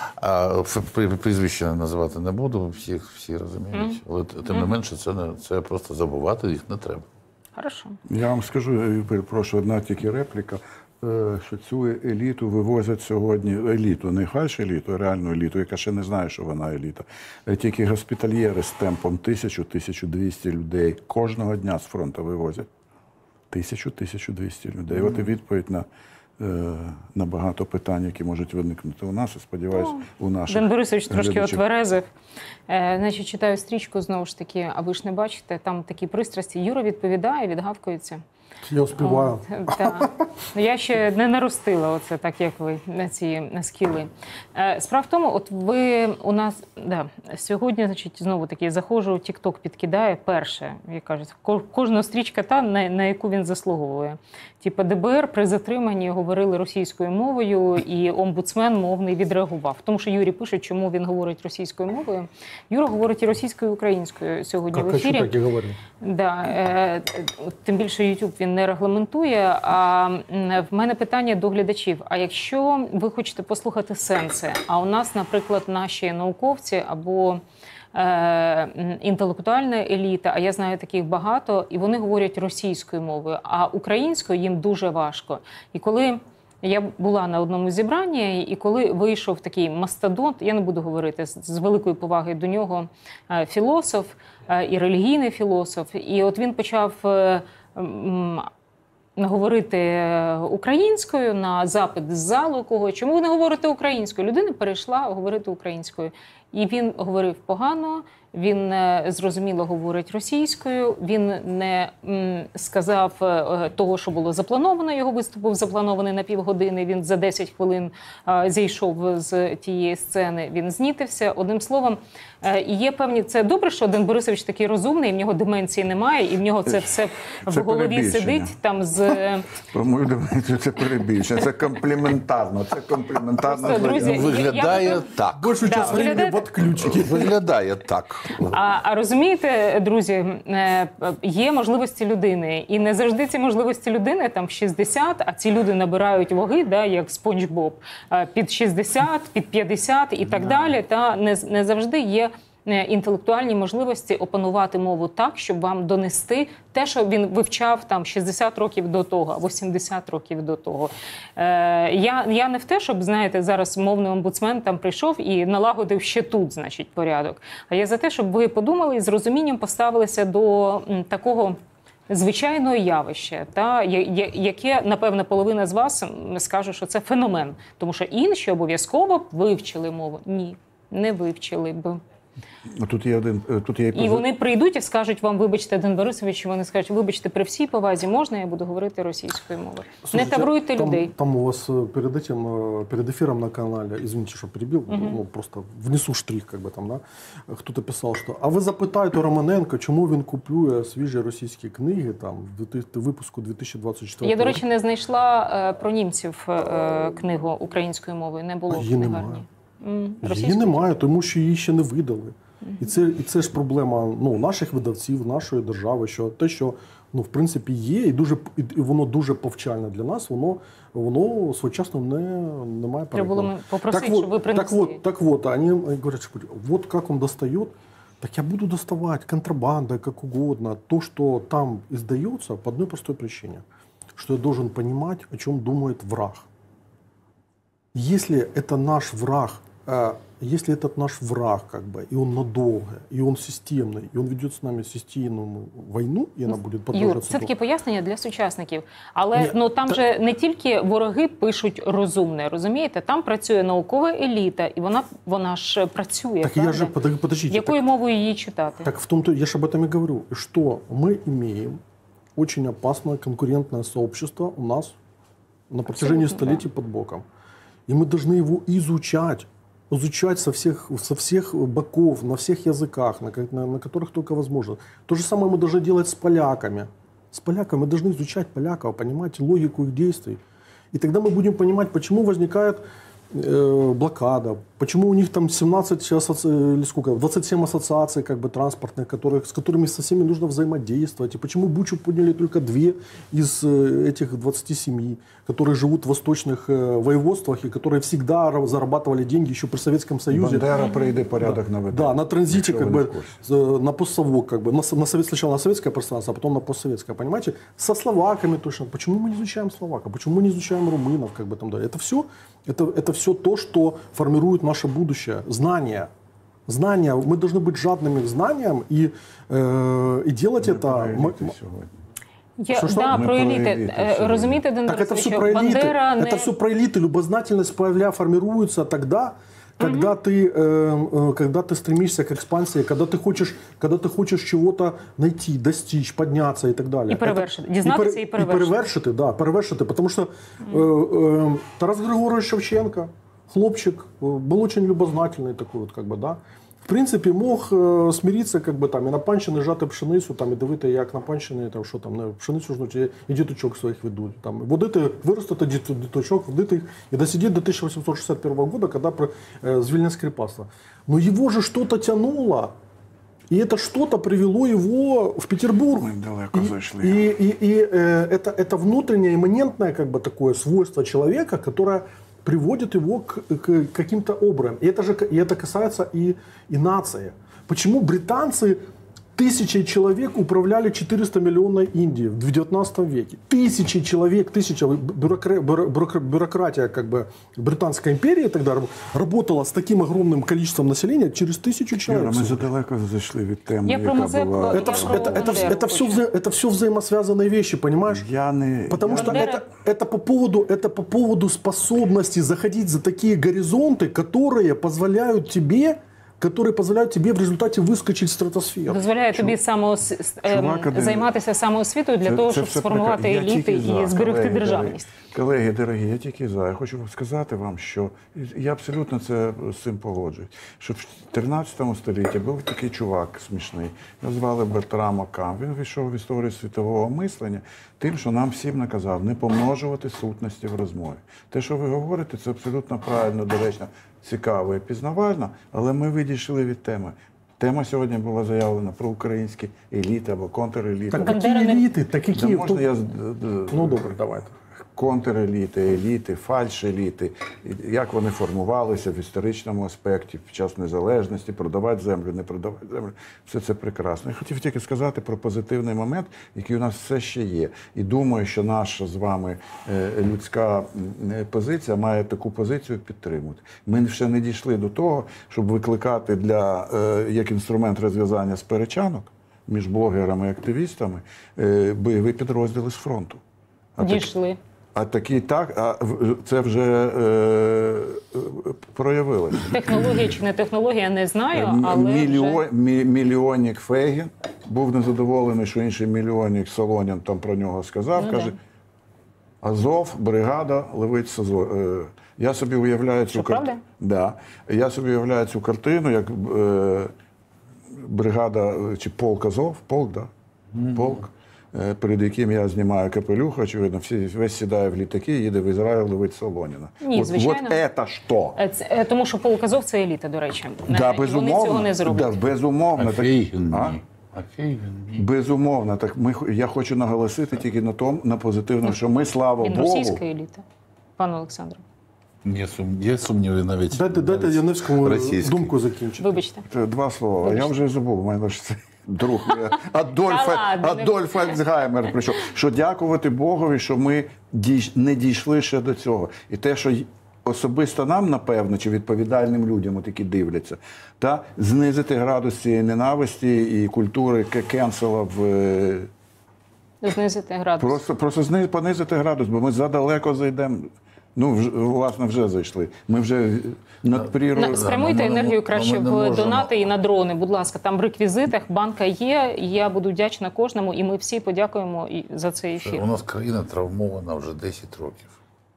А прізвища називати не буду, всі, всі розуміють. Mm. Але тим не менше, це, не, це просто забувати їх не треба. Хорошо. Я вам скажу, я перепрошую, одна тільки репліка, е, що цю еліту вивозять сьогодні, еліту, не фальш-еліту, а реальну еліту, яка ще не знає, що вона еліта. Е, Тільки госпітальєри з темпом тисячу - тисячу двісті людей кожного дня з фронту вивозять. тисячу - тисячу двісті людей. Mm. От і відповідь на, е, на багато питань, які можуть виникнути у нас, і сподіваюся, у наших Ден Борисович трошки глядачів. отверезив. Е, значить, читаю стрічку, знову ж таки, а ви ж не бачите, там такі пристрасті. Юра відповідає, відгавкується. Я успеваю. От, та. Я ще не наростила оце, так як ви, на ці скіли. Е, Справа в тому, от ви у нас, да, сьогодні, значить, знову таки, заходжу, TikTok підкидає перше, як кажуть, ко- кожна стрічка та, на, на яку він заслуговує. Типа ДБР при затриманні говорили російською мовою, і омбудсмен мовний відреагував. Тому що Юрій пише, чому він говорить російською мовою. Юра говорить і російською, і українською сьогодні Как в хочу, ефірі. так и говорю. Да, е, тим більше YouTube він не регламентує. А м, в мене питання до глядачів. А якщо ви хочете послухати сенси, а у нас, наприклад, наші науковці або е, м, інтелектуальна еліта, а я знаю таких багато, і вони говорять російською мовою, а українською їм дуже важко. І коли я була на одному зібранні, і коли вийшов такий мастодонт, я не буду говорити з, з великою повагою до нього, е, філософ е, і релігійний філософ, і от він почав е, м, говорити українською на запит з залу кого. Чому ви не говорите українською? Людина перейшла говорити українською. І він говорив погано, він е, зрозуміло говорить російською, він не м, сказав е, того, що було заплановано, його виступ був запланований на півгодини, він за десять хвилин е, зійшов з тієї сцени, він знітився. Одним словом, е, і є певні, це добре, що Один Борисович такий розумний, і в нього деменції немає, і в нього це все в Це голові перебільшення. сидить там з... е, Про мою демонстрацію це перебільшення, це компліментарно, це компліментарно. Просто, друзі, Ну, виглядає я- я- так. Большую Да, часть времени виглядає- в отключке. Виглядає так. А, а розумієте, друзі, е, є можливості людини, і не завжди ці можливості людини там в шістдесят, а ці люди набирають ваги, да, як Спонж Боб, е, під шістдесят, під п'ятдесят і так далі. Та не, з- не завжди є е, інтелектуальні можливості опанувати мову так, щоб вам донести те, що він вивчав там шістдесят років до того, або сімдесят років до того. Е, я, я не в те, щоб, знаєте, зараз мовний омбудсмен там прийшов і налагодив ще тут, значить, порядок. А я за те, щоб ви подумали і з розумінням поставилися до м, такого звичайного явища, та, я- я- яке, напевно, половина з вас м, скаже, що це феномен. Тому що інші обов'язково б вивчили мову. Ні, не вивчили б. Тут є один, е, тут є І вони прийдуть і скажуть вам, вибачте, Один Борисович, вони скажуть, вибачте, при всій повазі, можна я буду говорити російською мовою? Не Слушайте, тавруйте там, людей. Там у вас э, перед этим, э, перед эфиром на канале, извините, что перебил, ну просто внесу штрих, как бы там, да, кто-то писал, что а ви запитайте у Романенка, чому він купує свіжі російські книги там в дві ти- випуску дві тисячі двадцять четвертого Я, до речі, не знайшла е, про німців е, книгу українською мовою, не було А в її книгарні. немає. М, Її російською? немає, тому що її ще не видали. І це, і це ж проблема ну, наших видавців, нашої держави, що те, що ну, в принципі є, і дуже і і воно дуже повчальне для нас, воно, воно своєчасно не, не має Треба було перекладу. попросити, так щоб ви вот, так принесли. вот, так вот, они говорят, что вот как он достает, так я буду доставать контрабандой, как угодно, то, что там издается по одной простой причине, что я должен понимать, о чем думает враг. Если это наш враг, э, если этот наш враг, как бы, и он надолго, и он системный, и он ведет с нами системную войну, и она будет Юр, продолжаться. це таке пояснення для сучасників. Але Ні, ну там та- же не тільки вороги пишуть розумне, розумієте? Там працює наукова еліта, і вона, вона ж працює. Так я правда? же, подожди- подождите, Якою мовою її читати? так в том-то, я же об этом и говорю, что мы имеем очень опасное конкурентное сообщество у нас на протяжении Абсолютно, столетий под боком. И мы должны его изучать, изучать со всех, со всех боков, на всех языках, на, ко- на, на которых только возможно. То же самое мы должны делать с поляками. С поляками мы должны изучать поляков, понимать логику их действий. И тогда мы будем понимать, почему возникает э, блокада, почему у них там семнадцать асоци... или сколько, двадцать семь ассоциаций как бы, транспортных, которых, с которыми со всеми нужно взаимодействовать. И почему Бучу подняли только две из э, этих двадцати семи, которые живут в восточных э, воеводствах и которые всегда ра- зарабатывали деньги еще при Советском Союзе. Бандера прийде, порядок наведе. Да, на транзите, Якщо как ви не бы, в курсі. э, на постсовок, как бы, на, с- на совет, сначала на советское пространство, а потом на постсоветское, понимаете? Со словаками точно. Почему мы не изучаем словаков? Почему мы не изучаем румынов, как бы там далее? Это все, это, это все то, что формирует наше будущее. Знания. Знания. Мы должны быть жадными к знаниям и, э, и делать это... Ми мы- про сьогодні. Я, Що, що? да, Ми про про еліти. еліти Е, сьогодні. Розумієте, Один Так это все Борисович, про элиты. Бандера не... Это все про элиты. Любознательность появля формируется тогда, когда, Мгм. ты, э, э, когда ты стремишься к экспансии, когда ты хочешь, когда ты хочешь чего-то найти, достичь, подняться и так далее. І перевершити. Это- Дізнатися і пере- перевершити. І перевершити, да, перевершити. Потому что э, э, Тарас Григорович Шевченко, хлопчик, э, был очень любознательный такой вот, как бы, да. В принципі, мог е, смиритися, как би, там, і на панщини жати пшеницю, там, і дивити, як на панщини, там, що там, не, пшеницю жнуть, і, і діточок своїх ведуть. Там, водити, виростити діт- діточок, водити їх, і досидіти до тисяча вісімсот шістдесят першого года, коли при, е, звільнення крепостства. Но его же что-то тянуло, и это что-то привело его в Петербург. Ми далеко И, зайшли. и, и, и, э, это, это внутреннее, имманентное как бы, такое свойство человека, которое приводит его к, к каким-то образом. И это же и это касается и, и нации. Почему британцы тысячей человек управляли четыреста миллионной Индии в девятнадцатом веке? Тысячи человек, тысяча бюрокра- бюро- бюрократия как бы, Британской империи тогда работала с таким огромным количеством населения через тысячу человек. Юра, ми задалеко зайшли від теми, Я про яка Мазепу- була. Это, Я вс- про это, это, вс- Бандеру это, все, хочу. вза- это все взаимосвязанные вещи, понимаешь? Я не... Потому я что не- это, это, по поводу, это по поводу способности заходить за такие горизонты, которые позволяют тебе, которые позволяют тебе в результате выскочить в стратосферу. Дозволяє тобі самоос... ем, Чувак, один- займатися самоосвітою для Це- того, це щоб все сформувати прекрасно. Я еліти тільки за, і зберегти колеги, державність. Дорогі, колеги, дорогі, я тільки за. Я хочу сказати вам, що я абсолютно це з цим погоджуюсь. Що в тринадцятому столітті був такий чувак смішний, його звали Бертрам Окам. Він війшов в історію світового мислення тим, що нам всім наказав не помножувати сутності в розмові. Те, що ви говорите, це абсолютно правильно, доречно, цікаво і пізнавально, але ми відійшли від теми. Тема сьогодні була заявлена про українські еліти або контреліти. Так Бандера какие не- элиты, так Да какие... можна я... з- д- Ну, добре, давайте. Контреліти, еліти, фальш-еліти, і як вони формувалися в історичному аспекті під час незалежності, продавати землю, не продавати землю. Все це прекрасно. Я хотів тільки сказати про позитивний момент, який у нас все ще є. І думаю, що наша з вами е, людська м, позиція має таку позицію підтримувати. Ми ще не дійшли до того, щоб викликати для, е, як інструмент розв'язання сперечанок між блогерами і активістами е, бойові підрозділи з фронту. А так- Дійшли. а такі так, а в- це вже е, е, проявилося. Технологія чи не технологія, не знаю, М- але Мільйон, вже... мі- мільйонник Фейгін був незадоволений, що інший мільйонник Солонін там про нього сказав. Ну, каже, Азов, бригада, левить Сазо. Е, я собі уявляю цю Що, кар- правда? Да. Я собі уявляю цю картину, як е, бригада е, чи полк Азов, полк, да? Полк, е, перед яким я знімаю капелюх, очевидно, всі, весь сідає в літаки і їде в Ізраїль ловить Солоніна. Ні, от, звичайно. от це що? Е, це- е, Тому що полк Азов – це еліта, до речі. Е, Да, і вони безумовно. цього не зроблять. Да, безумовно. А Так, Фейгін а? ні. А Фейгін ні. Безумовно. Так ми, х- я хочу наголосити тільки на тому, на позитивному, що ми, слава Він Богу, російська еліта, пане Олександре. Є, сум... Є сумніви навіть. Дайте, дайте навіть Яневському російські. думку закінчити. Вибачте. Це два слова. Я вже забув. У мене ж це друг е, Адольф, Та ладно, не- Адольф Альцгеймер прийшов. Що дякувати Богові, що ми дійш- не дійшли ще до цього. І те, що й- особисто нам, напевно, чи відповідальним людям, от які дивляться, та знизити градус цієї ненависті і культури к- кенсела в е, Знизити градус. Просто, просто зни- понизити градус, бо ми задалеко зайдемо. Ну, вже, власне, вже зайшли. Ми вже над прірвою. На- Спрямуйте ми не енергію мо- краще ми не в можемо. донати і на дрони. Будь ласка, там в реквізитах банка є. І я буду вдячна кожному, і ми всі подякуємо і за цей ефір. У нас країна травмована вже десять років.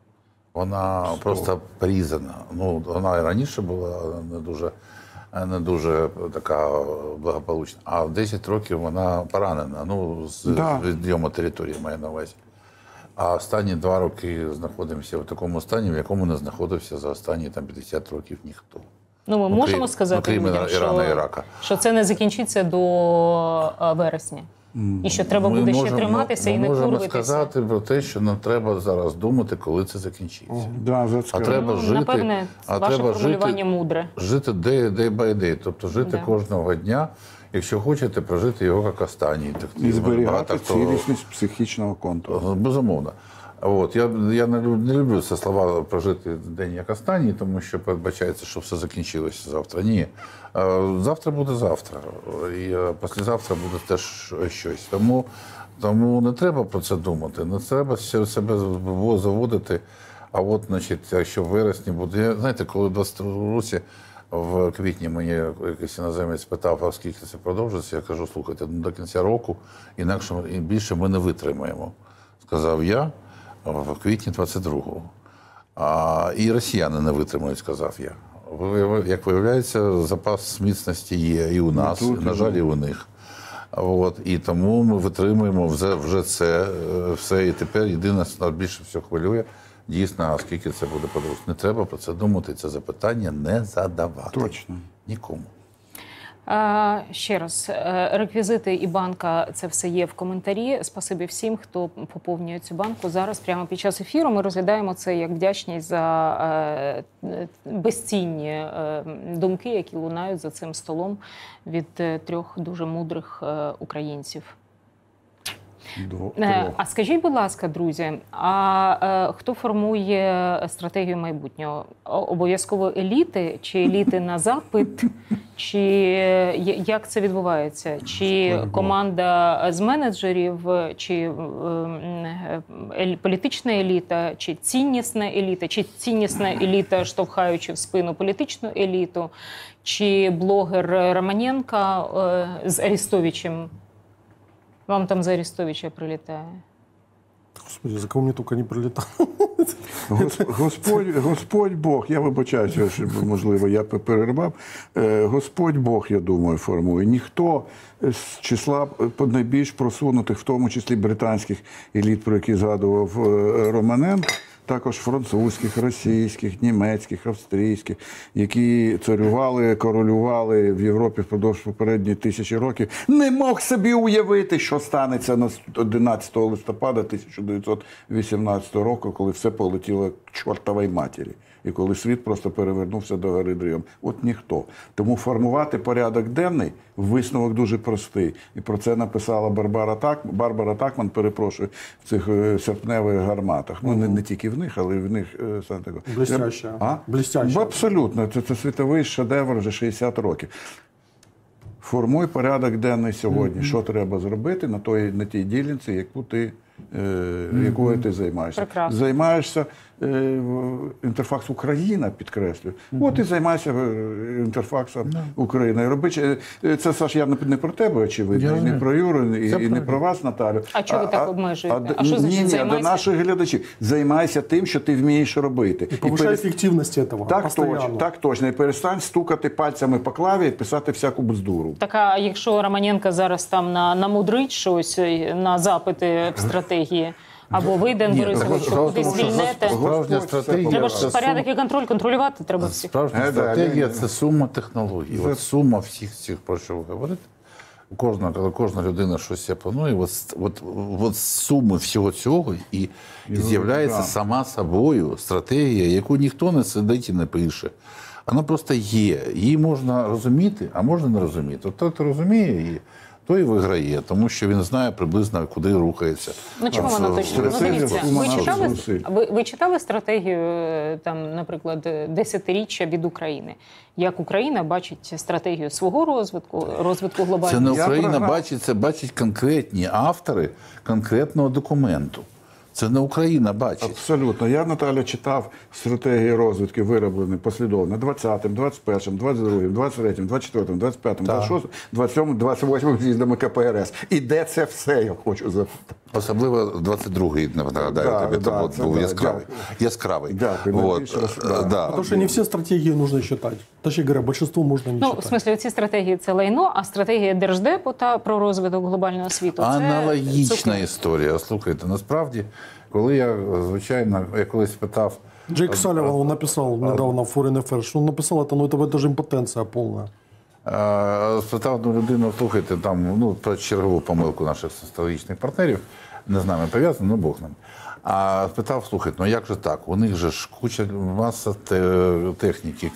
Вона просто порізана. Ну, вона і раніше була не дуже, не дуже така благополучна. А в десять років вона поранена. Ну, з Да. відйому території маю на увазі. А останні два роки знаходимося в такому стані, в якому не знаходився за останні там, п'ятдесят років ніхто. Ну, ми Ну, можемо крім- сказати ну, крім людям, Ірана і що, Ірака. що це не закінчиться до е, вересня. І що треба буде ще триматися ми і не можемо курвитися. сказати про те, що нам треба зараз думати, коли це закінчиться. Да, за це. А треба Ну, жити, напевне, а ваше треба формулювання жити, мудре. жити day, day by day, тобто жити Да. кожного дня, якщо хочете, прожити його як останній. Так, І зберігати багато хто- цілісність психічного контуру. Безумовно. От, я я не, лю- не люблю це слова прожити день як останній, тому що передбачається, що все закінчилося завтра. Ні. Е, Завтра буде завтра. І е, післязавтра буде теж щось. Тому, тому не треба про це думати. Не треба ще себе заводити А от, значить, якщо в вересні буде, я, знаєте, коли в двадцять другому році в квітні мені якийсь іноземець питав, а скільки це продовжиться, я кажу, слухайте, ну, до кінця року, інакше і більше ми не витримаємо, сказав я в квітні двадцять другого. А, і росіяни не витримують, сказав я. Як виявляється, запас міцності є і у нас, і, на жаль, і у них. От, і тому ми витримуємо вже, вже це все. І тепер єдине, що більше всього хвилює, дійсно, а скільки це буде подовжувати. Не треба про це думати, це запитання не задавати. Точно. Нікому. А, ще раз, реквізити і банка, це все є в коментарі. Спасибі всім, хто поповнює цю банку. Зараз, прямо під час ефіру, ми розглядаємо це як вдячність за е, безцінні е, думки, які лунають за цим столом від е, трьох дуже мудрих е, українців. До, а скажіть, будь ласка, друзі, а е, хто формує стратегію майбутнього? Обов'язково еліти, чи еліти на запит, чи як це відбувається? Чи команда з менеджерів, чи е, е, політична еліта, чи ціннісна еліта, чи ціннісна еліта, штовхаючи в спину політичну еліту, чи блогер Романенко е, з Арестовичем? Вам там за Арестовича прилітає? Господи, за кого мне только не прилетало. Господь, Господь Бог, я вибачаюся, що, можливо, я перервав. Господь Бог, я думаю, формує. Ніхто з числа найбільш просунутих, в тому числі британських еліт, про які згадував Романенко, також французьких, російських, німецьких, австрійських, які царювали, королювали в Європі впродовж попередніх тисячі років, не мог собі уявити, що станеться на одинадцятого листопада тисяча дев'ятсот вісімнадцятого року, коли все полетіло к чортовій матері. І коли світ просто перевернувся до гори дригом. От ніхто. Тому формувати порядок денний, висновок дуже простий. І про це написала Барбара Так, Барбара Такман, перепрошую, в цих серпневих гарматах. Ну, не, не тільки в них, але й в них. Блестяще. А? Блестяще. Абсолютно. Це, це світовий шедевр вже шістдесят років. Формуй порядок денний сьогодні. Mm-hmm. Що треба зробити на, той, на тій ділянці, яку ти, е, mm-hmm. якою ти займаєшся. Прекрасно. Займаєшся е, Інтерфакс Україна, підкреслюю. Mm-hmm. От і займайся Інтерфаксом mm-hmm. Україна. І роби, це, Саш, я не про тебе, очевидно, і не про Юру, і, і не про вас, Наталю. А чого ви так обмежуєте? А, а що значить ні, займайся? До наших глядачів. Займайся тим, що ти вмієш робити. І повишай пере... ефективність цього. Так точно, так точно. І перестань стукати пальцями по клаві і писати всяку бздуру. Так, а якщо Романенко зараз там на, намудрить щось на запити в стратегії, або ви, Ден Борисович, кудись звільнете, Справжня стратегія. треба ж порядок і контроль контролювати треба всіх. Справжня стратегія – це сума технологій. От сума всіх цих, про що ви говорите. Кожна, коли кожна людина щось себе планує, от, от, от суми всього цього і, і з'являється да. сама собою стратегія, яку ніхто не сидить і не пише. Вона просто є. Її можна розуміти, а можна не розуміти. От той, хто розуміє її, той і виграє, тому що він знає приблизно, куди рухається. Ну чому вона точно? Ну дивіться, ви читали, ви, ви читали стратегію, там, наприклад, десятиріччя від України? Як Україна бачить стратегію свого розвитку, розвитку глобального? Це не Україна бачить, це бачать конкретні автори конкретного документу. Це не Україна бачить. Абсолютно. Я, Наталя, читав стратегії розвитку, вироблені послідовно двадцятим, двадцять першим, двадцять другим, двадцять третім, двадцять четвертим, двадцять п'ятим, двадцять шостим, двадцять сьомим, двадцять восьмим з'їздами ка пе ер ес. І де це все, я хочу запитати. Особливо двадцять другий, нагадаю да, тобі, да, був, був да, яскравий. яскравий. Дякую. Вот. Раз, да. Да. Потому что не все стратегии нужно считать. Точнее говоря, большинство можно не ну, читать. В смысле, ці стратегії – це лайно, а стратегія Держдепу та про розвиток глобального світу – це аналогічна цукер. історія. Слухайте, насправді, коли я, звичайно, я колись питав... Джейк Салливан, он написал недавно в Foreign Affairs, что он написал это, ну это, это же импотенция полная. Спитав одну людину, слухайте, там, ну, про чергову помилку наших стратегічних партнерів, не з нами пов'язано, ну Бог ним. А спитав, слухайте, ну як же так? У них же ж куча, маса техніки,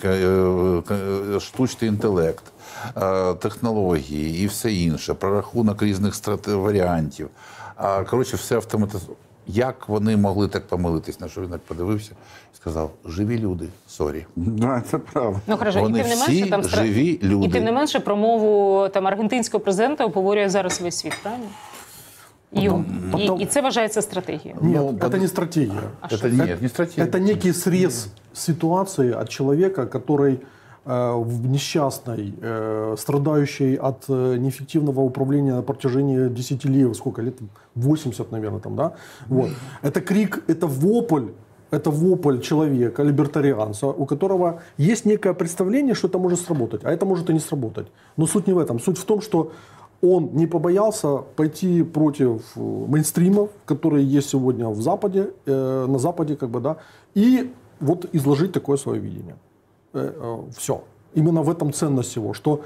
штучний інтелект, технології і все інше, прорахунок різних варіантів. Коротше, все автоматизовано. Як вони могли так помилитись? На що він так подивився і сказав, живі люди, сорі. Да, це правда. Ну, хорошо, вони і тим не всі менше, там, живі люди. І тим не менше промову там, аргентинського президента обговорює зараз весь світ, правильно? І, Потом- і, потом- і це вважається стратегією. Нет, Ну, это под- не стратегия. А что? Это нет, не стратегия. Это некий срез ситуации от человека, который э, в несчастной, э, страдающей от э, неэффективного управления на протяжении десяти лет, сколько лет, восемьдесят, наверное, там, да? Вот. Это крик, это вопль, это вопль человека, либертарианца, у которого есть некое представление, что это может сработать, а это может и не сработать. Но суть не в этом. Суть в том, что он не побоялся пойти против э, мейнстримов, которые есть сегодня в Западе, э, на Западе, как бы, да, и вот изложить такое свое видение. Э, э, все. Именно в этом ценность его, что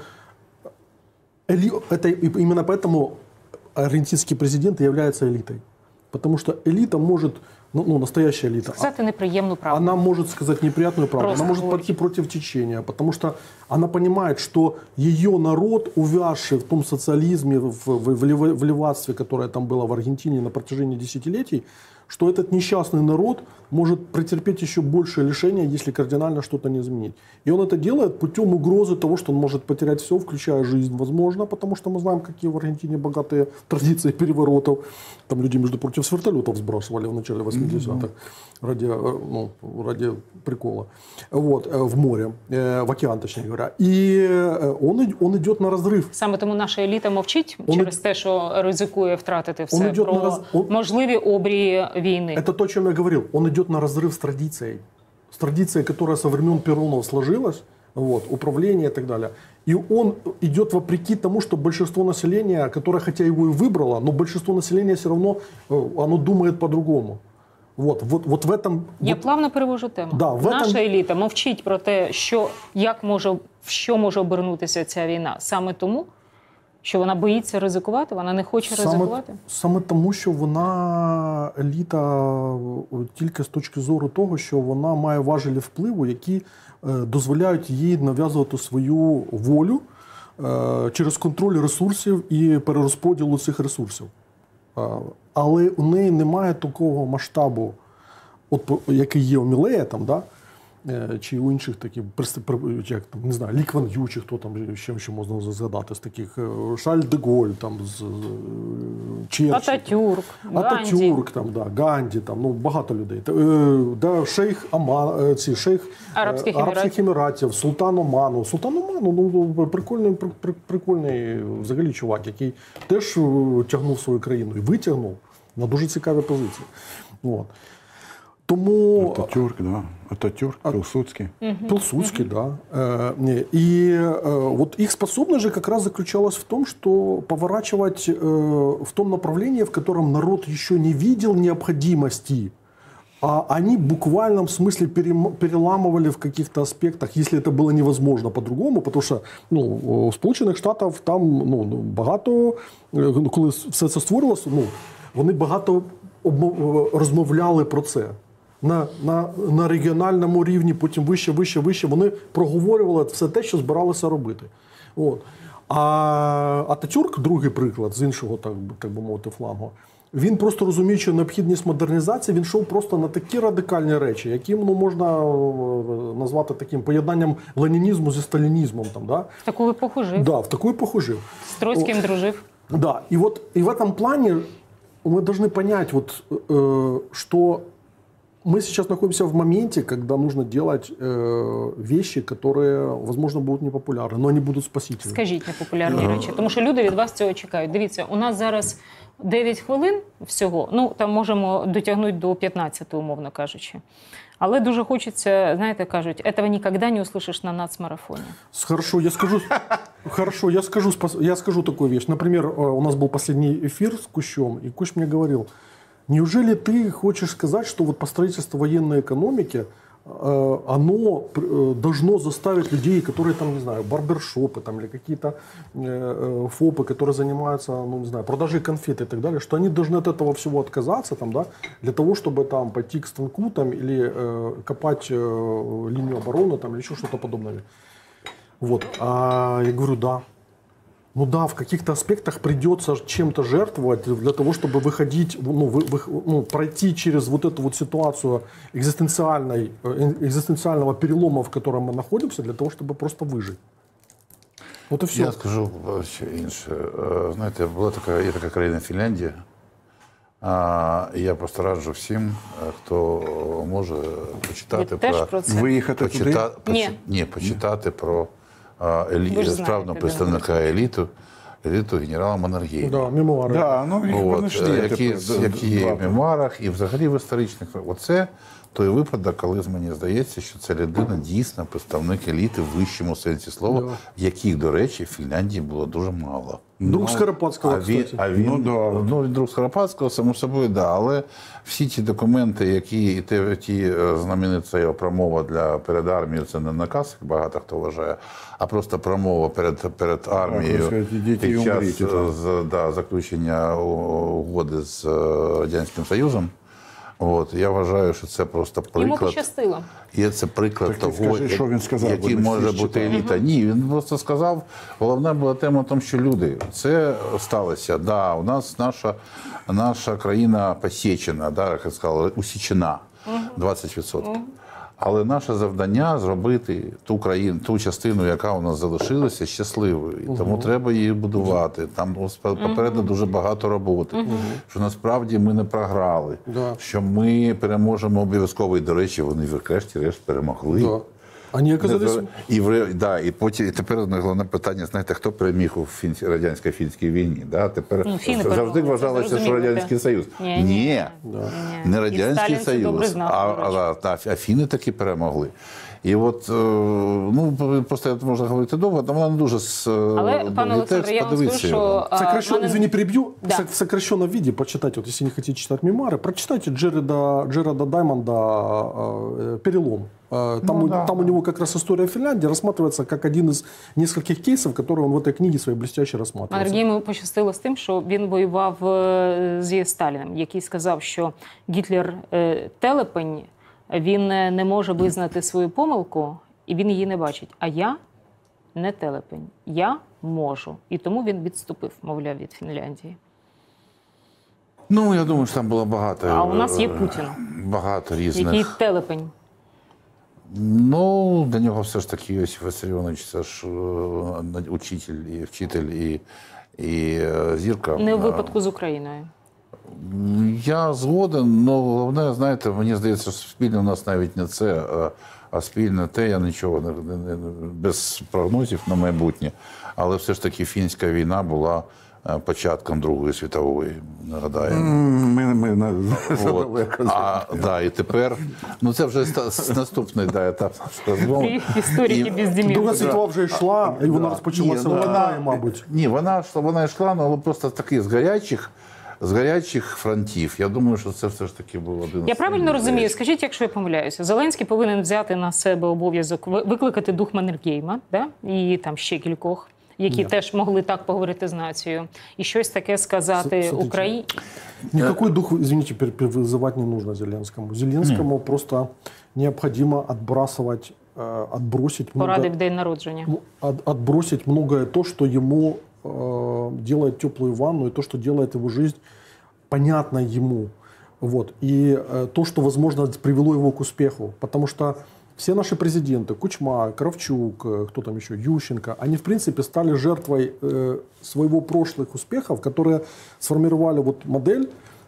эли... это и именно поэтому аргентинский президент и является элитой. Потому что элита может, ну, ну настоящая элита, Сказати неприємну правду. она может сказать неприятную правду, Просто она может говорить. пойти против течения, потому что она понимает, что ее народ, увязший в том социализме, в, в, в, лев- в левацтве, которое там было в Аргентине на протяжении десятилетий, что этот несчастный народ может претерпеть еще большее лишение, если кардинально что-то не изменить. И он это делает путем угрозы того, что он может потерять все, включая жизнь, возможно, потому что мы знаем, какие в Аргентине богатые традиции переворотов. Там люди, между прочим, с вертолетов сбрасывали в начале восьмидесятых ради, э, ну, ради прикола. Вот, э, в море, э, в океан, точнее говоря. И э, он, и- он идет на разрыв. Саме тому наша еліта мовчить Он- через те, що ризикує втратити все йде про на роз- он- можливі обрії війни. Это то, о чем я говорил. Он идет на разрыв с традицией. С традицией, которая со времен Перунова сложилась, вот, управление и так далее. И он идет вопреки тому, что большинство населения, которое хотя его и выбрало, но большинство населения все равно, э, оно думает по-другому. Вот, вот, вот в этом... Я вот- плавно перевожу тему. Да, в Наша этом- еліта мовчить про те, що як може в що може обернутися ця війна, саме тому, що вона боїться ризикувати, вона не хоче Саме, ризикувати. саме тому, що вона еліта е, тільки з точки зору того, що вона має важелі впливу, які е, дозволяють їй нав'язувати свою волю е, через контроль ресурсів і перерозподілу цих ресурсів. Е, але у неї немає такого масштабу, от, по- який є у Мілея, там, да? Е, чи у інших таких, прес- при- як там, не знаю, Лі Кван Ю, чи хто там, ще, ще можна згадати з таких, е, Шарль де Голь, там, з, з, е, Черчилль. Ататюрк, Ганді. Ататюрк, там, да, Ганді, там, ну, багато людей. Та, е, да, шейх Аман, е, ці, шейх е, Арабських Арабських Еміратів, Султан Оману. Султан Оману, ну, прикольний, при- при- прикольний взагалі чувак, який теж е, тягнув свою країну і витягнув на дуже цікаві позиції. От. Тому Ататюрк, да. Ататюрк, Пилсудский. Пилсудский, да. Э, не, И э, вот их способность же как раз заключалась в том, что поворачивать э, в том направлении, в котором народ еще не видел необходимости, а они в буквальном смысле перем- переламывали в каких-то аспектах, если это было невозможно по-другому, потому що ну, у Сполучених Штатів там ну, ну, багато, е, ну, коли все це створилося, ну, вони багато обмо- розмовляли про це. На, на, на регіональному рівні, потім вище, вище, вище, вони проговорювали все те, що збиралися робити. От. А Ататюрк, другий приклад, з іншого, так, би- так би мовити, флангу, він просто розуміючи необхідність модернізації, він йшов просто на такі радикальні речі, які ну, можна е, назвати таким поєднанням ленінізму зі сталінізмом. Там, да? В таку епоху жив, Да, в таку епоху жив. з Троцьким дружив. Да, и вот и в этом плане мы должны понять, вот, э, что мы сейчас находимся в моменте, когда нужно делать э, вещи, которые, возможно, будут непопулярны, но они будут спасительны. Скажіть непопулярні речі, тому що люди від вас цього чекають. Дивіться, у нас зараз дев'ять хвилин всього, ну там можемо дотягнути до п'ятнадцяти, умовно кажучи. Але дуже хочеться, знаєте, кажуть, этого ніколи не услышиш на нацмарафоні. Хорошо, я скажу, хорошо, я скажу, спас- я скажу такую вещь. Например, э, у нас был последний эфир с Кущем, и Кущ мне говорил, неужели ты хочешь сказать, что вот построительство военной экономики, э, оно э, должно заставить людей, которые там, не знаю, барбершопы там, или какие-то э, э, ФОПы, которые занимаются, ну, не знаю, продажей конфет и так далее, что они должны от этого всего отказаться, там, да, для того, чтобы там пойти к станку там, или э, копать э, линию обороны там, или еще что-то подобное. Вот. А я говорю, да. Ну да, в каких-то аспектах придется чем-то жертвовать для того, чтобы выходить, ну, вы, вы- ну, пройти через вот эту вот ситуацию экзистенциальной, э, экзистенциального перелома, в котором мы находимся, для того, чтобы просто выжить. Вот и все. Я скажу ще інше. Е, Знаєте, була така, є така країна Фінляндія, А, я просто раджу всім, хто може почитати Ви теж про, про це? Виїхати почита, туди? Ні. Ні, почитати про а, елі, Ви ж справного знаєте, представника еліту, еліту генерала Маннергейма. Да, мемуары. Да, ну, їх вони От, ж є які, тепер, які є два. в мемуарах і взагалі в історичних. Оце той випадок, коли мені здається, що ця людина дійсно представник еліти в вищому сенсі слова, Да. яких, до речі, в Фінляндії було дуже мало. Друг Скоропадского, А він, кстати. а він Ну, ну, да. він друг Скоропадського, само собою, да. Але всі ті документи, які і те, ті е, знаменита його промова для перед армією, це не наказ, як багато хто вважає, а просто промова перед, перед армією ви скажете, «Ідіть і під час умріть», е, так. з, да, заключення угоди з е, Радянським Союзом. От, я вважаю, що це просто Йому приклад. пощастило. І це приклад Так ти того, скажи, що він сказав, який бо не може всі бути читали. еліта. Ні, він просто сказав, головна була тема в тому, що люди. Це сталося. Да, у нас наша, наша країна посічена, да, як я сказав, усічена двадцять відсотків. Але наше завдання зробити ту країну, ту частину, яка у нас залишилася, щасливою. І тому треба її будувати. Там попереду дуже багато роботи. Що насправді ми не програли. Да. Що ми переможемо обов'язково. І, до речі, вони врешті-решт перемогли. Да. Они оказались... І, в, да, і, потім, і тепер головне питання, знаєте, хто переміг у фінській, радянсько-фінській війні? Да? Тепер Ну, фіни завжди перемогли, це вважалося, що зрозуміло, Радянський те. Союз. Ні, Ні, ні. не І Радянський Сталін це добре Союз, знав, а, до речі. а, а, а фіни таки перемогли. І от, е, ну, просто можна говорити довго, там вона не дуже з Але, пане Олександре, я вам скажу, що... а, Сокращен, мене- извини, перебью. Да. В сокращенном виде почитайте, вот если не хотите читать мемуары, прочитайте Джереда, Джереда Даймонда э, «Перелом». Э, Там, Ну у, да, там да. у него как раз история Финляндии рассматривается как один из нескольких кейсов, которые он в этой книге своей блестяще рассматривает. Маннергейму пощастило з тим, що він воював е, зі Сталіним, який сказав, що Гітлер е, телепень, він е, не може визнати свою помилку, і він її не бачить. А я не телепень, я можу. І тому він відступив, мовляв, від Фінляндії. Ну, я думаю, що там було багато. А у нас є е, Путін, Багато різних. який телепень. Ну, для нього все ж таки Йосиф Вісаріонович, це ж е, учитель і вчитель, і, і е, зірка. Не у випадку з Україною. Я згоден, але головне, знаєте, мені здається, що спільне у нас навіть не це, а, а спільне те, я нічого не, не, не без прогнозів на майбутнє. Але все ж таки фінська війна була е, початком Другої світової, нагадаю. Ми, ми на- От. задалеко. А, да, і тепер, ну це вже ста- с- наступний да, етап нашого розмови. Історики І- без Друга Дімітрова. світова вже йшла, і вона розпочалася Ні, в ну, Китаї, мабуть. Ні, вона, йшла- вона йшла, ну, але просто таки з гарячих, з гарячих фронтів. Я думаю, що це все ж таки був один Я з правильно найбільш розумію, гарячих. скажіть, якщо я помиляюся, Зеленський повинен взяти на себе обов'язок ви- викликати дух Маннергейма, да? І там ще кількох, які теж могли так поговорити з нацією, і щось таке сказати Смотрите. Україні. Никакой дух, извините, пер- пер- вызывать не нужно Зеленскому. Зеленскому просто необходимо отбрасывать, э, отбросить много, Порадив день народження. ну, от- отбросить многое то, что ему э, делает теплую ванну, и то, что делает его жизнь понятной ему. Вот. И э, то, что, возможно, привело его к успеху. Потому что все наши президенты, Кучма, Кравчук, э, кто там еще, Ющенко, они, в принципе, стали жертвой э, своего прошлых успехов, которые сформировали вот модель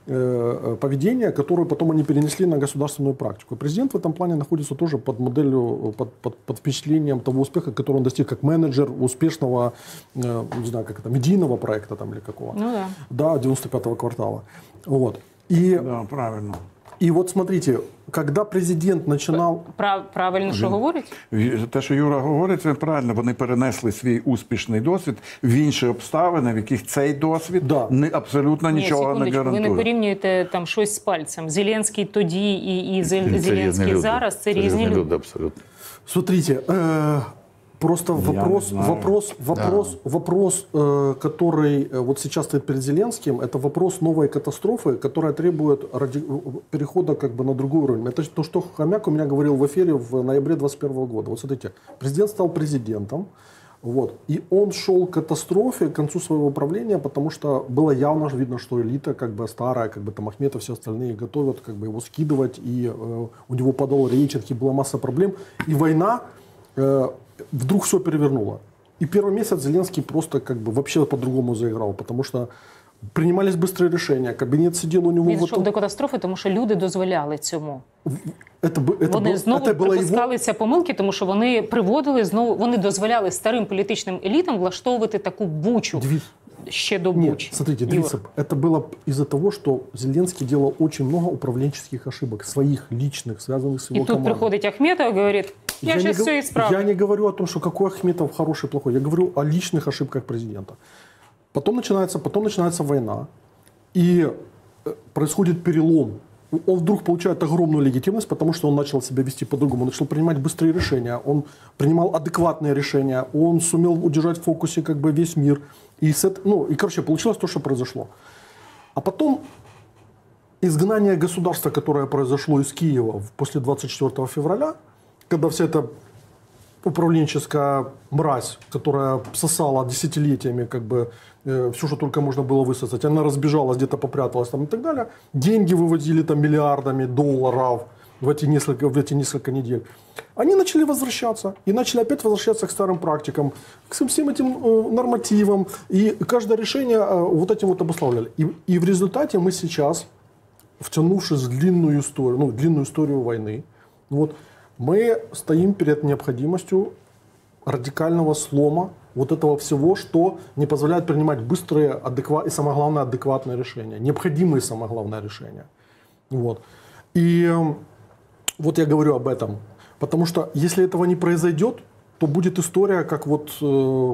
э, поведения, которую потом они перенесли на государственную практику. Президент в этом плане находится тоже под моделью, под, под, под впечатлением того успеха, который он достиг как менеджер успешного, э, не знаю, как это, медийного проекта там или какого. Ну да. Да, девяносто пятого квартала. Вот. И, Да, правильно. и вот смотрите, когда президент начинал... Прав, правильно, що говорить? Те, що Юра говорить, це правильно. Вони перенесли свій успішний досвід в інші обставини, в яких цей досвід Да. не, абсолютно Ні, нічого не секундочку, ви не гарантує. порівнюєте там щось з пальцем. Зеленський тоді і, і Це Зел- різні Зеленський люди. зараз – це Це різні люди. люди, абсолютно. Смотрите, э, просто Я вопрос, не знаю. вопрос, вопрос, вопрос, э, который э, вот сейчас стоит перед Зеленским, это вопрос новой катастрофы, которая требует ради- перехода как бы на другой уровень. Это то, что Хомяк у меня говорил в эфире в ноябре двадцать первого года. Вот смотрите, президент стал президентом, вот, и он шел к катастрофе, к концу своего правления, потому что было явно же видно, что элита как бы старая, как бы там Ахметов, все остальные готовят как бы его скидывать, и э, у него падал рейтинг, и была масса проблем, и война э, вдруг все перевернула. И первый месяц Зеленский просто как бы вообще по-другому заиграл, потому что принимались быстрые решения, кабинет сидел у него... Він в йшов этом- до катастрофи, тому що люди дозволяли цьому. Это, бы- это, Вони был- знову это было его... припускалися помилки, тому що вони приводили знову, вони дозволяли старим політичним елітам влаштовувати таку бучу Дві- ще до Нет, бучі. смотрите, Юр. Дрица, это было из-за того, что Зеленский делал очень много управленческих ошибок, своих личных, связанных с І его тут командой. приходить Ахметов і говорить, я, не сейчас гов- все исправлю. я не говорю о том, что какой Ахметов хороший, плохой. Я говорю о личных ошибках президента. Потом начинается, потом начинается война, и э, происходит перелом. Он вдруг получает огромную легитимность, потому что он начал себя вести по-другому. Он начал принимать быстрые решения, он принимал адекватные решения, он сумел удержать в фокусе как бы весь мир. И, с эт- ну, и короче, получилось то, что произошло. А потом изгнание государства, которое произошло из Киева в- после двадцать четвёртого февраля, когда вся эта управленческая мразь, которая сосала десятилетиями как бы э, все, что только можно было высосать, она разбежалась, где-то попряталась там и так далее. Деньги вывозили там миллиардами долларов в эти несколько, в эти несколько недель. Они начали возвращаться и начали опять возвращаться к старым практикам, к всем всем этим э, нормативам. И каждое решение э, вот этим вот обуславливали. И, и в результате мы сейчас, втянувшись в длинную историю, ну, длинную историю войны, вот, мы стоим перед необходимостью радикального слома вот этого всего, что не позволяет принимать быстрые адеква... и, самое главное, адекватные решения. Необходимые, самое главное, решения. Вот. И э, вот я говорю об этом. Потому что если этого не произойдет, то будет история, как вот э,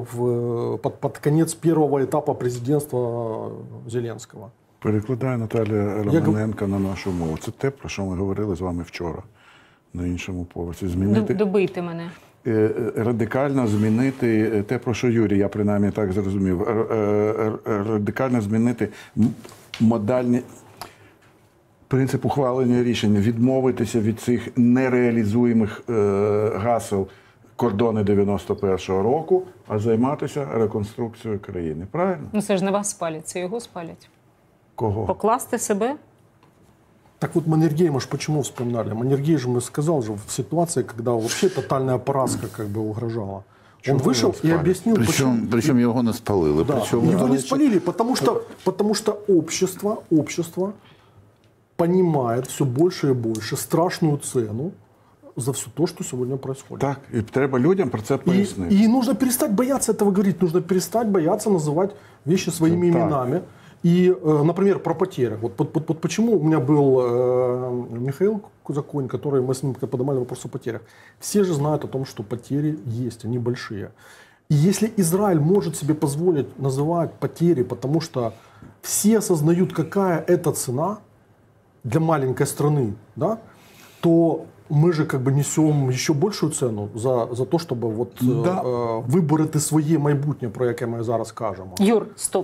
в, под, под конец первого этапа президентства Зеленского. Перекладає Наталія Я гов- Романенко на нашу мову. Це те, про що ми говорили з вами вчора на іншому поверсі. Д- Змінити, Добийте мене. е, е, радикально змінити е, те, про що Юрій, я принаймні так зрозумів, Р- е, е, радикально змінити м- модальні принцип ухвалення рішень, відмовитися від цих нереалізуємих е, гасел кордони дев'яносто першого року, а займатися реконструкцією країни. Правильно? Ну це ж не вас спалять, це його спалять. Кого? Покласти себе. Так вот, Маннергейма мы ж почему вспоминали? Маннергей же мы сказал же в ситуации, когда вообще тотальная поразка как бы угрожала. Чего Он вышел его и спалили? объяснил, Причому, почему. причому його не спалили. Да, Причому, его до не речі, спалили, потому что, потому что общество, общество понимает все больше и больше страшную цену за все то, что сегодня происходит. Так, і треба людям про це И, пояснити. и нужно перестать бояться этого говорить, нужно перестать бояться называть вещи своими Так. именами. И, э, например, про потери. Вот, вот, вот, вот почему у меня был э, Михаил Кузаконь, который мы с ним поднимали вопрос о потерях. Все же знают о том, что потери есть, они большие. И если Израиль может себе позволить называть потери, потому что все осознают, какая это цена для маленькой страны, да, то мы же как бы несем еще большую цену за, за то, чтобы вот, Да. е, виборити своє майбутнє, про яке ми зараз кажемо. Юр, стоп.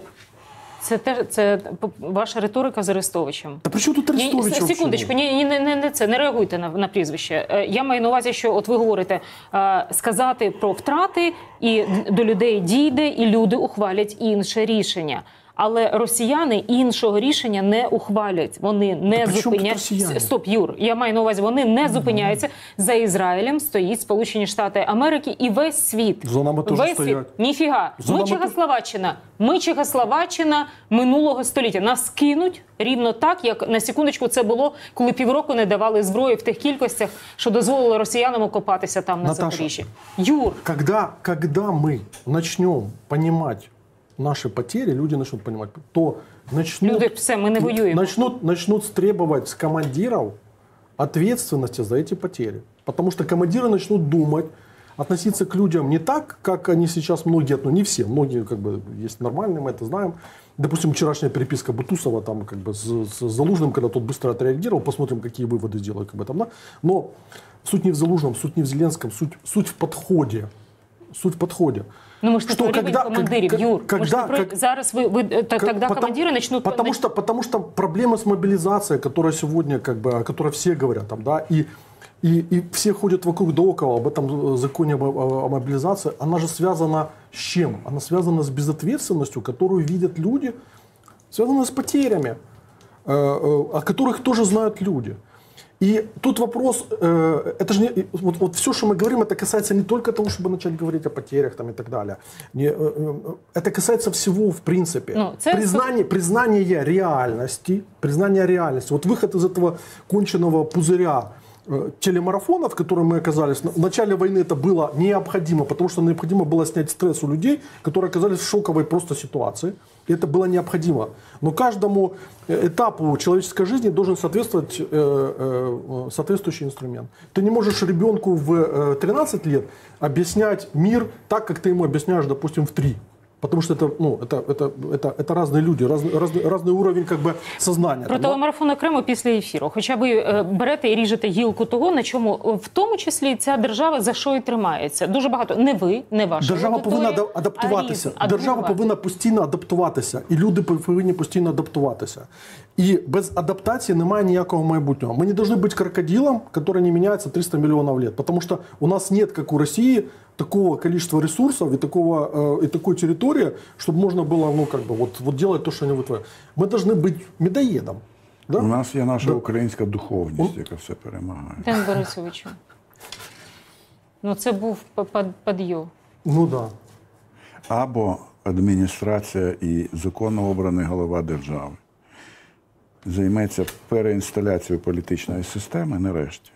Це теж це п- ваша риторика з Арестовичем. Та при чому тут Ні, Арестович? с- секундочку, ні, ні, не, не, не це, не реагуйте на, на прізвище. Е, Я маю на увазі, що от ви говорите, е, сказати про втрати, і д- до людей дійде, і люди ухвалять інше рішення. Але росіяни іншого рішення не ухвалять. Вони не Та при чому тут зупиняють. росіяни? Стоп, Юр, я маю на увазі, вони не зупиняються. За Ізраїлем стоїть Сполучені Штати Америки і весь світ. За нами теж весь стоять. світ. Ніфіга. За Ми нами Чехословаччина. Ми Чехословаччина минулого століття. Нас кинуть рівно так, як на секундочку це було, коли півроку не давали зброї в тих кількостях, що дозволило росіянам окопатися там на Наташа, Запоріжжі. Юр, Когда, когда мы начнем понимать наши потери, люди начнут понимать, то начнут, люди, все, ми не воюємо. начнут, начнут требовать с командиров ответственности за эти потери. Потому что командиры начнут думать, относиться к людям не так, как они сейчас многие, ну не все, многие как бы есть нормальные, мы это знаем. Допустим, вчерашняя переписка Бутусова там как бы с, с Залужным, когда тот быстро отреагировал, посмотрим, какие выводы сделают как бы там, да? Но суть не в Залужном, суть не в Зеленском, суть, суть в подходе. Суть в подходе. Ну, ми ж не Что про рівень когда- командирів, как- Юр. ми ж не когда- про... как- Зараз ви, ви е, та- Как- тогда потому- командири начнут... Потому что, потому что проблема с мобилизацией, которая сегодня, как бы, о которой все говорят, там, да, и, и, и все ходят вокруг да около об этом законе о, о- о мобилизации, она же связана с чем? Она связана с безответственностью, которую видят люди, связана с потерями, э, э, о которых тоже знают люди. И тут вопрос, э, это же не, вот, вот все, что мы говорим, это касается не только того, чтобы начать говорить о потерях там, и так далее. Не, э, э, это касается всего в принципе. Ну, це- признание, признание реальности, признание реальности. Вот выход из этого конченного пузыря э, телемарафона, в котором мы оказались, в начале войны это было необходимо, потому что необходимо было снять стресс у людей, которые оказались в шоковой просто ситуации. И это было необходимо. Но каждому этапу человеческой жизни должен соответствовать э, э, соответствующий инструмент. Ты не можешь ребенку в э, тринадцать лет объяснять мир так, как ты ему объясняешь, допустим, в три. Потому что это, ну, это, это, это, это разные люди, разный, разный, разный уровень как бы, сознания. Про Там, да? телемарафон окремо після ефіру. Хоча ви е, берете і ріжете гілку того, на чому е, в тому числі ця держава за що і тримається. Дуже багато. Не ви, не ваша Держава аудиторія, повинна ада- адаптуватися. а різна, а Держава друга. повинна постійно адаптуватися. І люди повинні постійно адаптуватися. І без адаптації немає ніякого майбутнього. Ми не повинні бути крокодилом, який не міняється триста мільйонів років. Тому що у нас нет, як у Росії, такого количества ресурсов и, такого, э, и такой территории, чтобы можно было, ну, как бы, вот, вот делать то, что они вытворяют. Мы должны быть медоедом. Да? У нас є наша Да. українська духовність, яка все перемагає. Ден Борисовичу. Ну це був п- п- підйом. Ну да. Або адміністрація і законно обраний голова держави займеться переінсталяцією політичної системи нарешті.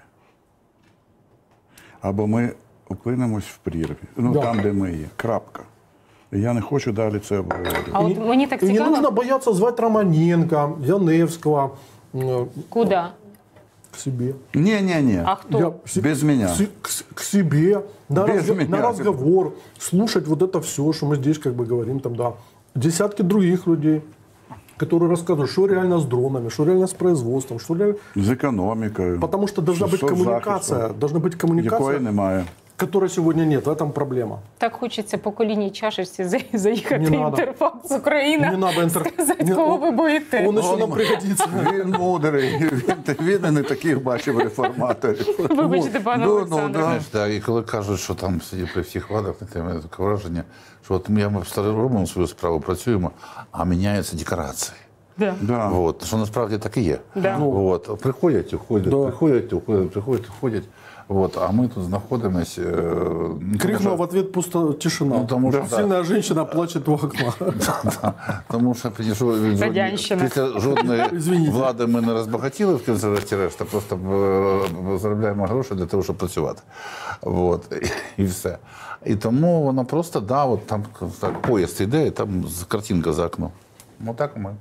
Або ми опинимось в прірві. Ну, Да. там, де ми є. Крапка. І я не хочу далі це обговорювати. А от И- мені так и не цікаво, нужно бояться звать Романенко, Яневского э, куди? к себе. Ні, ні, ні. А хто? Я- с- Без меня. с- К, к себе, на, Без разго- меня. на разговор, слушать вот это все, что мы здесь как бы говорим, там, да. Десятки других людей, которые рассказывают, что реально с дронами, что реально с производством, что реально... З економікою. Потому что должна з быть соцзахистом, коммуникация, должна быть коммуникация, якої немає. которой сегодня нет, в этом проблема. Так хочеться по колінній чашечці за- заїхати Не в надо. Інтерфакс Україна, Не надо интер- сказати, Не- кого он- ви боїте. Он еще нам пригодится. Він мудрий, він, він і не таких бачив реформаторів. Вибачте, пане Ну, ну, Олександре. да. Знаєш, да, і коли кажуть, що там сидять при всіх владах, у мене таке враження, що от ми, ми робимо свою справу, працюємо, а міняються декорації. Да. Да. От, що насправді так і є. Да. Ну, От, приходять, уходять, Да. приходять, уходять, приходять, уходять. От, а ми тут знаходимося. е, ну, тому Крикнул що- в ответ пусто тишина. Ну, потому что, да. Сильная женщина плачет у окна. Да, тому що підійшов жодні- Радянщина. після жодної Извините. влади ми не розбагатіли в кінці решта, просто е, заробляємо гроші для того, щоб працювати. От, і все. І тому воно просто, да, от там так, поїзд йде, і там картинка за окном. Ну так і ми.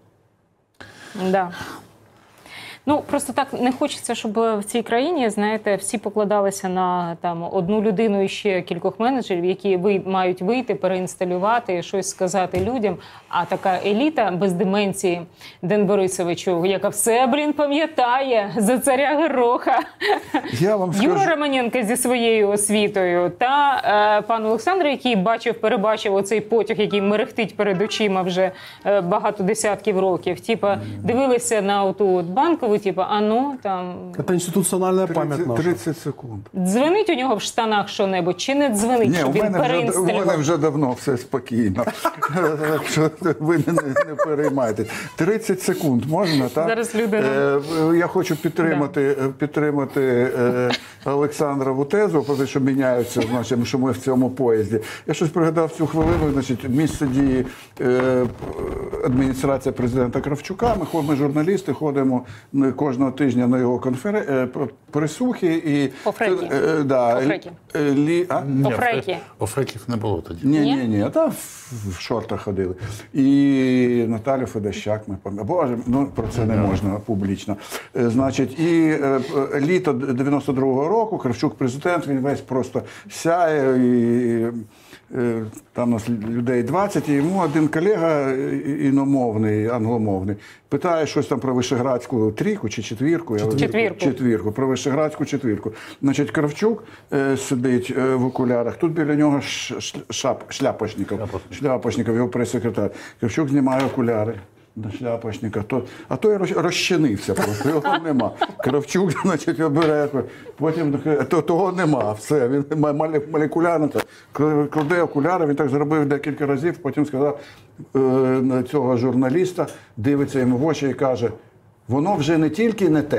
Да. Ну, просто так не хочеться, щоб в цій країні, знаєте, всі покладалися на там одну людину і ще кількох менеджерів, які ви мають вийти, переінсталювати, щось сказати людям. А така еліта без деменції Ден Борисовичу, яка все, блін, пам'ятає за царя Гороха, Я вам Юра скажу, Романенко зі своєю освітою та е, пан Олександр, який бачив, перебачив оцей потяг, який мерехтить перед очима вже е, багато десятків років. Типа дивилися на оту от банкову, типа, а ну там Это институциональная память тридцять, наша. тридцять секунд. дзвенить у нього в штанах що-небудь, чи не дзвенить, Ні, щоб у він мене, вже, у мене переінсталював? вже давно все спокійно. Так що ви не, не переймайте. тридцять секунд можна, так? Зараз люди Е, я хочу підтримати, підтримати е, Олександрову тезу, про те, що міняються, значить, що ми в цьому поїзді. Я щось пригадав цю хвилину, значить, місце дії е, адміністрація президента Кравчука. Ми, ход- ми журналісти, ходимо на- кожного тижня на його конферен... е, присухи. І, По Фрекі. Е, е, да, По Фрекі. е, лі... а? Ні, Фрекі. О, фреків не було тоді. Ні, Ні? ні, ні, та в, в шортах ходили. І Наталю Федощак, ми пам'ятаємо. Боже, ну про це не можна публічно. Е, Значить, і е, е, літо дев'яносто другого року Кравчук президент, він весь просто сяє. І, е, там у нас людей двадцять, і йому один колега е, іномовний, англомовний, питає щось там про Вишеградську трійку чи четвірку. я- Четвірку. Четвірку, про Вишеградську четвірку. Значить, Кравчук е, сидить е, в окулярах, тут біля нього ш, ш, шап, шляпочников, шляпочников, його прес-секретар. Кравчук знімає окуляри до шляпочника, то, а той роз- розчинився просто, його нема. Кравчук, значить, обирає, потім то, того нема, все, він має молекулярно, так, кладе окуляри, він так зробив декілька разів, потім сказав е, на цього журналіста, дивиться йому в очі і каже, воно вже не тільки не те,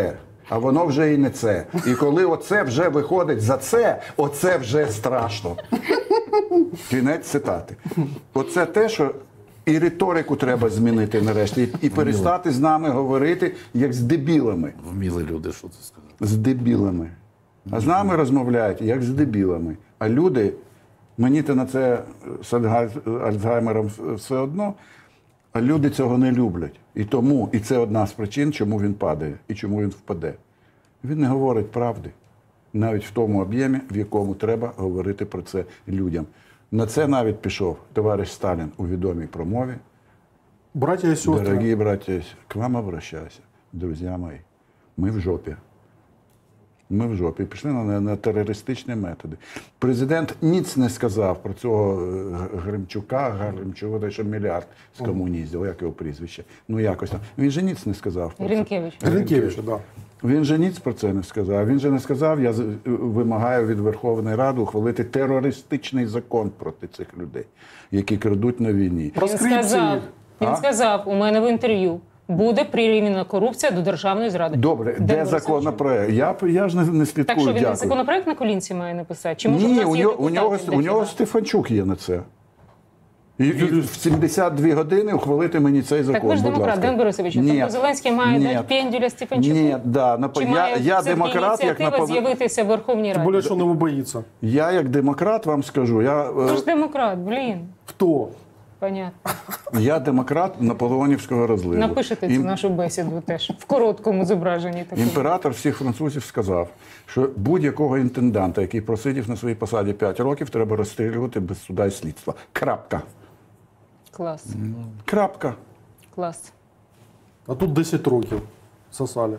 а воно вже і не це. І коли оце вже виходить за це, оце вже страшно. Кінець цитати. Оце те, що і риторику треба змінити нарешті, і, і перестати з нами говорити, як з дебілами. Вміли люди, що це сказати. З дебілами. А з нами розмовляють, як з дебілами. А люди, мені то на це з Альцгай- Альцгеймером все одно, а люди цього не люблять. І тому, і це одна з причин, чому він падає і чому він впаде. Він не говорить правди, навіть в тому об'ємі, в якому треба говорити про це людям. На це навіть пішов товариш Сталін у відомій промові. Братья и сестры. Дорогі браті, к вам обращаюся, друзі мої. Ми в жопі. Ми в жопі. Пішли на, на терористичні методи. Президент ніц не сказав про цього е, Гримчука, Гримчука, що мільярд з комуністів, як його прізвище. Ну якось там. Він же ніц не сказав про це. Гринкевич. Гринкевича, да. Він же ніц про це не сказав. Він же не сказав, я з- вимагаю від Верховної Ради ухвалити терористичний закон проти цих людей, які крадуть на війні. Він Проскрипции. сказав, він А? сказав у мене в інтерв'ю, буде прирівняна корупція до державної зради. Добре, де Борисовичу? законопроект? Я, я ж не, не слідкую, Так що він дякую. законопроект на колінці має написати? Чи може в Ні, нас у є нього, у, депутати нього, у нього дофіга? Стефанчук є на це. І, і в сімдесят дві години ухвалити мені цей закон, Так ви ж будь демократ, ласка. Ден Борисович, Ні. тобто Зеленський має Ні. дати пендюля Стефанчуку? Ні, да, на, Чи я, має я все-таки демократ, як ініціатива на з'явитися в Верховній Тем Раді? более, что он его боится. я як демократ вам скажу, я, Ви е, ж демократ, блін. Кто? Понятно. я демократ наполеонівського розливу. Напишете цю Ім- нашу бесіду теж в короткому зображенні. такому. Імператор всіх французів сказав, що будь-якого інтенданта, який просидів на своїй посаді п'ять років, треба розстрілювати без суда і слідства. Крапка. Клас, Крапка. клас. А тут десять років сосали.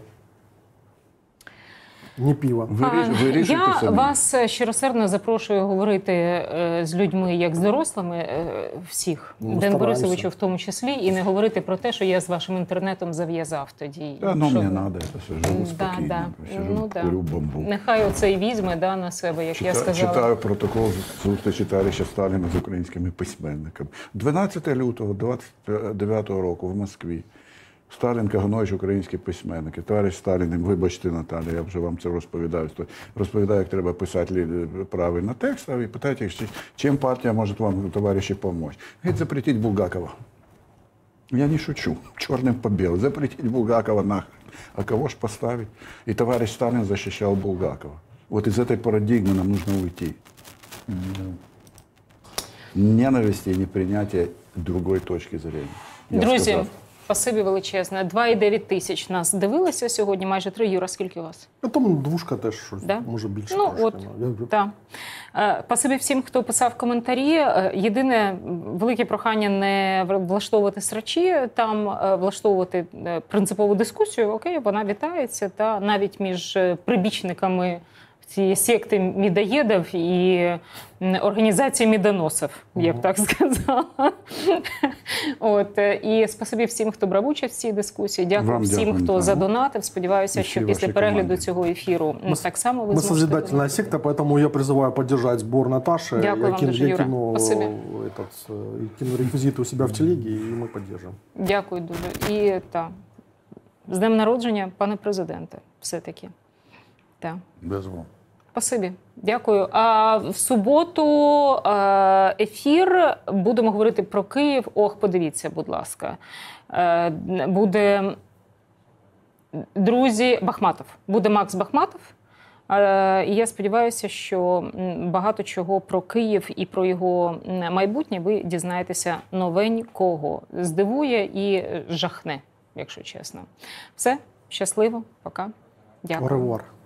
Не пиво. Виріш, А, вирішуйте Я самі. вас щиросердно запрошую говорити е, з людьми, як з дорослими, е, всіх, Ну, Ден стараємося. Борисовичу в тому числі, і не говорити про те, що я з вашим інтернетом зав'язав тоді. Та, ну, Що мені ви- треба, я все живу Да, спокійно, да. сижу, Ну, да. курю бамбук. Нехай оцей візьме да, на себе, як я Чита- сказала. Читаю протокол зустрічі товариша Сталіна з українськими письменниками. дванадцятого лютого двадцять дев'ятого року в Москві. Сталін, Каганович, українські письменники. Товариш Сталін, вибачте, Наталя, я вже вам це розповідаю. Розповідаю, як треба писати лі- правильно текст, а ви питаєте, чи- чим партія може вам, товариші, допомогти. Геть запретіть Булгакова. Я не шучу. Черным по белому. Запретить Булгакова нахрен. А кого ж поставить? И товарищ Сталин защищал Булгакова. Вот из этой парадигмы нам нужно уйти. Ненависти и непринятия другой точки зрения. Я Друзі, сказав. спасибі величезне. два і дев'ять тисяч нас дивилися сьогодні, майже три. Юра, скільки у вас? А там двушка теж щось, Да? може більше. Ну, трошки, от, ну, я- так. Е, Спасибі всім, хто писав коментарі. Е, Єдине м, велике прохання не в- влаштовувати срачі, там е, влаштовувати е, принципову дискусію. Окей, вона вітається, та навіть між е, прибічниками цієї секти мідоєдів і м, організації мідоносів, я б так сказала. От, е, і спасибі всім, хто брав участь в цій дискусії. Дякую Вам всім, дякую, хто так. задонатив. Сподіваюся, І що всій після вашій перегляду команді. цього ефіру м, так само ви Мы зможете созидательная секта, поэтому я призываю поддержать сбор Наташи. Дякую я вам кину, дуже, я Юра. кину, Спасибо. этот, э, кину реквизиты у себя в телеге, и мы поддержим. Дякую дуже. І та з днем народження, пане президенте, все-таки. Так. Без вам. Спасибі. Дякую. А в суботу е, ефір будемо говорити про Київ. Ох, подивіться, будь ласка. Е, Буде друзі Бахматов. Буде Макс Бахматов. Е, І я сподіваюся, що м, багато чого про Київ і про його м, майбутнє ви дізнаєтеся новенького. Здивує і жахне, якщо чесно. Все, щасливо, пока. Дякую. Au revoir.